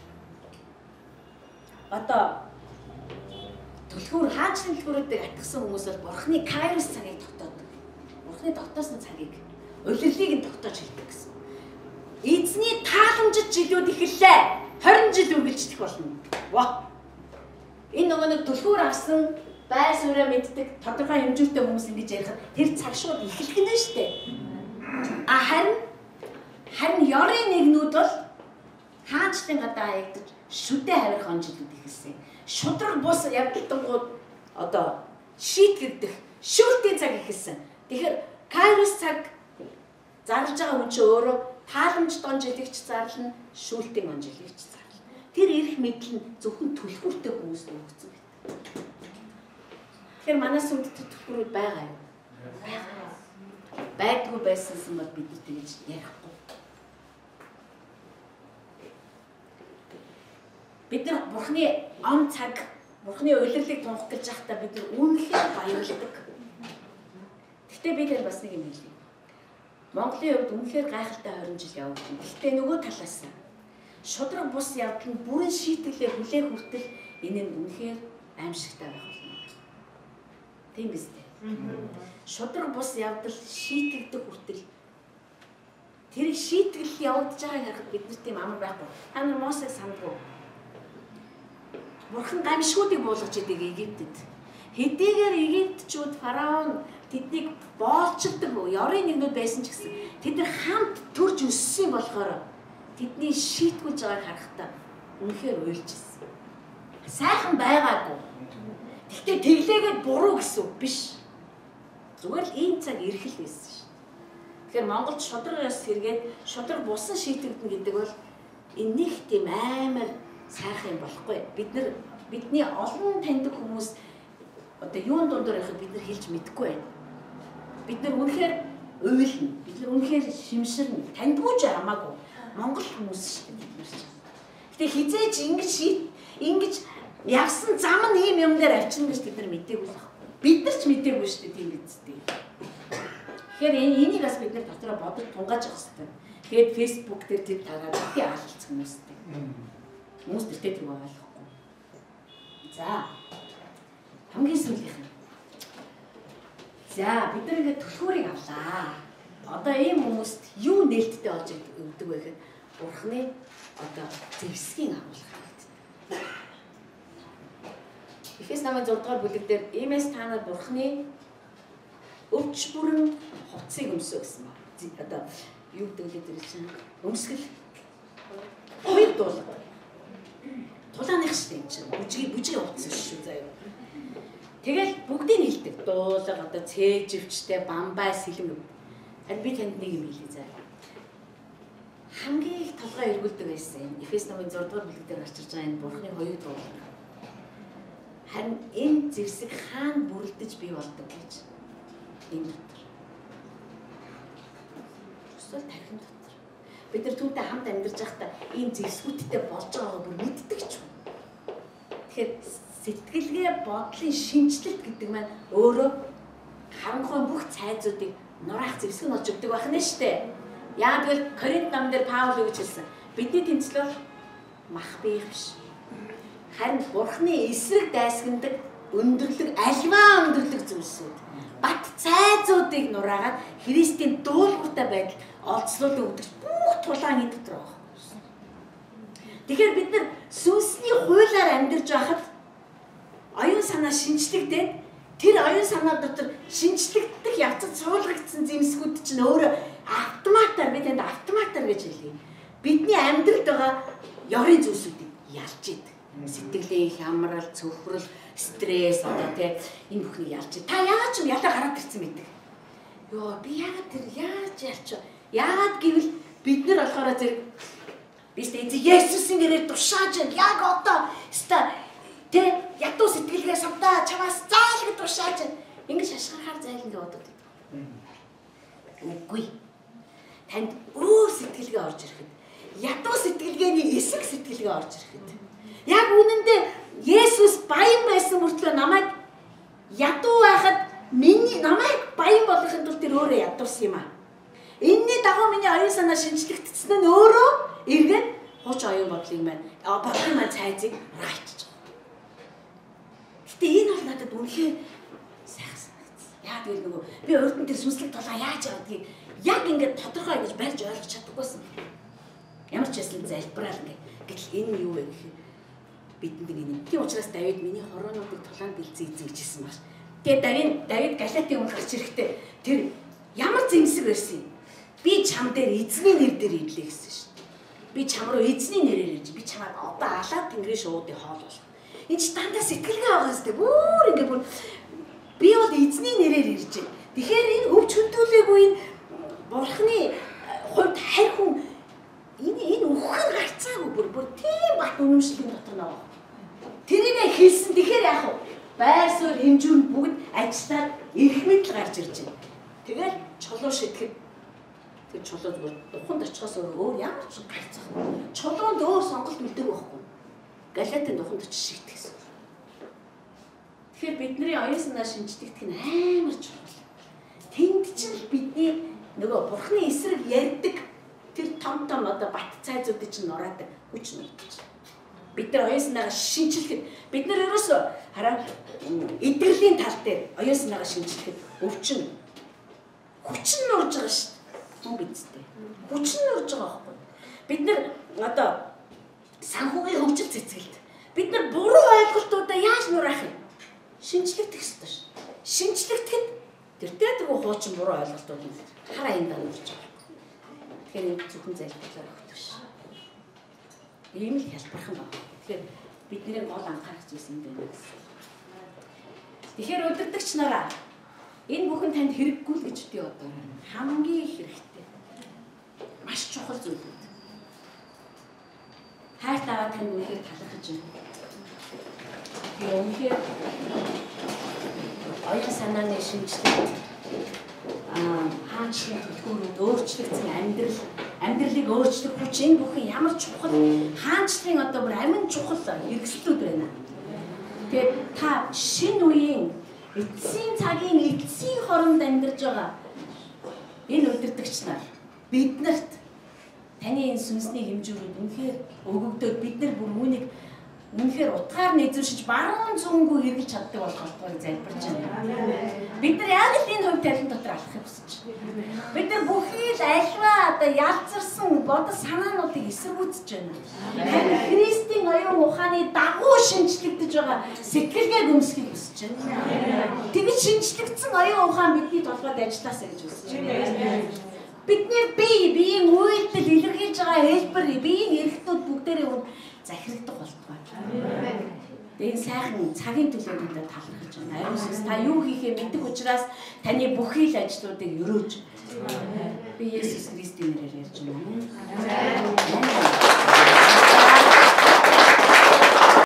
одоо төлхөр хаанчлан төлхөрөдөг атгсан хүмүүс бол бурхны кайрос цагийг тогтоодог. Бурхны тогтоосон цагийг улирлыг нь тогтоож хэлдэг гэсэн. Эзний тааламжит жилүүд эхэллээ. 20 жил үргэлжлэх болно. Ваа. Энэ нөгөө нэг төлхөр авсан байр сууриа мэддэг тодорхой хэмжүүртэй хүмүүс ингэж ярихад тэр цаг шууд эхлэх нь шүү дээ. Харин ёрын нэгнүүд бол хаанчлан гадаа хаягдаж шүдэ хавирах он жилүүд ихэлсэн. Шудраг бус явдалтангууд одоо шийтгэгдэх шүртийн цаг ихэлсэн. Тэгэхээр кайрос цаг зарлж байгаа хүн чинь өөрөө тааламжт он жилигч зарлна, шүүлтийн он жилигч зарлна. Тэр эрх мэдэл нь зөвхөн төлхөртэй хүмүүст өгсөн байдаг. Тэгэхээр манай сүмд төлхөрүүд байгаа юу? Байдгүй байсан юм бол бид тэгж ярихгүй. Бид нар бурхны ом цаг, бурхны улирлыг тунх гэж байхдаа бид нар үнэхээр баярлдаг. Гэхдээ би тэр бас нэг юм хэлье. Монголын хувьд үнэхээр гайхалтай 20 жил явагдсан. Гэхдээ нөгөө талаас нь шудраг бус явдал нь бүрэн шийтгэлээ хүлээх хүртэл энэ нь үнэхээр аимшигтай байх болно. Тийм биз дээ. Шудраг бус явдал шийтгдэх хүртэл тэр шийтгэл явагдаж байгааг харахад бид нар тийм амар байхгүй. Та нар Мосег сандгүй. Бурхан гамшгуудыг буулгаж идэг Египтэд. Хэдийгээр Египтчүүд фараон тэднийг боолчилдаг ёрын нэгнүүд байсан ч гэсэн тэд нар хамт төрж өссөн болохоор тэдний шийтгүүлж байгааг харахтаа үнэхээр уйлжсэн. Сайхан байгаагүй. Гэхдээ тэглээгээд буруу гэсэн үг биш. Зүгээр л ийм цаг ирэх л байсан шүү. Тэгэхээр Монголд шудраг ёс сэргээд шудраг бусан шийтгдэн гэдэг бол энэ нэг тийм амар сайхан юм болохгүй. Бидний олон таньдаг хүмүүс одоо юун дундор явахыг бид нар хэлж мэдэхгүй байна. Бид нар үнэхээр уйлна. Бид нар үнэхээр шимширнэ. Таньдгүй ч хамаагүй. Монгол хүмүүс шүү дээ бид нар ч. Гэтэ хизээж ингэж явсан зам нь ийм юм дээр авчирна гэж бид нар мэдээгүй л байна. Бид нар ч мэдээгүй шүү дээ тийм биз дээ. Тэгэхээр энийг бас бид нар дотроо бодож тунгааж явах хэрэгтэй. Тэгээд Facebook дээр тэр тагаад бити хаалцсан хүмүүстэй. Хүмүүс тэртээ тэр ойлгохгүй. За. Хамгийн сүүлийнх нь. За, бид нар ингээд төлхөөрийг авлаа. Одоо ийм хүмүүст юу нээлттэй болж өгдөг вэ гэхэд Бурхны одоо зэвсгийн агуулга хэрэгтэй. Эфес намын 6 дугаар бүлэг дээр иймээс та нар Бурхны өвч бүрэн хувцсыг өмсөө гэсэн ба. Одоо юу гэдэг вэ чинь өмсгөл хоёр дуулга. Тулааных шүү дээ. Бүжгийн хувцс шүү заяа. Тэгэл бүгдийг нийлдэг. Дуулга одоо цээжвчтэй бамбай сэлэм. Харин би танд нэг юм хэлье заа. Хамгийн их толгой эргүүлдэг байсан. Эфес номын 6 дугаар бүлэг дээр гарч ирж байгаа энэ Бурхны хоёуг дуулал. Харин энэ зэвсэг хаана бүрлдэж бий болдог гэж энэ дотор. Эсвэл тархин дотор. Бид нар түүнтэй хамт амьдарч байхдаа ийм зэвсгүүдтэй болж байгаагаа бүр мэддэг ч юм. Тэгэхээр сэтгэлгээ бодлын шинжилэлт гэдэг маань өөрөө харанхуй бүх цайзуудыг нураах зэвсэг нь олж өгдөг байх нь шүү дээ. Яа тэгвэл Коринт номон дээр Паул юу гэж хэлсэн? Бидний тэмцлэл мах биеих биш. Харин Бурхны эсрэг дайсагнадаг өндөрлөг альваа өндөрлөг зүйлсүүд бат цайзуудыг нураагаад Христийн дуулууртай байдал олцлуулдаг өгдөг бүх тулааны дотор байгаа. Тэгэхээр бид нар сүнсний хуулиар амьдарч байхад оюун санаа шинжлэгдээд тэр оюун санаа дотор шинжлэгдэх явцад суулгагдсан зэмсгүүд чинь өөрөө автоматар бид энд автоматар гэж хэлье. Бидний амьдралд байгаа ёрын зүйлсүүдийг ялж идэг. Сэтгэлийн хямрал, цөхрөл, стресс одоо тийм энэ бүхнийг ялж идэг. Та яагаад ч ялаа гараад ирсэн мэдэг. Йоо би яагаад тэр яаж ялч вэ? Яагаад гэвэл бид нар болохоор зэрэг бид Есүсийн нэрээр тушааж яг одоо ста тэ ятуу сэтгэлгээ савдаа чамаас заалгад тушааж ингэж шашгахаар зайлангаа боддог. Үгүй. Танд өөр сэтгэлгээ орж ирэхэд ядуу сэтгэлгээний эсрэг сэтгэлгээ орж ирэхэд яг үнэндээ Есүс баян байсан мөртлөө намайг ядуу байхад намайг баян болгохын тулд тэр өөрөө ядуурсан юм аа. Энийний дагуу миний оюун санаа шинжлэгдсэн нь өөрөө эргээд хууч оюун бодлын маань цайзыг раачж байгаа. Гэтэ энэ бол надад үнэхээр сайхан санагдсан. Яа гэвэл нөгөө би өөртөө тэр сүнслэг тулаа яаж яваадгийг яг ингээд тодорхой гэж барьж ойлгож чаддаггүйсэн. Ямар ч хэсэл залбираал ингээд. Гэтэл энэ юу вэ гэхээр бидэнд нэг тийм учраас Давид миний хороонуудыг тулаанд бэлдсэн эзэн гэж хэлсэн байна. Тэгээ Давид Галатийн өмнө гарч ирэхдээ тэр ямар зэмсэг байсан юм. Би чам дээр эзний нэр дээр ирлээ гэсэн шүү дээ. Би чам руу эзний нэрээр ирж би чамайг одоо алаад тэнгэрийн шуудыг хоол болох. Энд ч дандаа сэтгэлгээ байгаа зү бүр ингээд бүр би бол эзний нэрээр ирж байна. Тэгэхээр энэ өвч хөндүүлээгүй энэ Бурхны хувьд харь хүн энэ үхэн гарцаагүй бүр тийм бат үнэмшлийн дотор наваа. Тэрийг хэлсэн тэгэхээр яах вэ? Байр суурь хэмжүүн бүгд ажиллаад эрх мэдэл гарч ирж байна. Тэгэл чулуу шитгэхэд тэр чулуу зүгээр уханд очихоос өөр ямар ч гарцах. Чулуунд өөр сонголт үлдэг байхгүй. Галатын уханд очиж шигтгэсэн. Тэгэхээр бидний оюун санаа шинжлэхдэх нь амар чухал. Тэнд чинь бидний нөгөө Бурхны эсрэг ярьдаг тэр том одоо бат цайзуудыг чинь нураадаг хүч нэгдэж. Бид нар оюун санаагаа шинжлэхэд бид нар ерөөсөө хараа эдгэрлийн тал дээр оюун санаагаа шинжлэхэд өвчин хүч нь нурж байгаа шүү дээ. Хүн бидтэй. Хүч нь нурж байгаа байхгүй. Бид нар одоо санхүүгийн хөгжил цэцгэлд бид нар буруу ойлголтуудаа яаж нураах юм? Шинжлэхдэх ёстой шүү. Шинжлэхтэд тэртээ хуучин буруу ойлголтууд нь хараа энэ данурж байгаа. Тэгэхээр энэ зөвхөн залбирлаар өгдөг ш. Ийм л хэлбэрхэн байна. Тэгэхээр бидний гол анхаарах зүйлс юм байна гэсэн. Тэгэхээр удирдагч нараа энэ бүхэн танд хэрэггүй л гэж би одоо хамгийн их хэрэгтэй. Маш чухал зүйл үү. Хайрт аваад тань үнэхээр талархаж байна. Би үнэхээр оюун санааны шинжлэлт хаачлын төлхөөрөнд өөрчлөгдсөн амьдралыг өөрчлөх хүч энэ бүхэн ямар чухал хаанчлын одоо бүр амин чухал хэрэгслүүд байна. Тэгээд та шинэ үеийн эцсийн цагийн эцсийн хоронд амьдарч байгаа энэ удирдагч нар биднэрт таны энэ сүнсний хэмжүүрүүд үнэхээр өгөгдөөд бид нар бүр үүнийг үнэхээр утгаар нэзүүшиж баруун зүүнгүй хэрэгж чаддаг болохоор залбирч байна. Бид нар яг л энэ хувь тавилан дотор алхахыг хүсэж байна. Бид нар бүхий л альва одоо ялцарсан бодол санаануудыг эсэргүүцэж байна. Харин Христийн оюун ухааны дагуу шинжлэгдэж байгаа сэтгэлгээг өмсөхийг хүсэж байна. Тэгж шинжлэгдсэн оюун ухаан бидний толгойд ажилласаа гэж хүсэж байна. Бидний биеийн үйлдэл илэрхийлж байгаа хэлбэр биеийн эрхтүүд бүгдээрээ захирагдах болтугай. Энэ сайхан цагийн төлөө бид талархаж байна. Ариун сүнс та юу хийхээ мэддэг учраас таны бүхий л ажлуудыг өрөөж Би Есүс Христийн нэрээр ярьж байна.